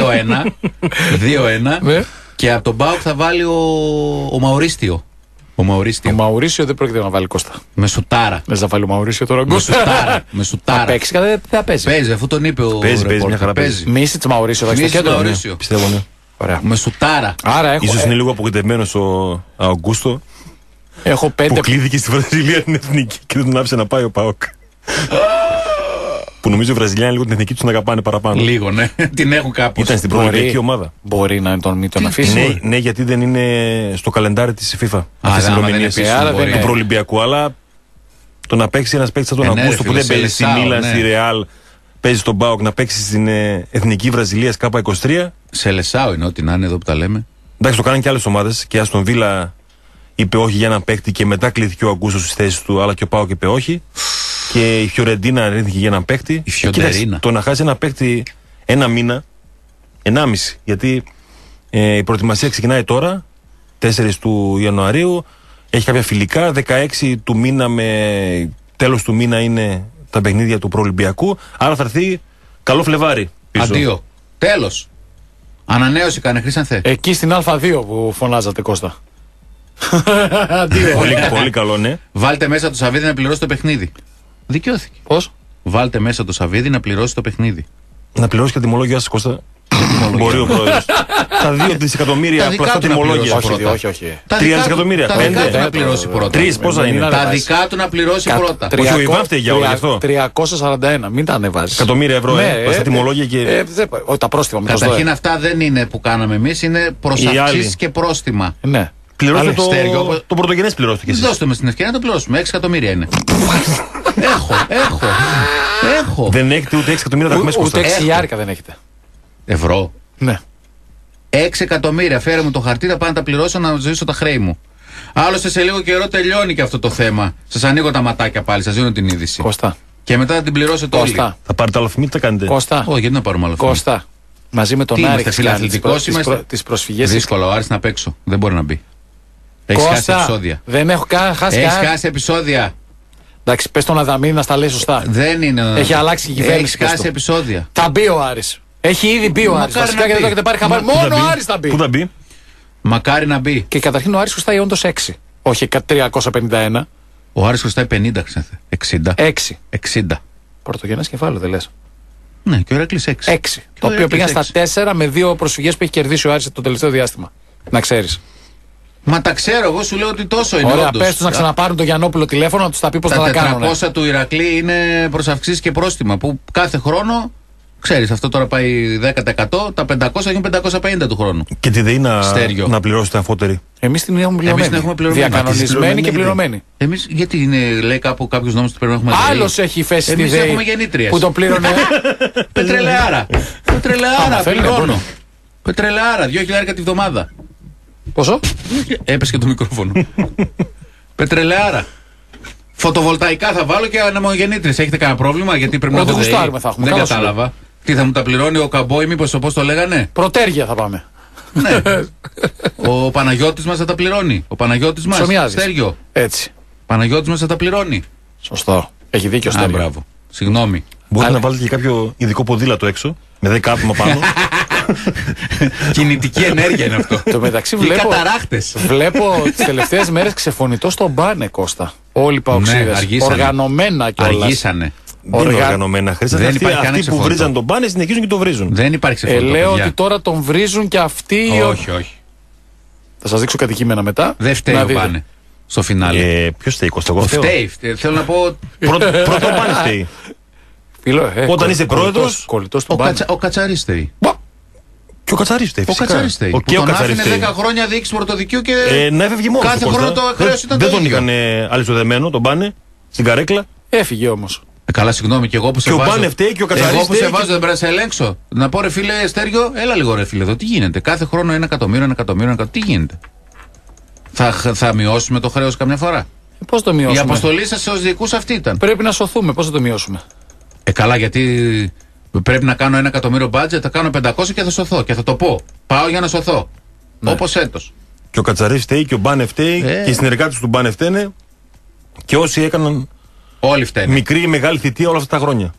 2-1. Ναι. Και από τον ΠΑΟΚ θα βάλει ο Μαουρίστιο. Ο Μαουρίσιο δεν πρόκειται να βάλει, Κώστα. Με σουτάρα. Δεν θα βάλει ο Μαουρίσιο τώρα. Με σουτάρα. Θα παίξει, δεν θα παίζει. Παίζει, αφού τον είπε ο Ρεπόρτερ. Παίζει. Μίσιτς Μαουρίσιο, θα στο κέντρο. Πιστεύω, ναι. Ωραία. Με σουτάρα. Ίσως είναι λίγο απογοητευμένος ο Αουγκούστο. Έχω 5. Που κλείθηκε στη Βραζιλία την εθνική και δεν τον άφησε να πάει ο ΠΑΟΚ. Που νομίζω οι Βραζιλιάνοι λίγο την εθνική του να αγαπάνε παραπάνω. Λίγο, ναι. Την έχουν κάπως. Ήταν στην προολυμπιακή ομάδα. Μπορεί να μην τον αφήσει. Ναι, γιατί δεν είναι στο καλεντάρι της FIFA. Αυτές οι ημερομηνίες του προολυμπιακού. Αλλά το να παίξει ένας παίκτης σαν τον Αγκούστο που δεν παίζει στη Μίλαν, στη Ρεάλ, παίζει στον ΠΑΟΚ, να παίξει στην εθνική Βραζιλίας K23. Σε Λεσάο είναι ό,τι να είναι εδώ που τα λέμε. Εντάξει, το κάνουν και άλλες ομάδες. Και Αστον Βίλα είπε όχι για έναν παίκτη και μετά κλείθηκε ο Αγκούστο στις θέσεις του, αλλά και ο ΠΑΟΚ είπε όχι. Και η Φιωρεντίνα ρίχνθηκε για έναν παίκτη. Το να χάσει ένα παίκτη ένα μήνα, 1,5. Γιατί η προετοιμασία ξεκινάει τώρα, 4 του Ιανουαρίου. Έχει κάποια φιλικά. 16 του μήνα με τέλος του μήνα είναι τα παιχνίδια του προολυμπιακού. Άρα θα έρθει καλό Φλεβάρι πίσω. Αντίο. Τέλος. Ανανέωση κάνε, Χρήσανθε. Εκεί στην Α2 που φωνάζατε, Κώστα. Πολύ καλό, ναι. Βάλτε μέσα το Σαββίδι να πληρώσει το παιχνίδι. Δικαιώθηκε. Πώς? Βάλτε μέσα το Σαββίδι να πληρώσει το παιχνίδι. Να πληρώσει και τιμολόγια σας, Κώστα. Μπορεί ο πρόεδρος. Τα 2 δισεκατομμύρια πλαστά τιμολόγια. Όχι. 3 δισεκατομμύρια. 5. Να πληρώσει πρώτα. 3 πόσα είναι. Τα δικά του να πληρώσει πρώτα. Όχι, ο Ιβάν φταίει για όλο αυτό. 341. Μην τα ανεβάζεις. Εκατομμύρια ευρώ. Πλαστά τιμολόγια και. Τα πρόστιμα. Καταρχήν αυτά δεν είναι που κάναμε εμείς. Είναι προσαυξήσεις και πρόστιμα. Ναι. Πληρώστε το πρωτογενές πληρώστε. Δώστε μας την ευκαιρία να το πληρώσουμε. 6 εκατομμύρια είναι. Έχω. Δεν έχετε ούτε 6 εκατομμύρια δραχμές, Κώστα. Ούτε 6.000 δεν έχετε. Ευρώ. Ναι. 6 εκατομμύρια. Φέρε μου το χαρτί, θα πάω να τα πληρώσω να ζήσω τα χρέη μου. Άλλωστε σε λίγο καιρό τελειώνει και αυτό το θέμα. Σας ανοίγω τα ματάκια πάλι, σας δίνω την είδηση. Κώστα. Και μετά θα την πληρώσετε όλοι. Θα πάρετε άλλο φημί, τι θα κάνετε? Κώστα. Όχι, γιατί να πάρουμε άλλο φημί. Κώστα. Μαζί με τον Άρη τις προσφυγές. Δύσκολο, ο Άρης να παίξω. Δεν μπορεί να μπει. Έχεις χάσει επεισόδια. Δεν έχω χάσει. Έχεις χάσει επεισόδια. Εντάξει, πες τον Αδαμίδη να στα λέει σωστά. Δεν είναι. Έχει αλλάξει η κυβέρνηση. Έχεις χάσει επεισόδια. Θα μπει ο Άρης. Έχει ήδη μπει ο Άρης. Βασικά και δεν το έχετε πάρει χαμπάρι. Μόνο ο Άρης θα μπει. Πού θα μπει? Μακάρι να μπει. Και καταρχήν ο Άρης χρωστάει όντως 6. Όχι 351. Ο Άρης χρωστάει 50, ξέρετε. 60. 60. Πρωτογενές κεφάλαιο δεν λες? Ναι, και ο Ηρακλής 6. 6. Το οποίο πήγαν στα 4 με 2 προσφυγές που έχει κερδίσει ο Άρης το τελευταίο διάστημα. Να ξέρεις. Μα τα ξέρω, εγώ σου λέω ότι τόσο είναι. Ωραία, πες τους να ξαναπάρουν το Γιαννόπουλο τηλέφωνο, να τους τα πει πώς θα τα κάνουν. Τα 400 του Ηρακλή είναι προσαυξήσεις και πρόστιμα που κάθε χρόνο, ξέρεις, αυτό τώρα πάει 10%, τα 500 γίνουν 550 του χρόνου. Και τη ΔΕΗ να πληρώσετε αμφότεροι? Εμείς την έχουμε πληρωμένη. Διακανονισμένη και πληρωμένη. Εμείς, γιατί λέει κάπου κάποιος νόμος ότι πρέπει να έχουμε ΔΕΗ? Άλλος έχει φέσει τη ΔΕΗ. Εμείς έχουμε γεννήτριες. Που το πλήρωνε. Πετρελαιάρα. Πετρελαιάρα, πληρώνω. Πετρελαιάρα, 2.000 τη βδομάδα. Πόσο? Έπεσε και το μικρόφωνο. Πετρελαιάρα. Φωτοβολταϊκά θα βάλω και ανεμογεννήτριες. Έχετε κανένα πρόβλημα? Γιατί πρέπει να το γουστάρουμε θα έχουμε. Δεν κατάλαβα. Τι θα μου τα πληρώνει ο Καμπόη, μήπως πώς το λέγανε? Πρωτέργεια θα πάμε. Ναι. Ο Παναγιώτης μας θα τα πληρώνει. Ο Παναγιώτης μας. Στέργιο. Έτσι. Παναγιώτης μας θα τα πληρώνει. Σωστό. Έχει δίκιο ο Στέργιο. Μπράβο. Συγγνώμη. Μπορείτε να βάλετε και κάποιο ειδικό ποδήλατο έξω, με 10 άτομα πάνω. Κινητική ενέργεια είναι αυτό. Το μεταξύ βλέπω τις τελευταίες μέρες ξεφωνητό στον Μπάνε, Κώστα. Όλοι οι παοξίδες. Οργανωμένα κιόλας. Αργήσανε. Δεν είναι οργανωμένα. Αυτοί που βρίζαν τον Μπάνε συνεχίζουν και το βρίζουν. Δεν υπάρχει ξεφωνητό. Λέω ότι τώρα τον βρίζουν και αυτοί. Όχι. Θα σας δείξω κατοικείμενα μετά. Δεν φταίει ο Μπάνε στο φινάλε. Ποιος φταίει, Κώστα? Εγώ φταίει. Θέλω να πω. Πρώτο Μπάνε φταίει. Όταν είσαι πρόεδρος, ο Κατσαρής φταίει. Και ο Κατσαρής φταίει. Ο Κατσαρής φταίει. Και ο Κατσαρής φταίει. 10 χρόνια διοίκηση πρωτοδικείου και. Να έφευγε μόνο. Κάθε χρόνο το χρέος ήταν το ίδιο. Δεν τον είχαν αλυσοδεμένο τον Μπάνε στην καρέκλα. Έφυγε όμως. Καλά, συγγνώμη, και εγώ που σε βάζω. Και ο Μπάνε φταίει και ο Κατσαρής. Εγώ που σε βάζω δεν πρέπει να σε ελέγξω. Να πω ρε φίλε Στέργιο, έλα λίγο ρε φίλε εδώ. Τι γίνεται? Κάθε χρόνο 1 εκατομμύριο. Τι γίνεται? Θα μειώσουμε το χρέος καμιά φορά? Πώς το μειώσουμε? Η αποστολή σας ως διοικούς αυτή ήταν. Πρέπει να σωθούμε. Πώς θα το μειώσουμε? Καλά, γιατί πρέπει να κάνω 1 εκατομμύριο budget, θα κάνω 500 και θα σωθώ. Και θα το πω. Πάω για να σωθώ. Ναι. Όπως έτος. Και ο Κατσαρής φταίει και ο Μπάνε φταίει και οι συνεργάτες του Μπάνε φταίνε. Και όσοι έκαναν όλοι φταίνε. Μικρή ή μεγάλη θητεία όλα αυτά τα χρόνια.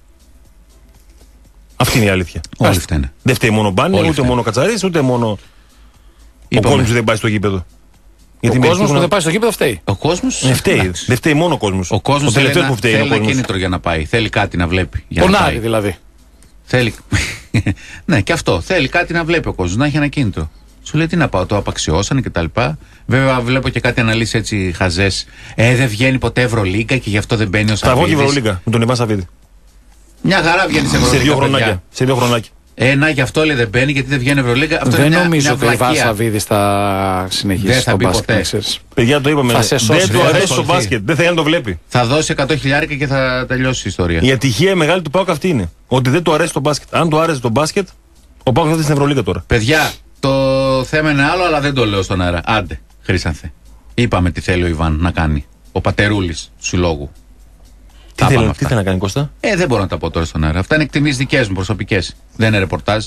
Αυτή είναι η αλήθεια. Όλοι φταίνε. Δεν φταίει μόνο ο Μπάνε, ούτε μόνο ο Κατσαρής, ούτε μόνο ο κόσμος που δεν πάει στο γήπεδο. Ο κόσμος που δεν πάει στο γήπεδο φταίει. Ο κόσμος φταίει. Δεν φταίει μόνο ο κόσμος. Ο κόσμος τελευταίος που φταίει. Θέλει κίνητρο για να πάει. Θέλει κάτι να βλέπει. Πονάρει δηλαδή. Θέλει. Ναι, και αυτό. Θέλει κάτι να βλέπει ο κόσμος, να έχει ένα κίνητρο. Σου λέει τι να πάω, το απαξιώσανε κτλ. Βέβαια, βλέπω και κάτι αναλύσεις έτσι χαζές. Δεν βγαίνει ποτέ Ευρωλίγκα και γι' αυτό δεν μπαίνει ο Σαββίδης. Θα βγω και Ευρωλίγκα με τον Ιβάν Σαββίδη. Μια χαρά βγαίνει σε Ευρωλίγκα. Σε 2 χρονάκια. Να, γι' αυτό λέει δεν μπαίνει, γιατί δεν βγαίνει Ευρωλίγκα. Δεν νομίζω ότι ο Ιβάν Σαββίδης θα συνεχίσει. Δεν θα μπει ποτέ. Παιδιά, το είπαμε. Δεν του αρέσει το μπάσκετ. Δεν θέλει να το βλέπει. Θα δώσει 100 χιλιάρικα και θα τελειώσει η ιστορία. Η ατυχία μεγάλη του ΠΑΟΚ αυτή είναι. Ότι δεν του αρέσει το μπάσκετ. Αν του άρεσε το μπάσκετ, ο ΠΑΟΚ θα έρθει στην Ευρωλίγκα τώρα. Παιδιά, το θέμα είναι άλλο, αλλά δεν το λέω στον αέρα. Άντε, Χρήσανθε. Είπαμε τι θέλει ο Ιβάν να κάνει. Ο πατερούλης του συλλόγου. Τι θέλει να κάνει, Κώστα? Δεν μπορώ να τα πω τώρα στον αέρα. Αυτά είναι εκτιμήσεις δικές μου, προσωπικές. Δεν είναι ρεπορτάζ.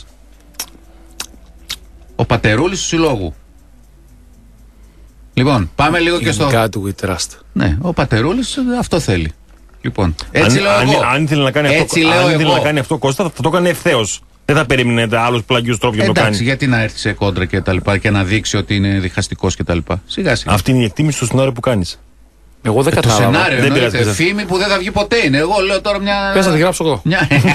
Ο πατερούλης του συλλόγου. Λοιπόν, πάμε λίγο και στο. God we trust. Ναι, ο πατερούλης αυτό θέλει. Λοιπόν, έτσι λέω εγώ. Αν ήθελε να κάνει αυτό, Κώστα, θα το έκανε ευθέως. Δεν θα περίμενε άλλους πλαγιούς τρόπους για να το κάνει. Γιατί να έρθει σε κόντρα και τα λοιπά και να δείξει ότι είναι διχαστικός και τα λοιπά. Σιγά σιγά. Αυτή είναι η εκτίμηση στο σενάριο που κάνεις. Εγώ δεν κατάλαβα. Το σενάριο εννοείται. Φήμη που δεν θα βγει ποτέ είναι. Εγώ λέω τώρα μια. Πες να τη γράψω εγώ.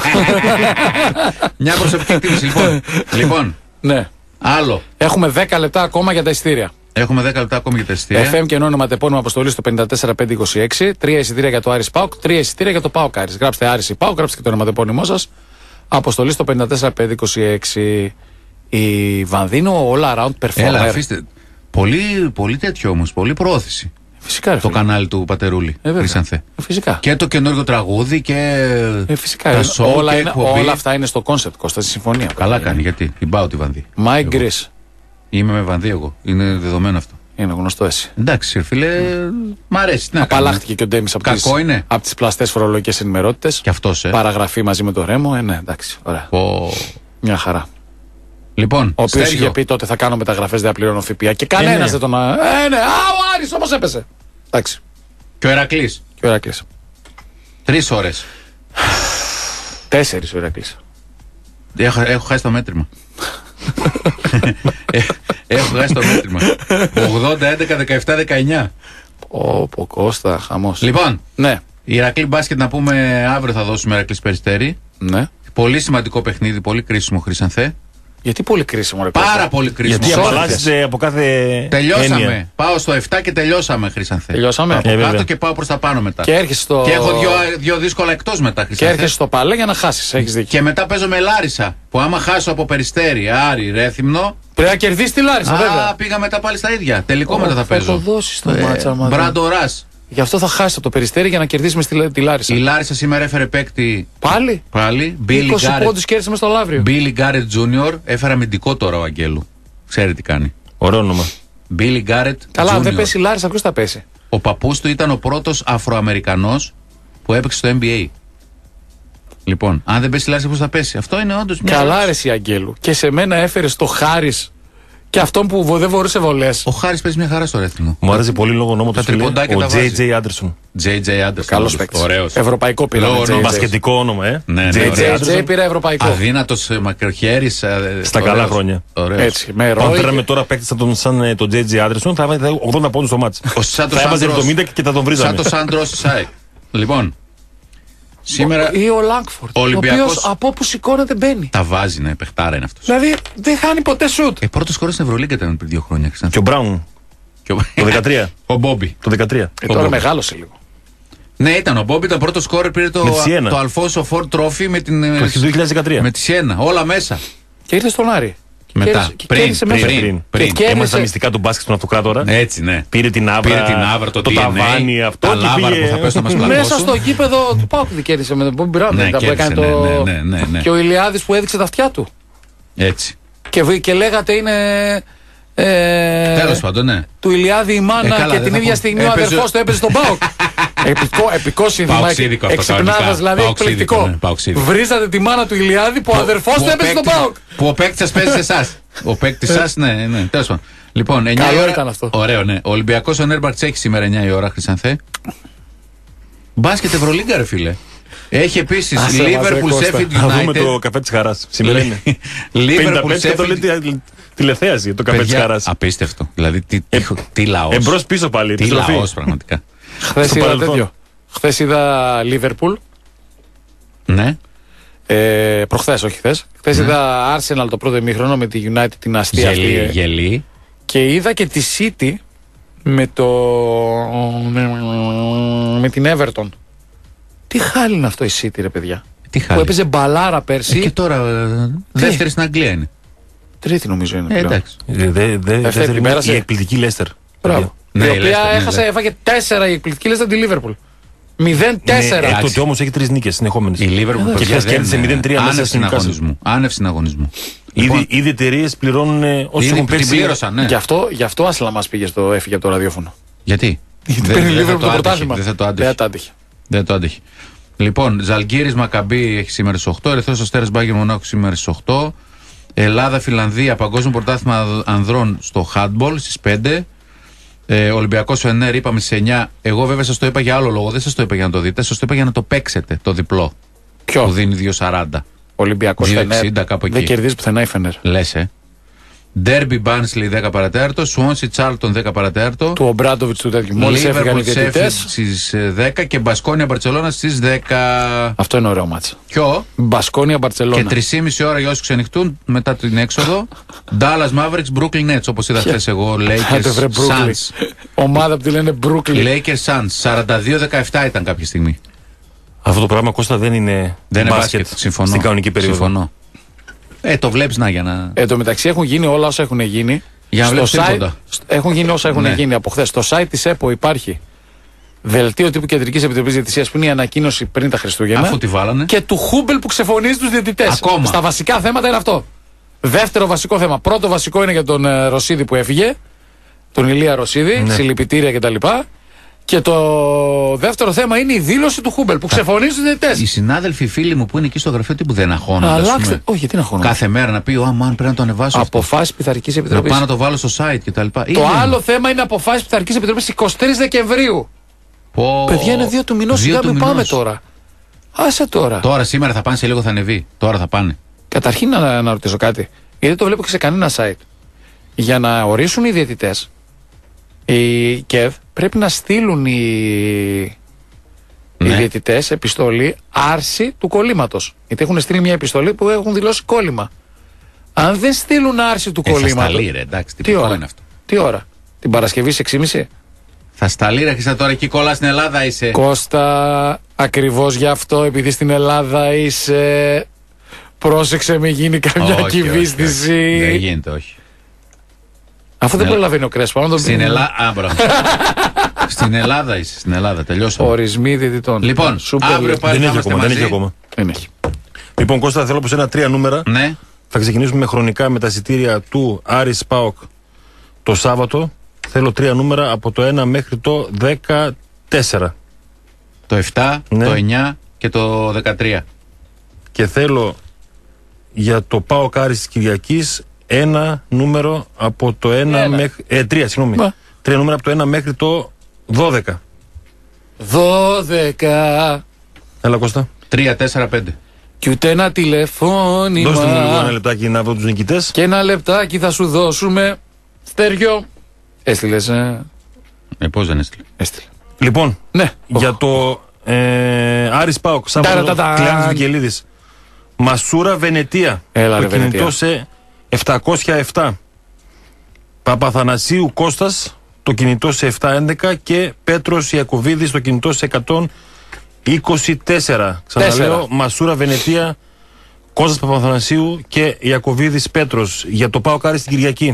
Μια προσωπική εκτίμηση. Λοιπόν. Ναι. Άλλο. Έχουμε 10 λεπτά ακόμα για τα εισιτήρια. Έχουμε 10 λεπτά ακόμα για τα εισιτήρια. FM και όνομα τεπώνυμα αποστολή στο 54526. 3 εισιτήρια για το Άρης ΠΑΟΚ, 3 εισιτήρια για το ΠΑΟΚ Άρης. Γράψτε Άρης ή ΠΑΟΚ, γράψτε και το όνομα τεπώνυμό σας. Αποστολή στο 54526. Η Βανδίνο all around performer. Έλα, αφήστε. Πολύ τέτοιο όμως, πολύ προώθηση. Φυσικά. Το κανάλι του Πατερούλη. Χρήσανθε. Φυσικά. Και το καινούργιο τραγούδι και. Φυσικά. Όλα αυτά είναι στο κόνσεπτ, Κώστα, στη συμφωνία. Καλά κάνει, γιατί την πάω τη Βανδί. My Greece. Είμαι με Βανδί εγώ. Είναι δεδομένο αυτό. Είναι γνωστό εσύ. Εντάξει, φίλε, μ' αρέσει. Απαλλάχτηκε και ο Ντέμις από τις πλαστές φορολογικές ενημερότητες. Και αυτός, Παραγραφή μαζί με το Ρέμο. Ναι, εντάξει. Ωραία. Μια χαρά. Λοιπόν, ο οποίος είχε πει τότε θα κάνω μεταγραφές, δεν πληρώνω ΦΠΑ. Και κανένας δεν τον. Ναι, ο Άρης όμως έπεσε. Εντάξει. Και ο Ηρακλής. 3 ώρες. 4 ο Ηρακλής. Έχω χάσει το μέτρημα. Έχω χάσει το μέτρημα. 80, 11, 17, 19. Ω, Κώστα, χαμός. Λοιπόν, ναι. Ηρακλή μπάσκετ να πούμε αύριο θα δώσουμε Ηρακλής Περιστέρι. Ναι. Πολύ σημαντικό παιχνίδι, πολύ κρίσιμο, Χρήσανθε. Γιατί πολύ κρίσιμο, ρε Πάρα πολύ κρίσιμο. Γιατί απαλλάσσεται από κάθε. Τελειώσαμε. Έννοια. Πάω στο 7 και τελειώσαμε, Χρήσανθε. Τελειώσαμε. Από κάτω και πάω προς τα πάνω μετά. Και έρχεσαι στο. Και έχω δύο δύσκολα εκτός μετά, Χρήσανθε. Και έρχεσαι στο Παλέ για να χάσεις. Έχεις δίκιο. Και μετά παίζω με Λάρισα. Που άμα χάσω από Περιστέρι, Άρη, Ρέθυμνο. Πρέπει να κερδίσει τη Λάρισα, βέβαια. Πήγα μετά πάλι στα ίδια. Τελικό μετά θα παίζω. Θα το δώσει το μάτσα μα. Μπραντοράς. Γι' αυτό θα χάσει από το Περιστέρι για να κερδίσουμε τη Λάρισα. Η Λάρισα σήμερα έφερε παίκτη. Πάλι. 20 πόντους κέρδισε μες στο Λαύριο. Billy Garrett Jr. έφερε αμυντικό τώρα ο Αγγέλου. Ξέρει τι κάνει. Ωραίο όνομα. Billy Garrett. Καλά, Jr. αν δεν πέσει η Λάρισα, ποιος θα πέσει? Ο παππούς του ήταν ο πρώτος Αφροαμερικανός που έπαιξε στο NBA. Λοιπόν, αν δεν πέσει η Λάρισα, ποιος θα πέσει? Αυτό είναι όντως μια. Καλά, ρε εσύ Αγγέλου. Και σε μένα έφερε το Χάρις Και αυτόν που δεν μπορούσε βολές. Ο Χάρης παίζει μια χαρά στο Ρέθινο. Μου άρεσε πολύ λόγω νόμου του. Ο JJ Anderson. JJ Anderson. Καλός παίκτης. Ωραίος. Ευρωπαϊκό πήρα. Μπασκετικό όνομα, Ναι, JJ πήρα ευρωπαϊκό. Αδύνατος μακροχέρης. Στα καλά χρόνια. Έτσι. Αν πήραμε τώρα παίκτης σαν τον JJ Anderson, θα έβαζε 80 πόντους στο μάτς. Θα έβαζε 70 και θα τον βρίζαμε. Σαν το Σάντρος Σάι. Λοιπόν. Σήμερα. Ή ο Λάγκφορντ. Ο οποίος από όπου σηκώνεται μπαίνει. Τα βάζει, ναι, παιχτάρα είναι αυτός. Δηλαδή δεν χάνει ποτέ σουτ. Πρώτος σκορέρ στην Ευρωλίγκα ήταν πριν 2 χρόνια. Και ο Μπράουν. Το 13. Ο Μπόμπι. Το 13. Τώρα μεγάλωσε λίγο. Ναι, ήταν ο Μπόμπι, ήταν πρώτος σκόρερ, πήρε το Αλφόνσο Φόρντ Τρόφι με την. Το 2013. Με τη Σιένα, όλα μέσα. Και ήρθε στον Άρη. Μετά. Πριν. Έμαθα στα μυστικά του μπάσκετ στον Αυτοκράτορα. Έτσι, ναι. Πήρε την άβρα, το ταβάνι, αυτό. Τα λάβαρα που θα πέσουν να μας πλακώσουν. Μέσα στο γήπεδο του Πάουκ δικαίρισε με τον Μπόμπι Μπράουν. Και ο Ηλιάδης που έδειξε τα αυτιά του. Έτσι. Και λέγατε είναι. Τέλος πάντων, ναι. Του Ηλιάδη η μάνα και την ίδια στιγμή ο αδερφός του έπαιζε στον Πάουκ. Επικό σύνθημα. Εξυπνάδας δηλαδή, εκπληκτικό. Βρίζατε τη μάνα του Ηλιάδη που ο αδερφός του έπαιζε στον Πάουκ. Που ο παίκτης σας παίζει σε εσάς. Ο παίκτης σας, ναι, τέλος πάντων. Λοιπόν, 9 καλό ώρα. Ήταν αυτό. Ωραίο, ναι. Ο Ολυμπιακός ο Νέρμπαρτς έχει σήμερα 9 η ώρα, Χρυσανθέ. Μπάσκετ Ευρωλίγκα, ρε φίλε. Έχει επίσης Liverpool Sheffield United. Θα δούμε το καφέ της χαράς. Σήμερα είναι. Liverpool Sheffield. Τηλεθέαση το καφέ της χαράς. Απίστευτο. Δηλαδή τι λαός. Εμπρός πίσω πάλι. Τι λαός πραγματικά. Χθες είδα Liverpool. Ναι. Προχθές, όχι χθες. Χθες είδα Arsenal το πρώτο ημίχρονο με τη United την αστεία αυτή. Γελή. Και είδα και τη City με την Everton. Τι χάλι είναι αυτό η City, ρε παιδιά. Που έπαιζε μπαλάρα πέρσι. Και τώρα δεύτερη στην Αγγλία είναι. Τρίτη νομίζω είναι. Εντάξει. Η εκπληκτική Λέστερ. Μπράβο. Η οποία έφαγε 4 η εκπληκτική Λέστερ τη Liverpool. 0-4. Τότε όμως έχει 3 νίκες συνεχόμενες. Η Liverpool και χθες κέρδισε 0-3 μέσα στην αγωνισμού. Άνευ συναγωνισμού. Ήδη εταιρείες πληρώνουν όσους έχουν πέρσι. Πλήρωσαν, γι' αυτό άσυλα μας έφυγε από το ραδιόφωνο. Γιατί? Γιατί παίρνει Liverpool το πρωτάθλημα. Δεν το άντεχε. Λοιπόν, Ζαλγκίρις Μακαμπί έχει σήμερα στις 8. Ερυθρός Αστέρας Μπάγερν Μονάχου σήμερα στις 8. Ελλάδα-Φιλανδία, Παγκόσμιο Πρωτάθλημα Ανδρών στο handball στις 5. Ολυμπιακός Φενέρ, είπαμε στις 9. Εγώ βέβαια σας το είπα για άλλο λόγο. Δεν σας το είπα για να το δείτε. Σας το είπα για να το παίξετε το διπλό. Ποιο? Που δίνει 2,40. Ολυμπιακός Φενέρ. Δεν κερδίζει πουθενά η Φενέρ. Λες, Ντέρμπι Μπάνσλι 10 παρατέταρτο. Σουόνσι Τσάρλτον 10 παρατέταρτο. Του Ομπράντοβιτς του τέτοιου. Μόλις έφυγαν οι διαιτητές. Στις 10 και Μπασκόνια Μπαρτσελώνα στις 10. Αυτό είναι ωραίο μάτς. Ποιο? Μπασκόνια Μπαρτσελώνα. Και 3,5 ώρα για όσους ξενυχτούν μετά την έξοδο. Dallas Mavericks Brooklyn Nets, όπως είδα χθες εγώ. Lakers Suns. Ομάδα που τη λένε Brooklyn. Lakers Suns. 42-17 ήταν κάποια στιγμή. Αυτό το πράγμα, Κώστα, δεν είναι μπάσκετ. Συμφωνώ. Στην κανονική περίοδο. Συμφωνώ. Το βλέπεις για να. Εν τω μεταξύ έχουν γίνει όλα όσα έχουν γίνει. Για να βλέπεις τίποτα. Έχουν γίνει όσα έχουν γίνει από χθες. Στο site της ΕΠΟ υπάρχει δελτίο τύπου Κεντρικής Επιτροπής Διαιτησίας που είναι η ανακοίνωση πριν τα Χριστούγεννα. Αφού τη βάλανε. Και του Χούμπελ που ξεφωνίζει τους διαιτητές. Ακόμα. Στα βασικά θέματα είναι αυτό. Δεύτερο βασικό θέμα. Πρώτο βασικό είναι για τον Ρωσίδη που έφυγε. Τον Ηλία Ρωσίδη. Ναι. Συλληπιτήρια κτλ. Και το δεύτερο θέμα είναι η δήλωση του Χούμπελ που ξεφωνίζει τους διαιτητές. Οι συνάδελφοι φίλοι μου που είναι εκεί στο γραφείο τύπου δεν αγχώνονται. Αλλάξτε. Όχι, γιατί να αγχώνονται. Κάθε μέρα να πει: αμάν, πρέπει να το ανεβάσω. Αποφάσεις Πειθαρχικής Επιτροπής. Να πάω να το βάλω στο site κτλ. Το άλλο θέμα είναι αποφάσεις Πειθαρχικής Επιτροπής 23 Δεκεμβρίου. Παιδιά, είναι 2 του μηνός. Σιγά μην πάμε τώρα. Άσε τώρα. Τώρα, σήμερα θα πάνε, σε λίγο θα ανεβεί. Τώρα θα πάνε. Καταρχήν να ρωτήσω κάτι. Γιατί το βλέπω και σε κανένα site. Για να ορίσουν οι διαιτητές, οι ΚΕΔ πρέπει να στείλουν οι διαιτητές επιστολή άρση του κολλήματος. Γιατί έχουν στείλει μια επιστολή που έχουν δηλώσει κόλλημα. Αν δεν στείλουν άρση του κολλήματος. Θα σταλεί, ρε, εντάξει, τι ώρα είναι αυτό. Τι ώρα? Την Παρασκευή σε 6.30. Θα σταλεί, ρε, Χρυσά, τώρα εκεί κολλά στην Ελλάδα είσαι. Κώστα, ακριβώς γι' αυτό, επειδή στην Ελλάδα είσαι. Πρόσεξε, μην γίνει καμιά κυβίστηση. Δεν γίνεται, όχι. Αφού δεν προλαβαίνει ο Κρέσπο. Στην Ελλάδα. Στην Ελλάδα είσαι. Στην Ελλάδα, τελειώσαμε. Ορισμοί διαιτητών. Λοιπόν, αύριο πάλι δεν έχει ακόμα. Δεν έχει. Λοιπόν, Κώστα, θέλω από σένα 3 νούμερα. Ναι. Θα ξεκινήσουμε χρονικά με τα εισιτήρια του Άρης ΠΑΟΚ το Σάββατο. Θέλω 3 νούμερα από το 1 μέχρι το 14. Το 7, το 9 και το 13. Και θέλω για το ΠΑΟΚ Άρης της Κυριακής ένα νούμερο από το 1 μέχρι. 3, συγγνώμη. 3 νούμερα από το 1 μέχρι το 12. 12. Έλα, Κώστα. 3, 4, 5. Κι ούτε ένα τηλεφώνημα. Δώστε μου λίγο ένα λεπτάκι να βρω τους νικητές. Και ένα λεπτάκι θα σου δώσουμε. Στέργιο. Έστειλες. Πώς δεν έστειλε. Έστειλε. Λοιπόν, Ναι. για το Άρης ΠΑΟΚ, Σάββατο, Κλεάνθης Βικελίδης. Μασούρα Βενετία. Έλα, το ρε, κινητό Βενετία. σε 707. Παπαθανασίου Κώστας, το κινητό σε 711 και Πέτρος Ιακωβίδης, το κινητό σε 124. Ξαναλέω, Μασούρα Βενετία, Κώστας Παπαθανασίου και Ιακωβίδης Πέτρος. Για το ΠΑΟΚ Άρης την Κυριακή.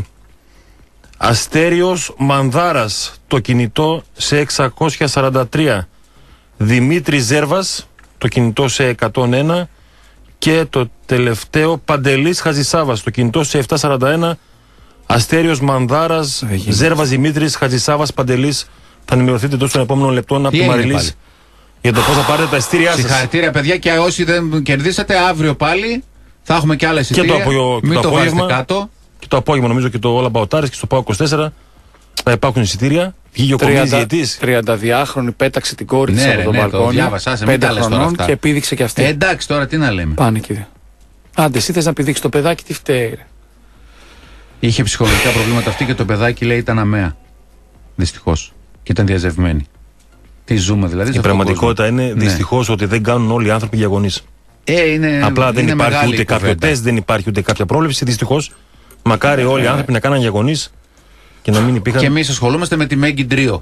Αστέριος Μανδάρας, το κινητό σε 643. Δημήτρης Ζέρβας, το κινητό σε 101. Και το τελευταίο, Παντελής Χατζησάβας, το κινητό σε 741. Αστέριος Μανδάρας, Ζέρβας Δημήτρης, Χατζησάβας, Παντελής. Θα ενημερωθείτε τόσο των επόμενων λεπτών από τη Μαριλής για το πώς θα πάρετε τα ειστήριά σας. Συγχαρητήρια, παιδιά, και όσοι δεν κερδίσατε, αύριο πάλι θα έχουμε και άλλα εισιτήρια. Και το απόγευμα. Κάτω. Και το απόγευμα, νομίζω, και το All About Aris και στο ΠΑΟΚ 24 θα υπάρχουν εισιτήρια. Βγήκε ο Κομίδης διαιτής. 32χρονη πέταξε την κόρη της από τον μπαλκόνι. Το διάβασα, σε 5 χρονών και πήδηξε και αυτή. Εντάξει, τώρα τι να λέμε. Πάνε κύριε. Άντε, εσύ θες να πηδήξεις το παιδάκι, τι φταίει. Είχε ψυχολογικά προβλήματα αυτή και το παιδάκι, λέει, ήταν αμαία. Δυστυχώς. Και ήταν διαζευμένη. Τι ζούμε δηλαδή. Η πραγματικότητα είναι δυστυχώς ότι δεν κάνουν όλοι οι άνθρωποι διαγωνείς. Απλά δεν υπάρχει ούτε κάποιο τεστ, δεν υπάρχει ούτε κάποια πρόβλεψη. Δυστυχώς, μακάρι όλοι οι άνθρωποι να κάναν διαγωνείς και να μην υπήρχαν. Και εμείς ασχολούμαστε με τη Μέγκη Τρίο.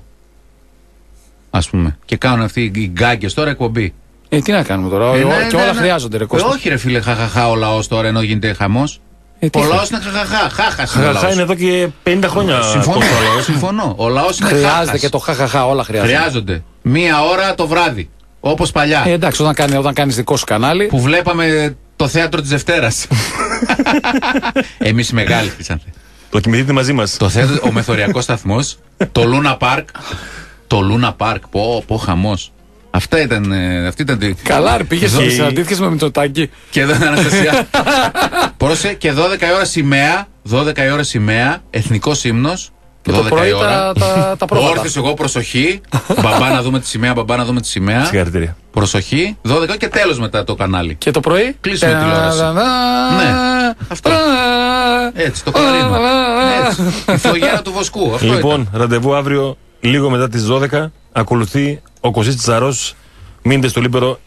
Ας πούμε. Και κάνουν αυτοί οι γκάγκες τώρα εκπομπή. Τι να κάνουμε τώρα, και όλα χρειάζονται, ρε Κώστα. Όχι, ρε φίλε, χαχαχά ο λαός τώρα ενώ γίνεται χαμός. Ο λαός είναι χαχαχά. Χαχαχά είναι εδώ και 50 χρόνια. Συμφωνώ. Ο λαός είναι χρειάζεται χάχας. και το χαχαχά, όλα χρειάζονται. Μία ώρα το βράδυ. Όπως παλιά. Εντάξει, όταν κάνεις δικό σου κανάλι. Που βλέπαμε το θέατρο της Δευτέρας. Εμείς οι μεγάλοι χτίσανε. Το κοιμηθείτε μαζί μας. Ο μεθοριακός σταθμός, το Luna Park. Το Luna Park, πω χαμός. Αυτή ήταν. Καλά, ρε, πήγες να συναντήθηκες με Μητσοτάκη. Και εδώ είναι Αναστασία. Πρόσεχε, και 12 η ώρα σημαία. 12 η ώρα σημαία, εθνικός ύμνος. Και το πρωί τα πρόβατα. Όρθιος εγώ, προσοχή. Μπαμπά να δούμε τη σημαία. Συγχαρητήρια. Προσοχή. 12 και τέλος μετά το κανάλι. Και το πρωί. Κλείσουμε τηλεόραση. Ναι. Αυτό. Έτσι, το κλαρίνο. Η φλογέρα του Βοσκού. Λοιπόν, ραντεβού αύριο λίγο μετά τις 12. Ακολουθεί ο Κωστής Τσαρός. Μείνετε στο Λίπερο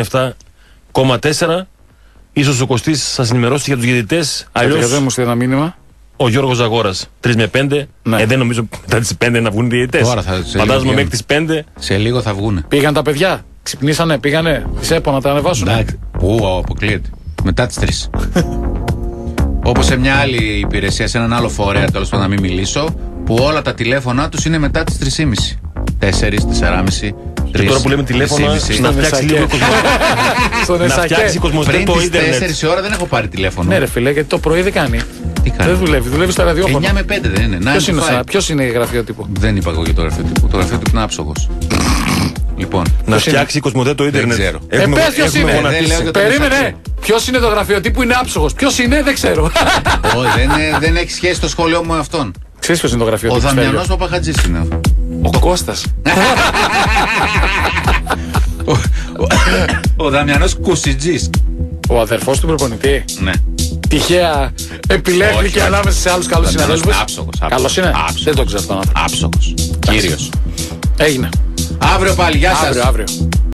107,4. Ίσως ο Κωστής σας ενημερώσει για τους διαιτητές. Αλλιώς δεν μου στείλει ένα μήνυμα. Ο Γιώργος Ζαγόρας 3 με 5. Ναι. Δεν νομίζω μετά τις 5 να βγουν οι διαιτητές. Φαντάζομαι μέχρι τις 5. Σε λίγο θα βγουν. Πήγαν τα παιδιά. Ξυπνήσανε, πήγανε. Τις ΕΠΟ να τα ανεβάσουν. Εντάξει. Αποκλείεται. Μετά τις 3. Όπως σε μια άλλη υπηρεσία, σε έναν άλλο φορέα, τέλος πάντων να μην μιλήσω, που όλα τα τηλέφωνα τους είναι μετά τις 3.30. 4, 4.30. Και τώρα που λέμε τηλέφωνα, να φτιάξει λίγο στον φτιάξει πριν το τις ίντερνετ. 4 η ώρα δεν έχω πάρει τηλέφωνο. Ναι, ρε φίλε, γιατί το πρωί δεν κάνει. Τι κάνει? Δεν δουλεύει στο ραδιόφωνο. 9 με 5 δεν είναι. Ποιος είναι η γραφείο τύπου? Δεν είπα εγώ για το γραφείο τύπου. Το γραφείο τύπου είναι άψογος. Λοιπόν, να φτιάξει η Κοσμοτέ το ίντερνετ. Δεν ξέρω. Πες ποιος είναι. Περίμενε. Ποιος είναι το γραφείο τύπου, είναι άψογος. Ποιος είναι, δεν ξέρω. Όχι, δεν έχει σχέση το σχολείο μου με αυτόν. Ξέρεις ποιος είναι το γραφείο τύπου? Ο Δαμιανός Παπαχατζής είναι. Ο Κώστας. Ο Δαμιανός Κουσιτζής. Ο αδερφός του προπονητή. Ναι. Τυχαία επιλέχθηκε ανάμεσα σε άλλους καλούς συναδέλφους. Άψογος. Καλός είναι. Δεν το ξέρω αυτόν. Άψογος. Κύριος. Έγινε. Αύριο πάλι, γεια σας. Αύριο.